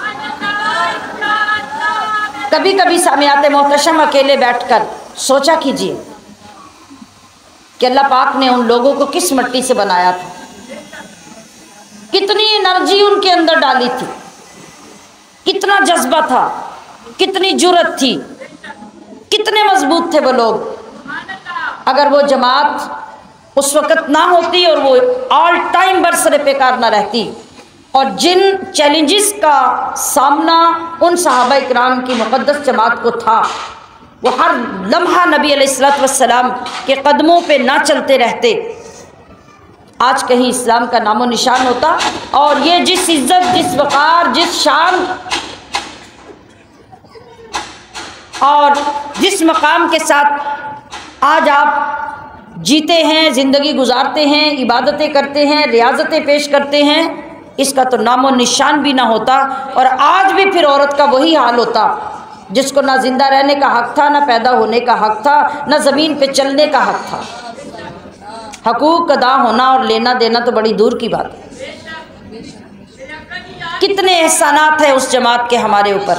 कभी कभी सामियात मोहतशम अकेले बैठकर सोचा कीजिए कि अल्लाह पाक ने उन लोगों को किस मिट्टी से बनाया था, कितनी एनर्जी उनके अंदर डाली थी, कितना जज्बा था, कितनी जुर्रत थी, कितने मजबूत थे वो लोग। अगर वो जमात उस वक़्त ना होती और वो ऑल टाइम बरसरे बेकार ना रहती, और जिन चैलेंजेस का सामना उन सहाबा इकराम की मुक़द्दस जमात को था, वो हर लम्हा नबी अलैहिस्सलातु वस्सलाम के कदमों पे ना चलते रहते, आज कहीं इस्लाम का नामो निशान होता। और ये जिस इज़्ज़त, जिस वक़ार, जिस शान और जिस मकाम के साथ आज आप जीते हैं, ज़िंदगी गुजारते हैं, इबादतें करते हैं, रियाज़तें पेश करते हैं, इसका तो नामो निशान भी ना होता। और आज भी फिर औरत का वही हाल होता जिसको ना ज़िंदा रहने का हक़ था, ना पैदा होने का हक़ था, ना ज़मीन पे चलने का हक़ था। हकूक़ अदा होना और लेना देना तो बड़ी दूर की बात है। कितने एहसानात हैं उस जमात के हमारे ऊपर।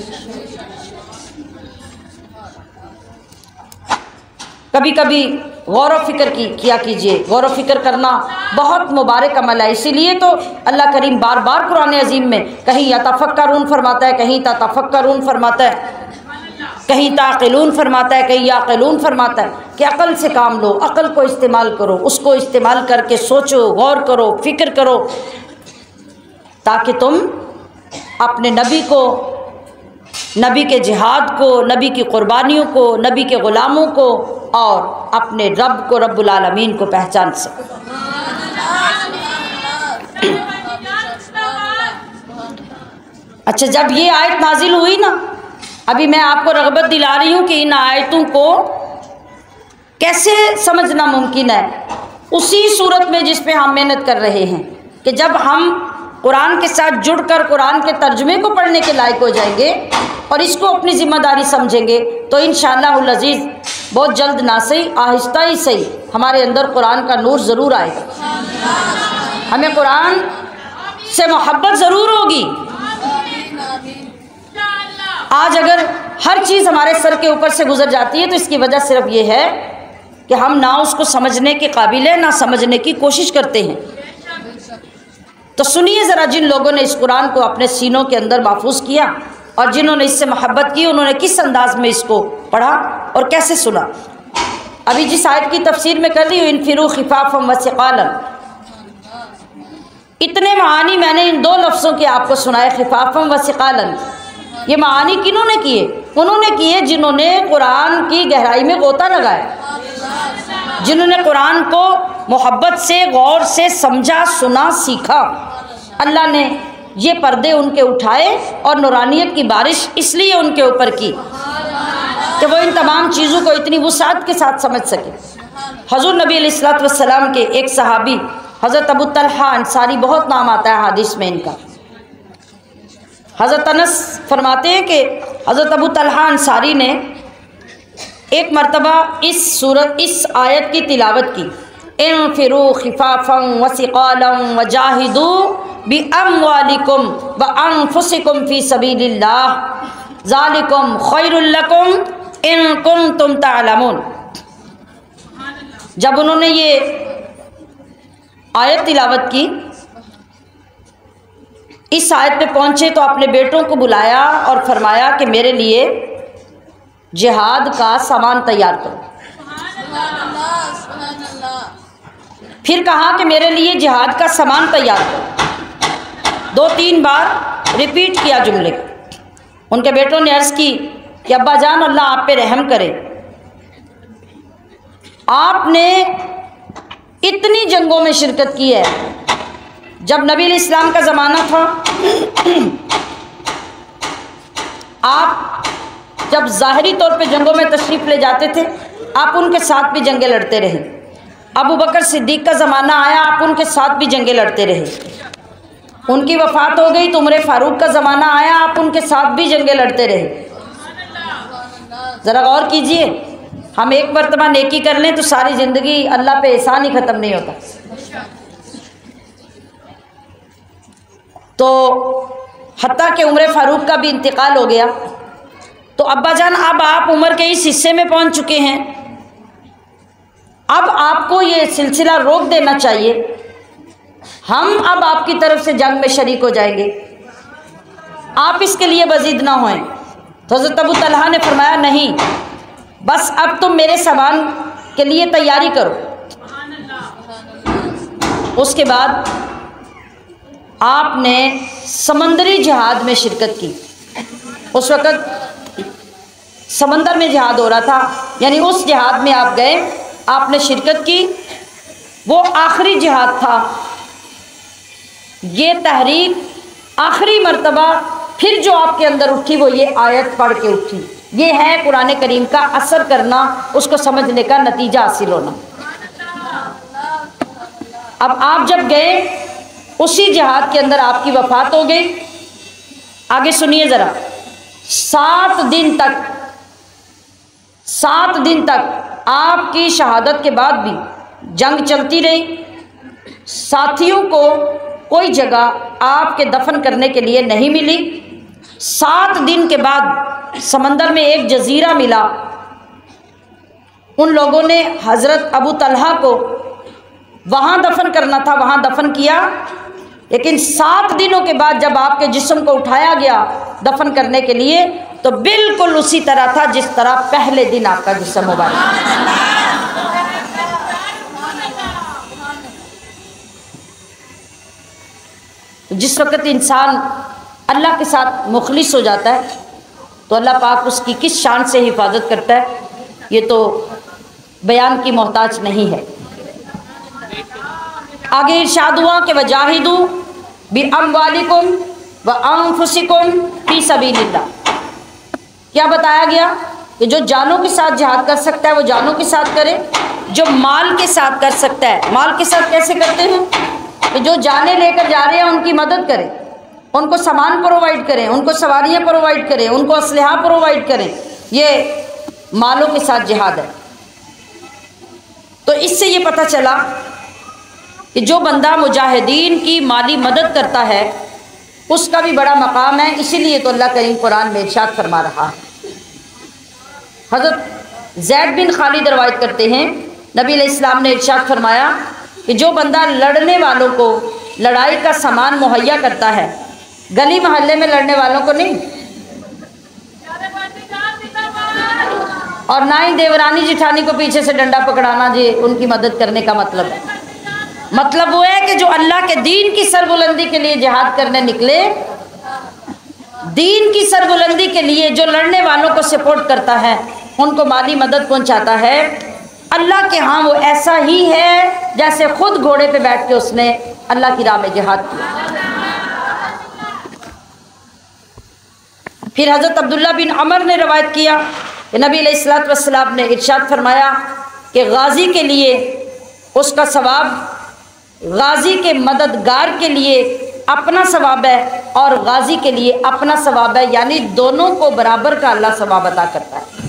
कभी कभी गौर व फिक्र की किया कीजिए। गौर व फिक्र करना बहुत मुबारक अमल है। इसीलिए तो अल्लाह करीम बार बार कुरान अज़ीम में कहीं यतफ़क्करून फरमाता है, कहीं ततफ़क्करून फरमाता है, कहीं ताक़िलून फरमाता है, कहीं याक़िलून फरमाता है कि अक़ल से काम लो, अक़ल को इस्तेमाल करो, उसको इस्तेमाल करके सोचो, गौर करो, फ़िक्र करो, ताकि तुम अपने नबी को, नबी के जिहाद को, नबी की क़ुरबानियों को, नबी के ग़ुलामों को और अपने रब को, रब्बुल आलमीन को पहचान सको। अच्छा, जब ये आयत नाजिल हुई ना, अभी मैं आपको रग़बत दिला रही हूँ कि इन आयतों को कैसे समझना मुमकिन है, उसी सूरत में जिस पे हम मेहनत कर रहे हैं कि जब हम कुरान के साथ जुड़कर कुरान के तर्जुमे को पढ़ने के लायक हो जाएंगे और इसको अपनी ज़िम्मेदारी समझेंगे, तो इंशाअल्लाहुल अज़ीज़ बहुत जल्द ना सही, आहिस्ता ही सही, हमारे अंदर कुरान का नूर ज़रूर आएगा। हमें कुरान से मोहब्बत ज़रूर होगी। आज अगर हर चीज़ हमारे सर के ऊपर से गुजर जाती है तो इसकी वजह सिर्फ ये है कि हम ना उसको समझने के काबिल है, ना समझने की कोशिश करते हैं। तो सुनिए ज़रा, जिन लोगों ने इस कुरान को अपने सीनों के अंदर महफूज किया और जिन्होंने इससे मोहब्बत की, उन्होंने किस अंदाज में इसको पढ़ा और कैसे सुना। अभी जिस आयत की तफसीर में कर रही हूँ, इनफिरू खिफाफम व सिक़ालन, इतने मानी मैंने इन दो लफ्ज़ों के आपको सुनाए, खिफाफम व सिकालन। ये मानी किन्होंने किए? उन्होंने किए जिन्होंने कुरान की गहराई में गोता लगाया, जिन्होंने कुरान को मोहब्बत से, गौर से समझा, सुना, सीखा। अल्लाह ने ये पर्दे उनके उठाए और नूरानियत की बारिश इसलिए उनके ऊपर की कि वो इन तमाम चीज़ों को इतनी वुसाअत के साथ समझ सके। हज़ूर नबी अलैहिस्सलातु वस्सलाम के एक सहाबी हज़रत अबू तलहा अंसारी, बहुत नाम आता है हादिस में इनका। हज़रत अनस फरमाते हैं कि हज़रत अबू तलहा अंसारी ने एक मरतबा इस सूरत इस आयत की तिलावत की, इन्फिरू खिफाफम व सिकालम व जाहिदू बि अम्वालिकुम व अनफुसिकुम फी सबीलिल्लाह ज़ालिकुम खैरुल लकुम इन कुंतुम तालमून। जब उन्होंने ये आयत तिलावत की, इस आयत पे पहुँचे तो अपने बेटों को बुलाया और फरमाया कि मेरे लिए जिहाद का सामान तैयार करो। फिर कहा कि मेरे लिए जिहाद का सामान तैयार करो। दो तीन बार रिपीट किया जुमले। उनके बेटों ने अर्ज़ की कि अब्बा जान, अल्लाह आप पे रहम करे, आपने इतनी जंगों में शिरकत की है। जब नबी इस्लाम का ज़माना था, आप जब ज़ाहिरी तौर पे जंगों में तशरीफ़ ले जाते थे, आप उनके साथ भी जंगें लड़ते रहे। अबू बकर सिद्दीक़ का ज़माना आया, आप उनके साथ भी जंगें लड़ते रहे। उनकी वफ़ात हो गई तो उमर फ़ारूक का ज़माना आया, आप उनके साथ भी जंगें लड़ते रहे। ज़रा गौर कीजिए, हम एक मरतबा नेकी कर लें तो सारी ज़िंदगी अल्लाह पे एहसान ही ख़त्म नहीं होता। तो हत्ता कि उमर फ़ारूक का भी इंतकाल हो गया, तो अब्बा जान अब आप उम्र के इस हिस्से में पहुंच चुके हैं, अब आपको ये सिलसिला रोक देना चाहिए, हम अब आपकी तरफ से जंग में शरीक हो जाएंगे, आप इसके लिए बजीद ना होएं। तो हज़रत अबू तलहा ने फरमाया नहीं, बस अब तुम मेरे सामान के लिए तैयारी करो। उसके बाद आपने समंदरी जिहाद में शिरकत की। उस वक़्त समंदर में जिहाद हो रहा था, यानी उस जिहाद में आप गए, आपने शिरकत की। वो आखिरी जिहाद था। ये तहरीक आखिरी मर्तबा फिर जो आपके अंदर उठी वो ये आयत पढ़ के उठी। ये है कुरान करीम का असर करना, उसको समझने का नतीजा हासिल होना। अब आप जब गए, उसी जिहाद के अंदर आपकी वफात हो गई। आगे सुनिए ज़रा, सात दिन तक सात दिन तक आपकी शहादत के बाद भी जंग चलती रही। साथियों को कोई जगह आपके दफन करने के लिए नहीं मिली। सात दिन के बाद समंदर में एक जजीरा मिला। उन लोगों ने हज़रत अबू तलहा को वहाँ दफन करना था, वहाँ दफन किया, लेकिन सात दिनों के बाद जब आपके जिस्म को उठाया गया दफन करने के लिए, तो बिल्कुल उसी तरह था जिस तरह पहले दिन आपका जिस्म मुबारक। जिस वक़्त इंसान अल्लाह के साथ मुखलिस हो जाता है तो अल्लाह पाक उसकी किस शान से हिफाजत करता है, ये तो बयान की मोहताज नहीं है। आगे इरशाद हुआ कि वजाहिदू बि अम्वालिकुम व अनफुसिकुम फी सबीलिल्लाह। क्या बताया गया कि जो जानों के साथ जिहाद कर सकता है वो जानों के साथ करे, जो माल के साथ कर सकता है। माल के साथ कैसे करते हैं कि जो जाने लेकर जा रहे हैं उनकी मदद करें, उनको सामान प्रोवाइड करें, उनको सवारियाँ प्रोवाइड करें, उनको असलहा प्रोवाइड करें। ये मालों के साथ जिहाद है। तो इससे ये पता चला कि जो बंदा मुजाहिदीन की माली मदद करता है उसका भी बड़ा मकाम है। इसीलिए तो अल्लाह करीम कुरान में इरशाद फरमा रहा है। हज़रत ज़ैद बिन खालिद रवायत करते हैं, नबी अलैहिस्सलाम ने इरशाद फरमाया कि जो बंदा लड़ने वालों को लड़ाई का सामान मुहैया करता है, गली मोहल्ले में लड़ने वालों को नहीं, और ना ही देवरानी जिठानी को पीछे से डंडा पकड़ाना जी उनकी मदद करने का मतलब है। मतलब वो है कि जो अल्लाह के दीन की सरबुलंदी के लिए जिहाद करने निकले, दीन की सरबुलंदी के लिए जो लड़ने वालों को सपोर्ट करता है, उनको माली मदद पहुंचाता है, अल्लाह के यहाँ वो ऐसा ही है जैसे खुद घोड़े पे बैठ के उसने अल्लाह की राह में जिहाद किया। फिर हज़रत अब्दुल्ला बिन अमर ने रवायत किया कि नबी अलैहिस्सलातु वस्सलाम ने इरशाद फरमाया कि गाजी के लिए उसका सवाब, गाजी के मददगार के लिए अपना सवाब है और गाजी के लिए अपना सवाब है, यानी दोनों को बराबर का अल्लाह सवाब अता करता है।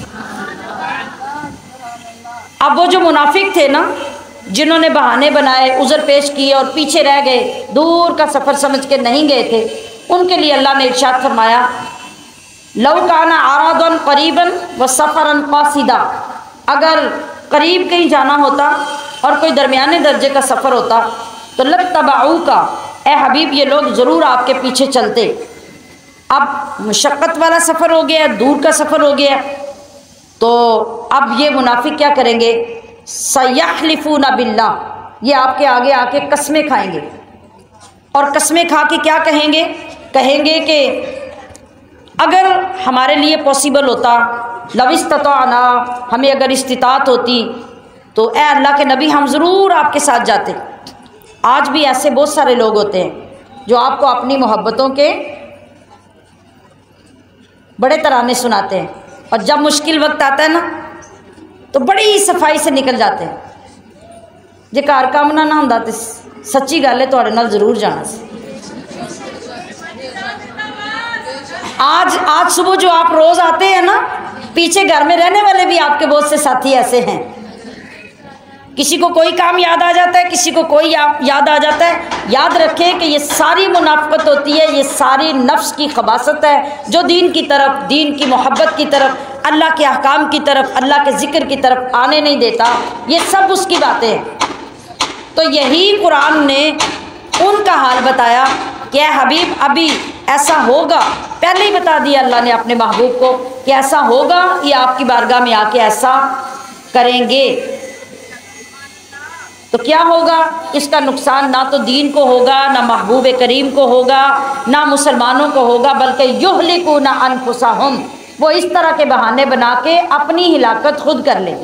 अब वो जो मुनाफिक थे ना, जिन्होंने बहाने बनाए, उज़र पेश किए और पीछे रह गए, दूर का सफ़र समझ के नहीं गए थे, उनके लिए अल्लाह ने इरशाद फरमाया लौ काना आरादन करीबन व सफ़रन कासिदा, अगर करीब कहीं जाना होता और कोई दरमियाने दर्जे का सफ़र होता तो लत्तबाऊ का, ए हबीब ये लोग ज़रूर आपके पीछे चलते। अब मुशक्क़त वाला सफ़र हो गया, दूर का सफ़र हो गया, तो अब ये मुनाफिक क्या करेंगे, सयहलिफूना बिल्लाह, ये आपके आगे आके कस्में खाएंगे और कस्में खा के क्या कहेंगे, कहेंगे कि अगर हमारे लिए पॉसिबल होता, लविस्तताना, हमें अगर इस्तिताअत होती तो ए अल्लाह के नबी हम ज़रूर आपके साथ जाते। आज भी ऐसे बहुत सारे लोग होते हैं जो आपको अपनी मोहब्बतों के बड़े तराने सुनाते हैं और जब मुश्किल वक्त आता है ना तो बड़ी सफाई से निकल जाते हैं। जे घर कामना ना होंदा ते सच्ची गल है तुहाडे नाल जरूर जाना सी। आज आज सुबह जो आप रोज़ आते हैं ना, पीछे घर में रहने वाले भी आपके बहुत से साथी ऐसे हैं, किसी को कोई काम याद आ जाता है, किसी को कोई याद आ जाता है। याद रखें कि ये सारी मुनाफिकत होती है, ये सारी नफ्स की खबासत है जो दीन की तरफ, दीन की मोहब्बत की तरफ, अल्लाह के अहकाम की तरफ, अल्लाह के ज़िक्र की तरफ आने नहीं देता। ये सब उसकी बातें हैं। तो यही कुरान ने उनका हाल बताया कि हबीब अभी ऐसा होगा, पहले ही बता दिया अल्लाह ने अपने महबूब को कि ऐसा होगा, ये आपकी बारगाह में आके ऐसा करेंगे। तो क्या होगा, इसका नुकसान ना तो दीन को होगा, ना महबूब करीम को होगा, ना मुसलमानों को होगा, बल्कि युहलिकूना अनफुसहुम, वो इस तरह के बहाने बना के अपनी हिलाकत खुद कर ले।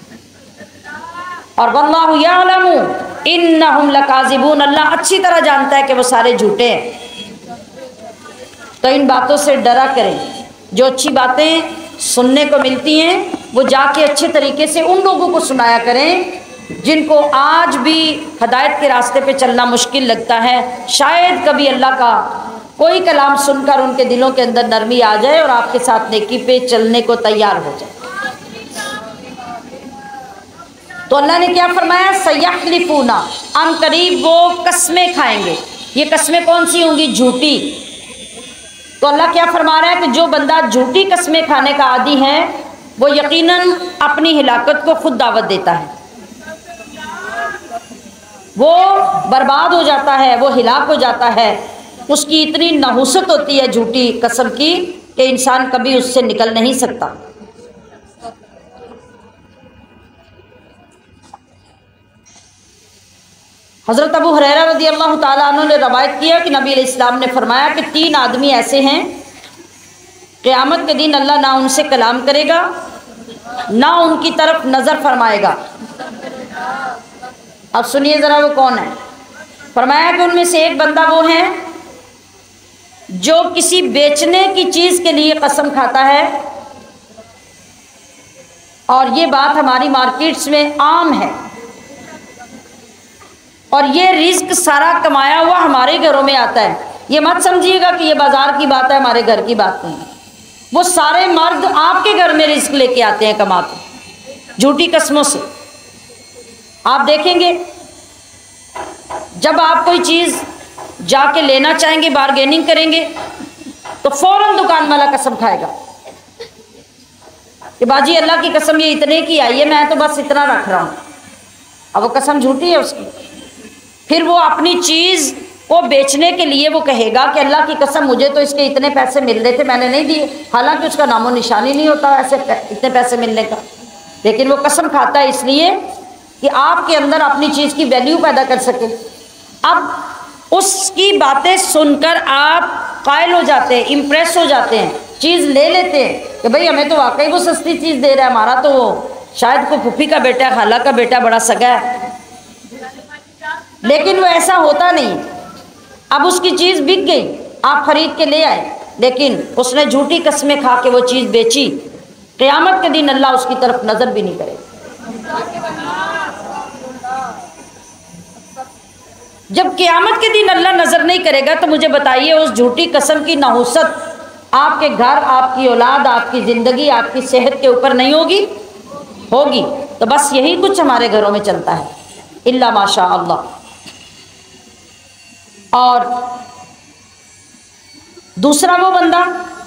और वल्लाहु यअलमु इन्नहुम लकाज़िबून, अल्लाह अच्छी तरह जानता है कि वो सारे झूठे हैं। तो इन बातों से डरा करें। जो अच्छी बातें सुनने को मिलती हैं वो जाके अच्छे तरीके से उन लोगों को सुनाया करें जिनको आज भी हदायत के रास्ते पे चलना मुश्किल लगता है। शायद कभी अल्लाह का कोई कलाम सुनकर उनके दिलों के अंदर नरमी आ जाए और आपके साथ नेकी पे चलने को तैयार हो जाए। तो अल्लाह ने क्या फरमाया, सयहलिफूना, अन करीब वो कस्में खाएंगे। ये कस्में कौन सी होंगी, झूठी। तो अल्लाह क्या फरमा रहा है कि जो बंदा झूठी कस्में खाने का आदी है वो यकीनन अपनी हिलाकत को खुद दावत देता है, वो बर्बाद हो जाता है, वो हिलाक हो जाता है। उसकी इतनी नहुसत होती है झूठी कसम की कि इंसान कभी उससे निकल नहीं सकता। हज़रत अबू हुरैरा रज़ी अल्लाह ताला अन्हु ने रवायत किया कि नबी अलैहिस्सलाम ने फरमाया कि तीन आदमी ऐसे हैं क़यामत के दिन अल्लाह ना उनसे कलाम करेगा, ना उनकी तरफ नज़र फरमाएगा। अब सुनिए ज़रा वो कौन है। फरमाया कि उनमें से एक बंदा वो है जो किसी बेचने की चीज़ के लिए कसम खाता है, और ये बात हमारी मार्केट्स में आम है, और ये रिस्क सारा कमाया हुआ हमारे घरों में आता है। ये मत समझिएगा कि ये बाज़ार की बात है, हमारे घर की बात नहीं। वो सारे मर्द आपके घर में रिस्क लेके आते हैं कमा के झूठी कस्मों से। आप देखेंगे जब आप कोई चीज़ जाके लेना चाहेंगे, बारगेनिंग करेंगे, तो फौरन दुकान वाला कसम खाएगा कि बाजी अल्लाह की कसम ये इतने की आई है, मैं तो बस इतना रख रहा हूँ। अब वो कसम झूठी है उसकी। फिर वो अपनी चीज़ को बेचने के लिए वो कहेगा कि अल्लाह की कसम मुझे तो इसके इतने पैसे मिल रहे थे, मैंने नहीं दिए, हालांकि उसका नामो निशानी नहीं होता ऐसे इतने पैसे मिलने का, लेकिन वो कसम खाता है इसलिए कि आपके अंदर अपनी चीज़ की वैल्यू पैदा कर सके। अब उसकी बातें सुनकर आप कायल हो जाते हैं, इम्प्रेस हो जाते हैं, चीज़ ले लेते हैं कि भाई हमें तो वाकई वो सस्ती चीज़ दे रहा है, हमारा तो वो शायद को फूफी का बेटा, खाला का बेटा बड़ा सगा है, लेकिन वो ऐसा होता नहीं। अब उसकी चीज़ बिक गई, आप खरीद के ले आए, लेकिन उसने झूठी कस्में खा के वो चीज़ बेची, क़यामत के दिन अल्लाह उसकी तरफ नज़र भी नहीं करेगा। जब क़यामत के दिन अल्लाह नज़र नहीं करेगा तो मुझे बताइए उस झूठी कसम की नहुसत आपके घर, आपकी औलाद, आपकी ज़िंदगी, आपकी सेहत के ऊपर नहीं होगी? होगी। तो बस यही कुछ हमारे घरों में चलता है, इल्ला माशा अल्लाह। और दूसरा वो बंदा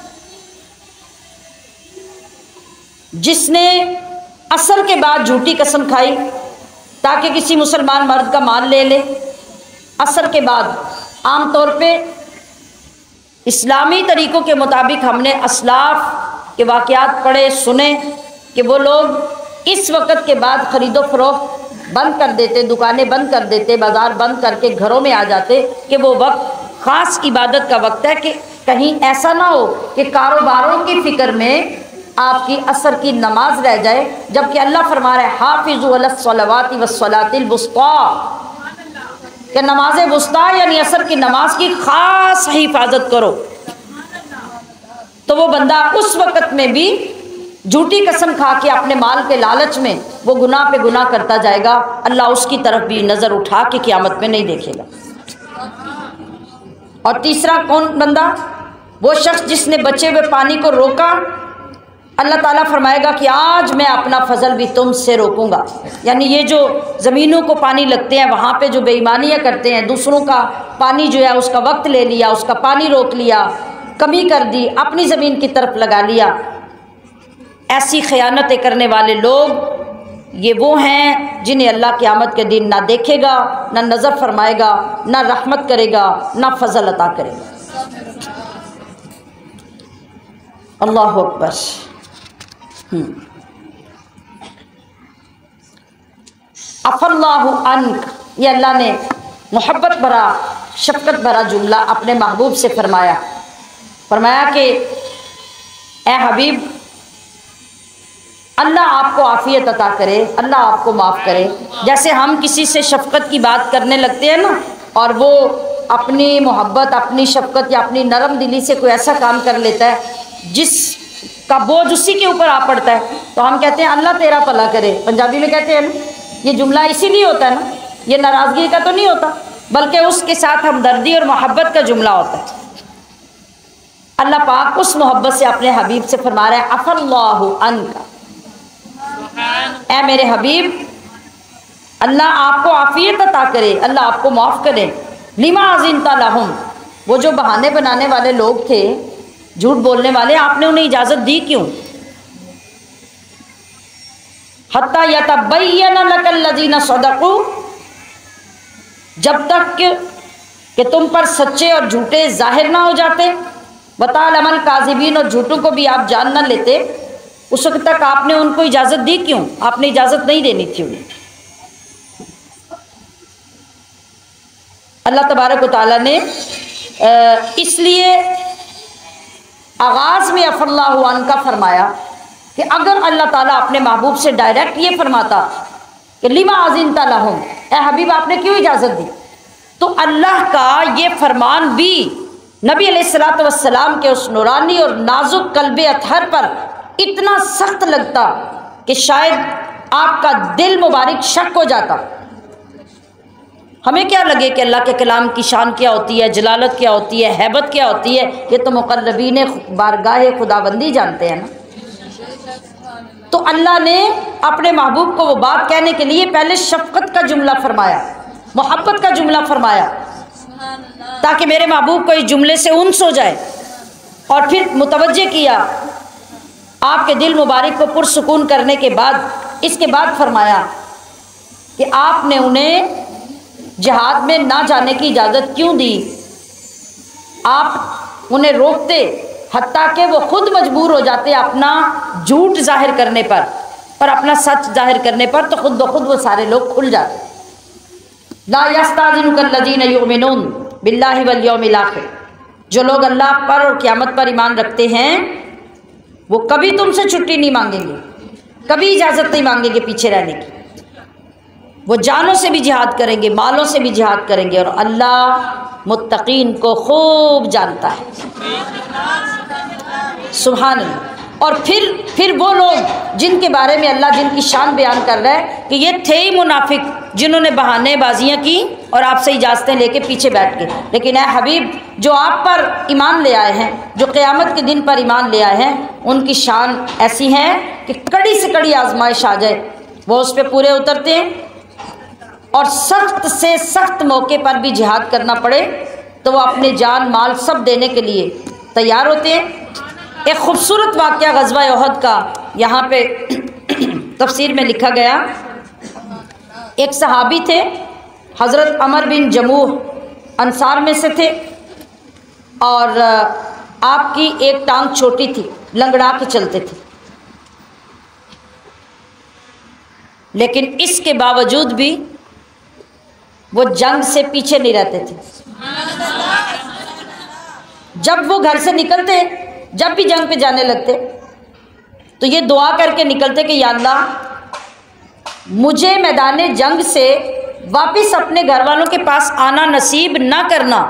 जिसने असर के बाद झूठी कसम खाई ताकि किसी मुसलमान मर्द का माल ले ले। असर के बाद आम तौर पे इस्लामी तरीक़ों के मुताबिक हमने असलाफ के वाक़यात पढ़े सुने कि वो लोग इस वक़्त के बाद ख़रीदो फरोख्त बंद कर देते, दुकानें बंद कर देते, बाज़ार बंद करके घरों में आ जाते कि वो वक्त ख़ास इबादत का वक्त है, कि कहीं ऐसा ना हो कि कारोबारों की फ़िक्र में आपकी असर की नमाज रह जाए, जबकि अल्लाह फरमा रहा है हाफिज़ू अलस्सलावाति वस्सलातिल वुस्ता, कि नमाज वुस्ता यानी असर की नमाज की ख़ास हिफाजत करो। तो वो बंदा उस वक़्त में भी झूठी कसम खा के अपने माल के लालच में वो गुनाह पे गुनाह करता जाएगा, अल्लाह उसकी तरफ भी नज़र उठा के क़यामत में नहीं देखेगा। और तीसरा कौन बंदा? वो शख्स जिसने बचे हुए पानी को रोका, अल्लाह ताला फरमाएगा कि आज मैं अपना फजल भी तुमसे रोकूंगा। यानी ये जो ज़मीनों को पानी लगते हैं, वहाँ पे जो बेईमानियाँ करते हैं, दूसरों का पानी जो है उसका वक्त ले लिया, उसका पानी रोक लिया, कमी कर दी, अपनी ज़मीन की तरफ लगा लिया, ऐसी ख़यानतें करने वाले लोग ये वो हैं जिन्हें अल्लाह क़यामत के दिन ना देखेगा, ना नज़र फरमाएगा, ना रहमत करेगा, ना फजल अता करेगा। अल्लाह अकबर। अफ़ल्लाहु अन्क, ये अल्लाह ने मोहब्बत भरा शफ़क़त भरा जुमला अपने महबूब से फरमाया। फरमाया कि ए हबीब, अल्लाह आपको आफ़ियत अता करे, अल्लाह आपको माफ़ करे। जैसे हम किसी से शफ़क़त की बात करने लगते हैं ना, और वो अपनी मोहब्बत, अपनी शफ़क़त या अपनी नरम दिली से कोई ऐसा काम कर लेता है जिसका बोझ उसी के ऊपर आ पड़ता है, तो हम कहते हैं अल्लाह तेरा भला करे। पंजाबी में कहते हैं ना, ये जुमला इसीलिए होता है ना, ये नाराज़गी का तो नहीं होता, बल्कि उसके साथ हमदर्दी और मोहब्बत का जुमला होता है। अल्लाह पाक उस मोहब्बत से अपने हबीब से फरमा रहा है अफ़ल्लाहु अन्का, ए मेरे हबीब, अल्लाह आपको आफ़ियत अता करे, अल्लाह आपको माफ़ करे। लिमा अज़िनता लहुम, वो जो बहाने बनाने वाले लोग थे, झूठ बोलने वाले, आपने उन्हें इजाज़त दी क्यों? हत्ता यतबय्यन लकल लज़ीना सदक़ू, जब तक कि तुम पर सच्चे और झूठे जाहिर ना हो जाते। बतालमल काज़िबीन, और झूठों को भी आप जान ना लेते, उस वक्त तक आपने उनको इजाज़त दी क्यों? आपने इजाज़त नहीं देनी थी उन्हें। अल्लाह तबारक व तआला ने इसलिए आगाज़ में अफ़ल्लाहु अन्का फरमाया कि अगर अल्लाह ताला अपने महबूब से डायरेक्ट ये फरमाता कि लिमा अज़िनता लहुम, ए हबीब आपने क्यों इजाज़त दी, तो अल्लाह का ये फरमान भी नबी अलैहिस्सलातु वस्सलाम के उस नूरानी और नाजुक कल्बे अतहर पर इतना सख्त लगता कि शायद आपका दिल मुबारक शक हो जाता। हमें क्या लगे कि अल्लाह के कलाम की शान क्या होती है, जलालत क्या होती है, हैबत क्या होती है, ये तो मुक़र्रबीन बारगाह खुदाबंदी जानते हैं ना। तो अल्लाह ने अपने महबूब को वो बात कहने के लिए पहले शफ़क़त का जुमला फरमाया, मोहब्बत का जुमला फरमाया, ताकि मेरे महबूब को इस जुमले से उन्स हो जाए, और फिर मुतवज्जे किया आपके दिल मुबारक को पुरसुकून करने के बाद इसके बाद फरमाया कि आपने उन्हें जिहाद में ना जाने की इजाज़त क्यों दी? आप उन्हें रोकते, हत्ता कि वो खुद मजबूर हो जाते अपना झूठ जाहिर करने पर, और अपना सच जाहिर करने पर तो खुद ब खुद वो सारे लोग खुल जाते। ला यस्ताज़िनुकल्लज़ीना युमिनून बिल्लाहि वल यौमिल आखिर, जो लोग अल्लाह पर और क़यामत पर ईमान रखते हैं वो कभी तुमसे छुट्टी नहीं मांगेंगे, कभी इजाज़त नहीं मांगेंगे पीछे रहने की। वो जानों से भी जिहाद करेंगे, मालों से भी जिहाद करेंगे, और अल्लाह मुत्तकीन को खूब जानता है। सुभान अल्लाह। और फिर फिर वो लोग जिनके बारे में अल्लाह जिनकी शान बयान कर रहा है कि ये थे ही मुनाफिक जिन्होंने बहानेबाजियाँ की और आपसे इजाज़तें लेके पीछे बैठ गए। लेकिन ऐ हबीब, जो आप पर ईमान ले आए हैं, जो क़यामत के दिन पर ईमान ले आए हैं, उनकी शान ऐसी है कि कड़ी से कड़ी आजमाइश आ जाए वो उस पर पूरे उतरते हैं, और सख्त से सख्त मौके पर भी जिहाद करना पड़े तो वो अपने जान माल सब देने के लिए तैयार होते हैं। एक खूबसूरत वाक़या ग़ज़वा उहद का यहाँ पे तफसीर में लिखा गया। एक सहाबी थे, हज़रत अमर बिन जमूह, अंसार में से थे, और आपकी एक टांग छोटी थी, लंगड़ा के चलते थे, लेकिन इसके बावजूद भी वो जंग से पीछे नहीं रहते थे। जब वो घर से निकलते, जब भी जंग पे जाने लगते तो ये दुआ करके निकलते कि या अल्लाह, मुझे मैदान जंग से वापस अपने घर वालों के पास आना नसीब ना करना।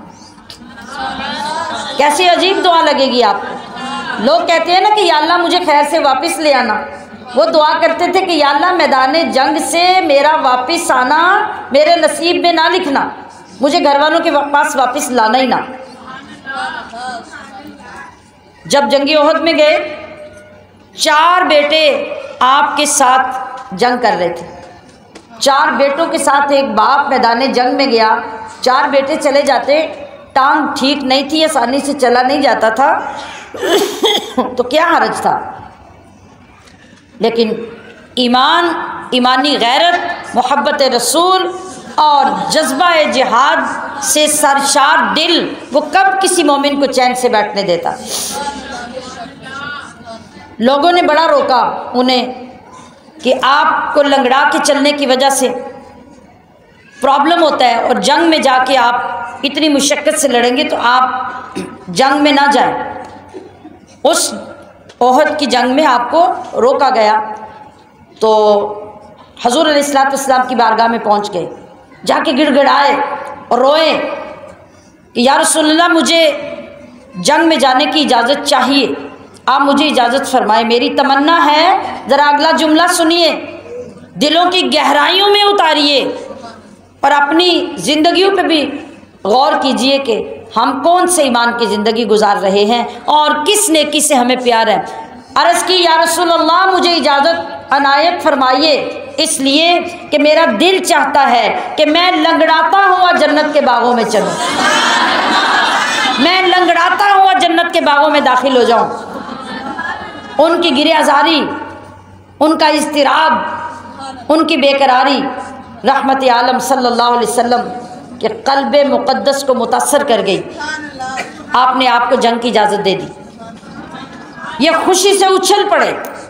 कैसी अजीब दुआ लगेगी आपको। लोग कहते हैं ना कि या अल्लाह मुझे खैर से वापस ले आना, वो दुआ करते थे कि या अल्लाह मैदान जंग से मेरा वापस आना मेरे नसीब में ना लिखना, मुझे घर वालों के पास वापस लाना ही ना। जब जंगी ओहद में गए, चार बेटे आपके साथ जंग कर रहे थे। चार बेटों के साथ एक बाप मैदान जंग में गया, चार बेटे चले जाते, टांग ठीक नहीं थी, आसानी से चला नहीं जाता था तो क्या हर्ज था। लेकिन ईमान, ईमानी गैरत, मोहब्बत रसूल और जज्बा जिहाद से सरशार दिल, वो कब किसी मोमिन को चैन से बैठने देता। लोगों ने बड़ा रोका उन्हें कि आपको लंगड़ा के चलने की वजह से प्रॉब्लम होता है, और जंग में जाके आप इतनी मुशक्क़त से लड़ेंगे तो आप जंग में ना जाएं। उस ओहद की जंग में आपको रोका गया। तो हजूर अलैहिस्सलाम की बारगाह में पहुंच गए, जाके गिड़गिड़ाए और रोए कि या रसूलल्लाह, मुझे जंग में जाने की इजाज़त चाहिए, आप मुझे इजाज़त फरमाए, मेरी तमन्ना है। ज़रा अगला जुमला सुनिए, दिलों की गहराइयों में उतारिए और अपनी ज़िंदगियों पे भी गौर कीजिए कि हम कौन से ईमान की ज़िंदगी गुजार रहे हैं और किस नेकी से हमें प्यार है। अर्ज़ की, या रसूलल्लाह, मुझे इजाज़त अनायत फरमाइए, इसलिए कि मेरा दिल चाहता है कि मैं लंगड़ाता हुआ जन्नत के बागों में चलूँ, मैं लंगड़ाता हुआ जन्नत के बागों में दाखिल हो जाऊँ। उनकी गिरे आज़ारी, उनका इज़्तिराब, उनकी बेकरारी रहमत आलम सल्लल्लाहु अलैहि वसल्लम के क़ल्ब मुक़द्दस को मुतासर कर गई। आपने आपको जंग की इजाज़त दे दी। ये खुशी से उछल पड़े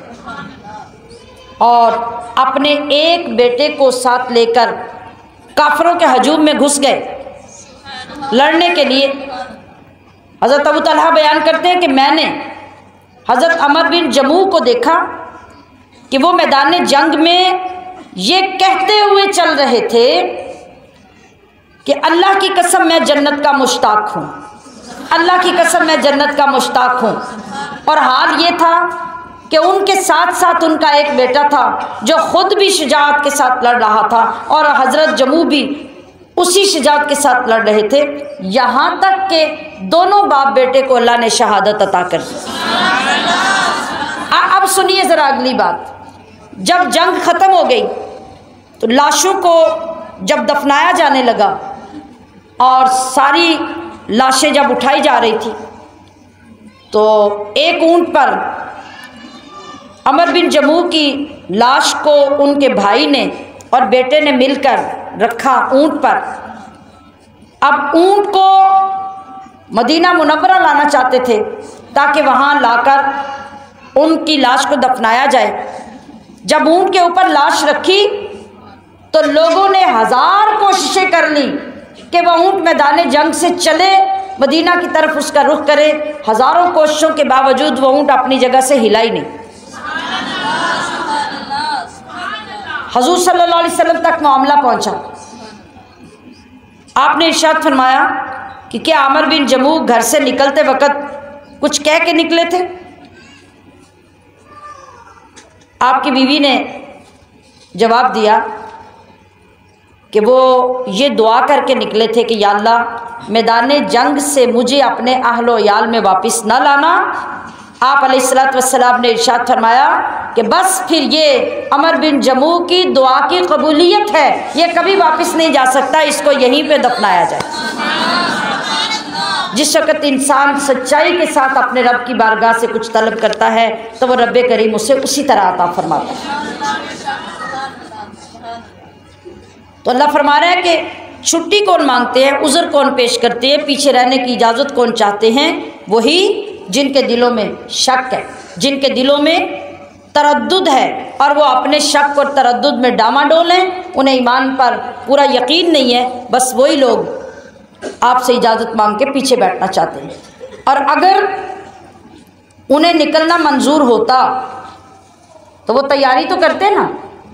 और अपने एक बेटे को साथ लेकर काफिरों के हजूम में घुस गए लड़ने के लिए। हज़रत अबू तलहा बयान करते हैं कि मैंने हज़रत अमर बिन जमूह को देखा कि वो मैदान जंग में ये कहते हुए चल रहे थे कि अल्लाह की कसम मैं जन्नत का मुश्ताक हूँ, अल्लाह की कसम मैं जन्नत का मुश्ताक हूँ। और हाल ये था कि उनके साथ साथ उनका एक बेटा था जो ख़ुद भी शुजाअत के साथ लड़ रहा था और हज़रत जमूह भी उसी शुजाअत के साथ लड़ रहे थे, यहाँ तक कि दोनों बाप बेटे को अल्लाह ने शहादत अता कर दी। अब सुनिए ज़रा अगली बात। जब जंग ख़त्म हो गई तो लाशों को जब दफनाया जाने लगा और सारी लाशें जब उठाई जा रही थी तो एक ऊंट पर अमर बिन जमूह की लाश को उनके भाई ने और बेटे ने मिलकर रखा ऊंट पर। अब ऊंट को मदीना मुनव्वरा लाना चाहते थे ताकि वहाँ लाकर उनकी लाश को दफनाया जाए। जब ऊंट के ऊपर लाश रखी तो लोगों ने हजार कोशिशें कर ली कि वह ऊंट मैदान जंग से चले, मदीना की तरफ उसका रुख करे। हजारों कोशिशों के बावजूद वह ऊंट अपनी जगह से हिला ही नहीं। हजूर सल्लल्लाहु अलैहि वसल्लम तक मामला पहुंचा। आपने इरशाद फरमाया कि क्या आमिर बिन जमूह घर से निकलते वक़्त कुछ कह के निकले थे? आपकी बीवी ने जवाब दिया कि वो ये दुआ करके निकले थे कि या अल्लाह मैदान जंग से मुझे अपने अहलो याल में वापस न लाना। आप अलैहिस्सलातु वस्सलाम ने इरशाद फरमाया कि बस फिर ये अमर बिन जमूह की दुआ की कबूलियत है, ये कभी वापस नहीं जा सकता, इसको यहीं पे दफनाया जाए। जिस वक़्त इंसान सच्चाई के साथ अपने रब की बारगाह से कुछ तलब करता है तो वह रब करीम उसे उसी तरह अता फरमाता है। तो अल्लाह फरमा रहा है कि छुट्टी कौन मांगते हैं, उज़र कौन पेश करते हैं, पीछे रहने की इजाज़त कौन चाहते हैं? वही जिनके दिलों में शक है, जिनके दिलों में तरद्दुद है और वो अपने शक और तरद्दुद में डामाडोल हैं, उन्हें ईमान पर पूरा यकीन नहीं है, बस वही लोग आपसे इजाज़त मांग के पीछे बैठना चाहते हैं। और अगर उन्हें निकलना मंजूर होता तो वो तैयारी तो करते ना,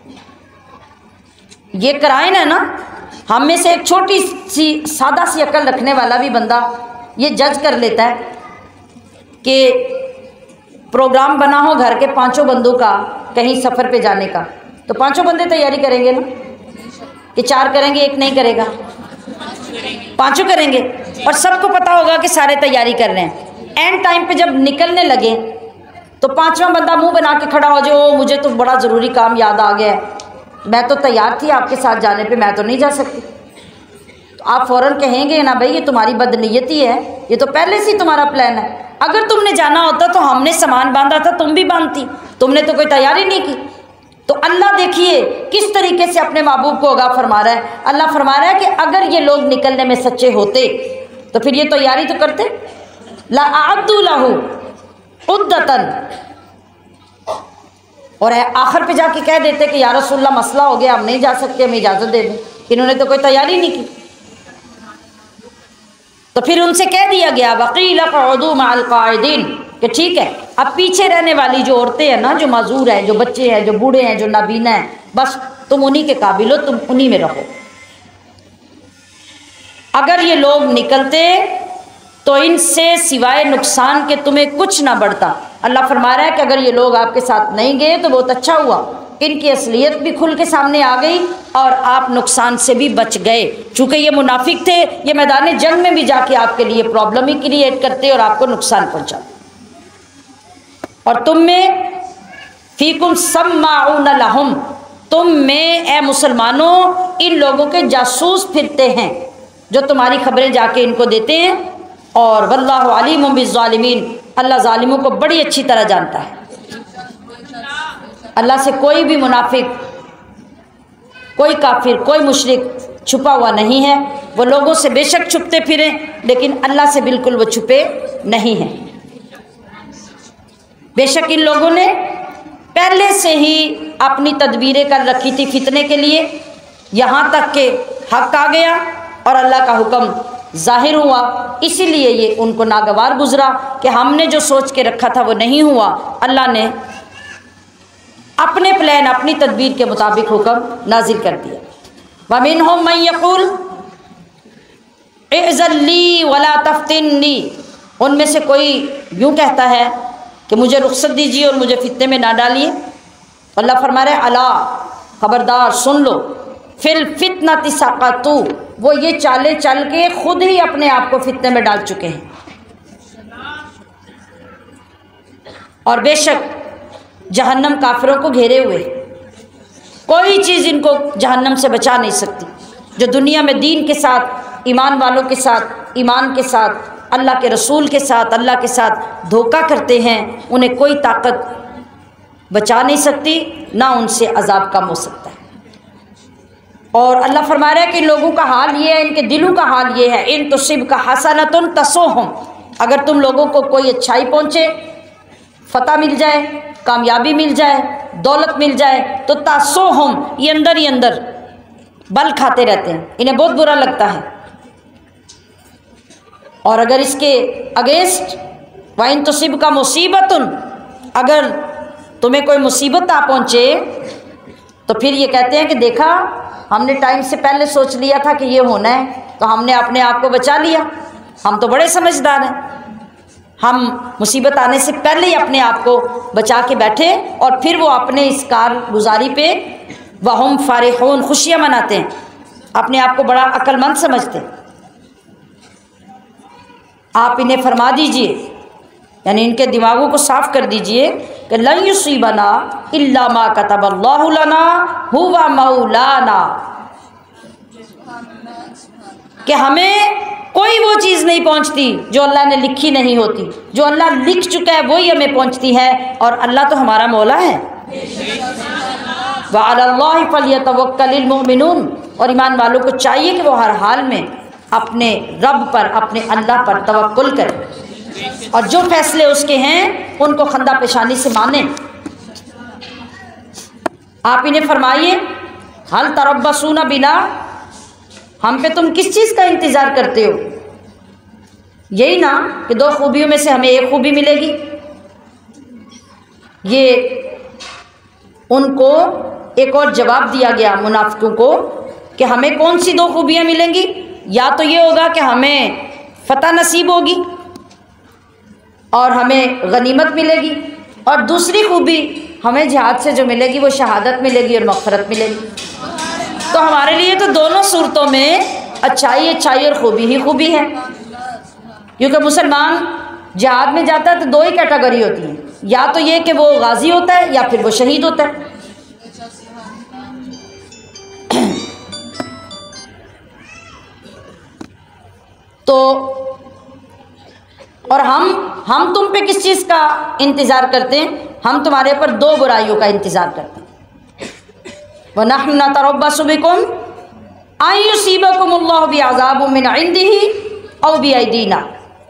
ये कराए ना ना हम में से एक छोटी सी सादा सी अकल रखने वाला भी बंदा ये जज कर लेता है कि प्रोग्राम बना हो घर के पांचों बंदों का कहीं सफ़र पे जाने का, तो पांचों बंदे तैयारी करेंगे ना कि चार करेंगे एक नहीं करेगा, पांचों करेंगे। और सबको पता होगा कि सारे तैयारी कर रहे हैं। एंड टाइम पे जब निकलने लगे तो पांचवा बंदा मुंह बना के खड़ा हो जाए, मुझे तो बड़ा ज़रूरी काम याद आ गया है, मैं तो तैयार थी आपके साथ जाने पे, मैं तो नहीं जा सकती। तो आप फ़ौरन कहेंगे ना भाई ये तुम्हारी बदनीयती है, ये तो पहले से ही तुम्हारा प्लान है। अगर तुमने जाना होता तो हमने सामान बांधा था, तुम भी बांधती, तुमने तो कोई तैयारी नहीं की। तो अल्लाह देखिए किस तरीके से अपने महबूब को आगाह फरमा रहा है। अल्लाह फरमा रहा है कि अगर ये लोग निकलने में सच्चे होते तो फिर ये तैयारी तो करते। ला अअद्दू लहू उद्दतन, और आखिर पे जाके कह देते कि या रसूलल्लाह मसला हो गया, हम नहीं जा सकते, हमें इजाज़त दे दें। इन्होंने तो कोई तैयारी नहीं की। तो फिर उनसे कह दिया गया वक़ील क़उदू मअल क़ाइदीन कि ठीक है, अब पीछे रहने वाली जो औरतें हैं ना, जो माजूर हैं, जो बच्चे हैं, जो बूढ़े हैं, जो नाबीना हैं, बस तुम उन्हीं के काबिल हो, तुम उन्हीं में रहो। अगर ये लोग निकलते तो इनसे सिवाय नुकसान के तुम्हें कुछ ना बढ़ता। अल्लाह फरमा रहा है कि अगर ये लोग आपके साथ नहीं गए तो बहुत अच्छा हुआ, इनकी असलियत भी खुल के सामने आ गई और आप नुकसान से भी बच गए। चूँकि ये मुनाफिक थे, ये मैदान जंग में भी जाके आपके लिए प्रॉब्लम ही क्रिएट करते और आपको नुकसान पहुँचाते। और तुम में फीकुम सम्माऊन लहुम, तुम में ए मुसलमानों इन लोगों के जासूस फिरते हैं जो तुम्हारी खबरें जाके इनको देते हैं। और वल्लाहु अलीमुम बिज़्ज़ालिमीन, अल्लाह ज़ालिमों को बड़ी अच्छी तरह जानता है। अल्लाह से कोई भी मुनाफिक, कोई काफिर, कोई मुशरिक छुपा हुआ नहीं है। वो लोगों से बेशक छुपते फिरें लेकिन अल्लाह से बिल्कुल वो छुपे नहीं हैं। बेशक इन लोगों ने पहले से ही अपनी तदबीरें कर रखी थी फितने के लिए, यहाँ तक कि हक आ गया और अल्लाह का हुक्म जाहिर हुआ, इसीलिए ये उनको नागवार गुजरा कि हमने जो सोच के रखा था वो नहीं हुआ। अल्लाह ने अपने प्लान, अपनी तदबीर के मुताबिक हुक्म नाजिल कर दिया। वमिनहुम मन यक़ूल इज़ल्ली वला तफ्तिन्नी, उनमें से कोई यूँ कहता है कि मुझे रुख्सत दीजिए और मुझे फितने में ना डालिए। अल्लाह फरमा रहे अला, खबरदार सुन लो, फिल फितनति सक़तू, वो ये चाले चल के खुद ही अपने आप को फितने में डाल चुके हैं। और बेशक जहन्नम काफिरों को घेरे हुए, कोई चीज़ इनको जहन्नम से बचा नहीं सकती। जो दुनिया में दीन के साथ, ईमान वालों के साथ, ईमान के साथ, अल्लाह के रसूल के साथ, अल्लाह के साथ धोखा करते हैं, उन्हें कोई ताकत बचा नहीं सकती, ना उनसे अजाब कम हो सकता है। और अल्लाह फरमा रहा है कि इन लोगों का हाल ये है, इनके दिलों का हाल ये है, इन तुसिब का हसनतुन तसोहम, अगर तुम लोगों को कोई अच्छाई पहुँचे, फतह मिल जाए, कामयाबी मिल जाए, दौलत मिल जाए तो तासो हम, ये अंदर ही अंदर बल खाते रहते हैं, इन्हें बहुत बुरा लगता है। और अगर इसके अगेंस्ट वाइन तो सिब का मुसीबतुन, अगर तुम्हें कोई मुसीबत आ पहुँचे तो फिर ये कहते हैं कि देखा हमने टाइम से पहले सोच लिया था कि ये होना है, तो हमने अपने आप को बचा लिया, हम तो बड़े समझदार हैं, हम मुसीबत आने से पहले ही अपने आप को बचा के बैठे और फिर वो अपने इस कारगुजारी पे वहुम फारिहून, खुशियाँ मनाते हैं, अपने आप को बड़ा अक्लमंद समझते हैं। आप इन्हें फरमा दीजिए, यानी इनके दिमागों को साफ कर दीजिए कि लन युसीबना इल्ला मा कतबल्लाहु लना हुवा मौलाना, कि हमें कोई वो चीज़ नहीं पहुंचती जो अल्लाह ने लिखी नहीं होती, जो अल्लाह लिख चुका है वही हमें पहुंचती है, और अल्लाह तो हमारा मौला है। व अलल्लाहि फलयतवक्कलिल मुमिनून, और ईमान वालों को चाहिए कि वो हर हाल में अपने रब पर, अपने अल्लाह पर तवक्कुल करें और जो फैसले उसके हैं उनको खंदा पेशानी से माने। आप इन्हें फरमाइए हल तरब्बसूना बिना, हम पे तुम किस चीज़ का इंतज़ार करते हो? यही ना कि दो खूबियों में से हमें एक खूबी मिलेगी। ये उनको एक और जवाब दिया गया मुनाफिकों को कि हमें कौन सी दो खूबियाँ मिलेंगी, या तो ये होगा कि हमें फतह नसीब होगी और हमें गनीमत मिलेगी, और दूसरी खूबी हमें जिहाद से जो मिलेगी वो शहादत मिलेगी और मग़फ़िरत मिलेगी। तो हमारे लिए तो दोनों सूरतों में अच्छाई अच्छाई और खूबी ही खूबी है, क्योंकि मुसलमान जिहाद में जाता है तो दो ही कैटेगरी होती है, या तो ये कि वो गाजी होता है या फिर वो शहीद होता है। तो और हम हम तुम पे किस चीज़ का इंतज़ार करते हैं? हम तुम्हारे पर दो बुराइयों का इंतज़ार करते हैं। व नहनु नतरब्बसु बिकुम अन युसीबकुमुल्लाहु बिअज़ाबिन मिन इंदिही औ बिअयदीना,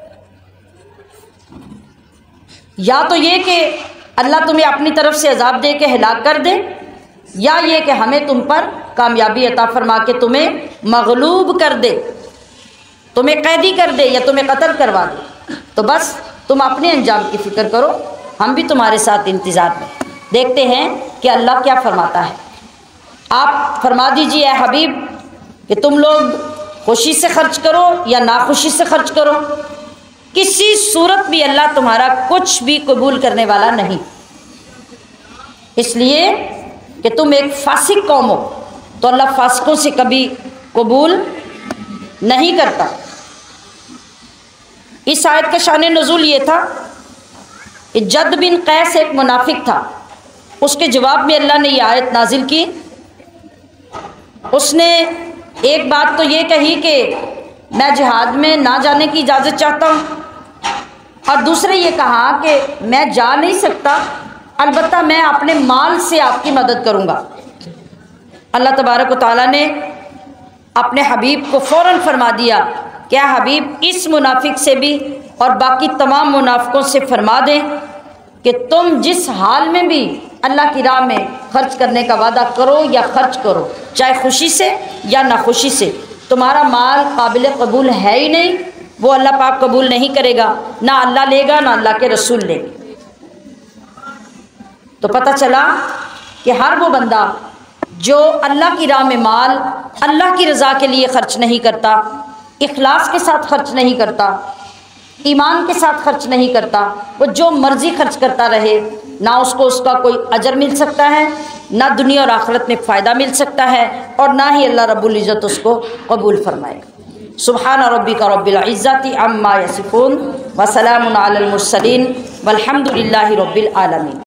या तो ये कि अल्लाह तुम्हें अपनी तरफ से अजाब दे के हिलाक कर दे, या ये कि हमें तुम पर कामयाबी अता फरमा के तुम्हें मगलूब कर दे, तुम्हें कैदी कर दे या तुम्हें कत्ल करवा दे। तो बस तुम अपने अंजाम की फ़िक्र करो, हम भी तुम्हारे साथ इंतज़ार में। देखते हैं कि अल्लाह क्या फरमाता है। आप फरमा दीजिए ऐ हबीब कि तुम लोग खुशी से खर्च करो या नाखुशी से खर्च करो, किसी सूरत भी अल्लाह तुम्हारा कुछ भी कबूल करने वाला नहीं, इसलिए कि तुम एक फासिक कौम हो, तो अल्लाह फासिकों से कभी कबूल नहीं करता। इस आयत का शान नज़ूल ये था कि जद बिन कैस एक मुनाफिक था, उसके जवाब में अल्लाह ने ये आयत नाजिल की। उसने एक बात तो ये कही कि मैं जिहाद में ना जाने की इजाज़त चाहता हूँ, और दूसरे ये कहा कि मैं जा नहीं सकता, अलबत्ता मैं अपने माल से आपकी मदद करूँगा। अल्लाह तबारक व तआला ने अपने हबीब को फ़ौरन फरमा दिया, क्या हबीब इस मुनाफिक से भी और बाकी तमाम मुनाफिकों से फरमा दें कि तुम जिस हाल में भी अल्लाह की राह में खर्च करने का वादा करो या खर्च करो, चाहे खुशी से या नाखुशी से, तुम्हारा माल काबिल कबूल है ही नहीं, वो अल्लाह पाक कबूल नहीं करेगा, ना अल्लाह लेगा ना अल्लाह के रसूल लेंगे। तो पता चला कि हर वो बंदा जो अल्लाह की राह में माल अल्लाह की रज़ा के लिए ख़र्च नहीं करता, इखलास के साथ खर्च नहीं करता, ईमान के साथ खर्च नहीं करता, वो जो मर्ज़ी खर्च करता रहे, ना उसको उसका कोई अजर मिल सकता है, ना दुनिया और आखिरत में फ़ायदा मिल सकता है, और ना ही अल्लाह रब्बुल इज़्ज़त उसको कबूल फरमाएगा। सुब्हान रब्बिका रब्बिल इज़्ज़ति अम्मा यसिफून व सलामुन अलल मुरसलीन वल्हम्दुलिल्लाहि रब्बिल आलमीन।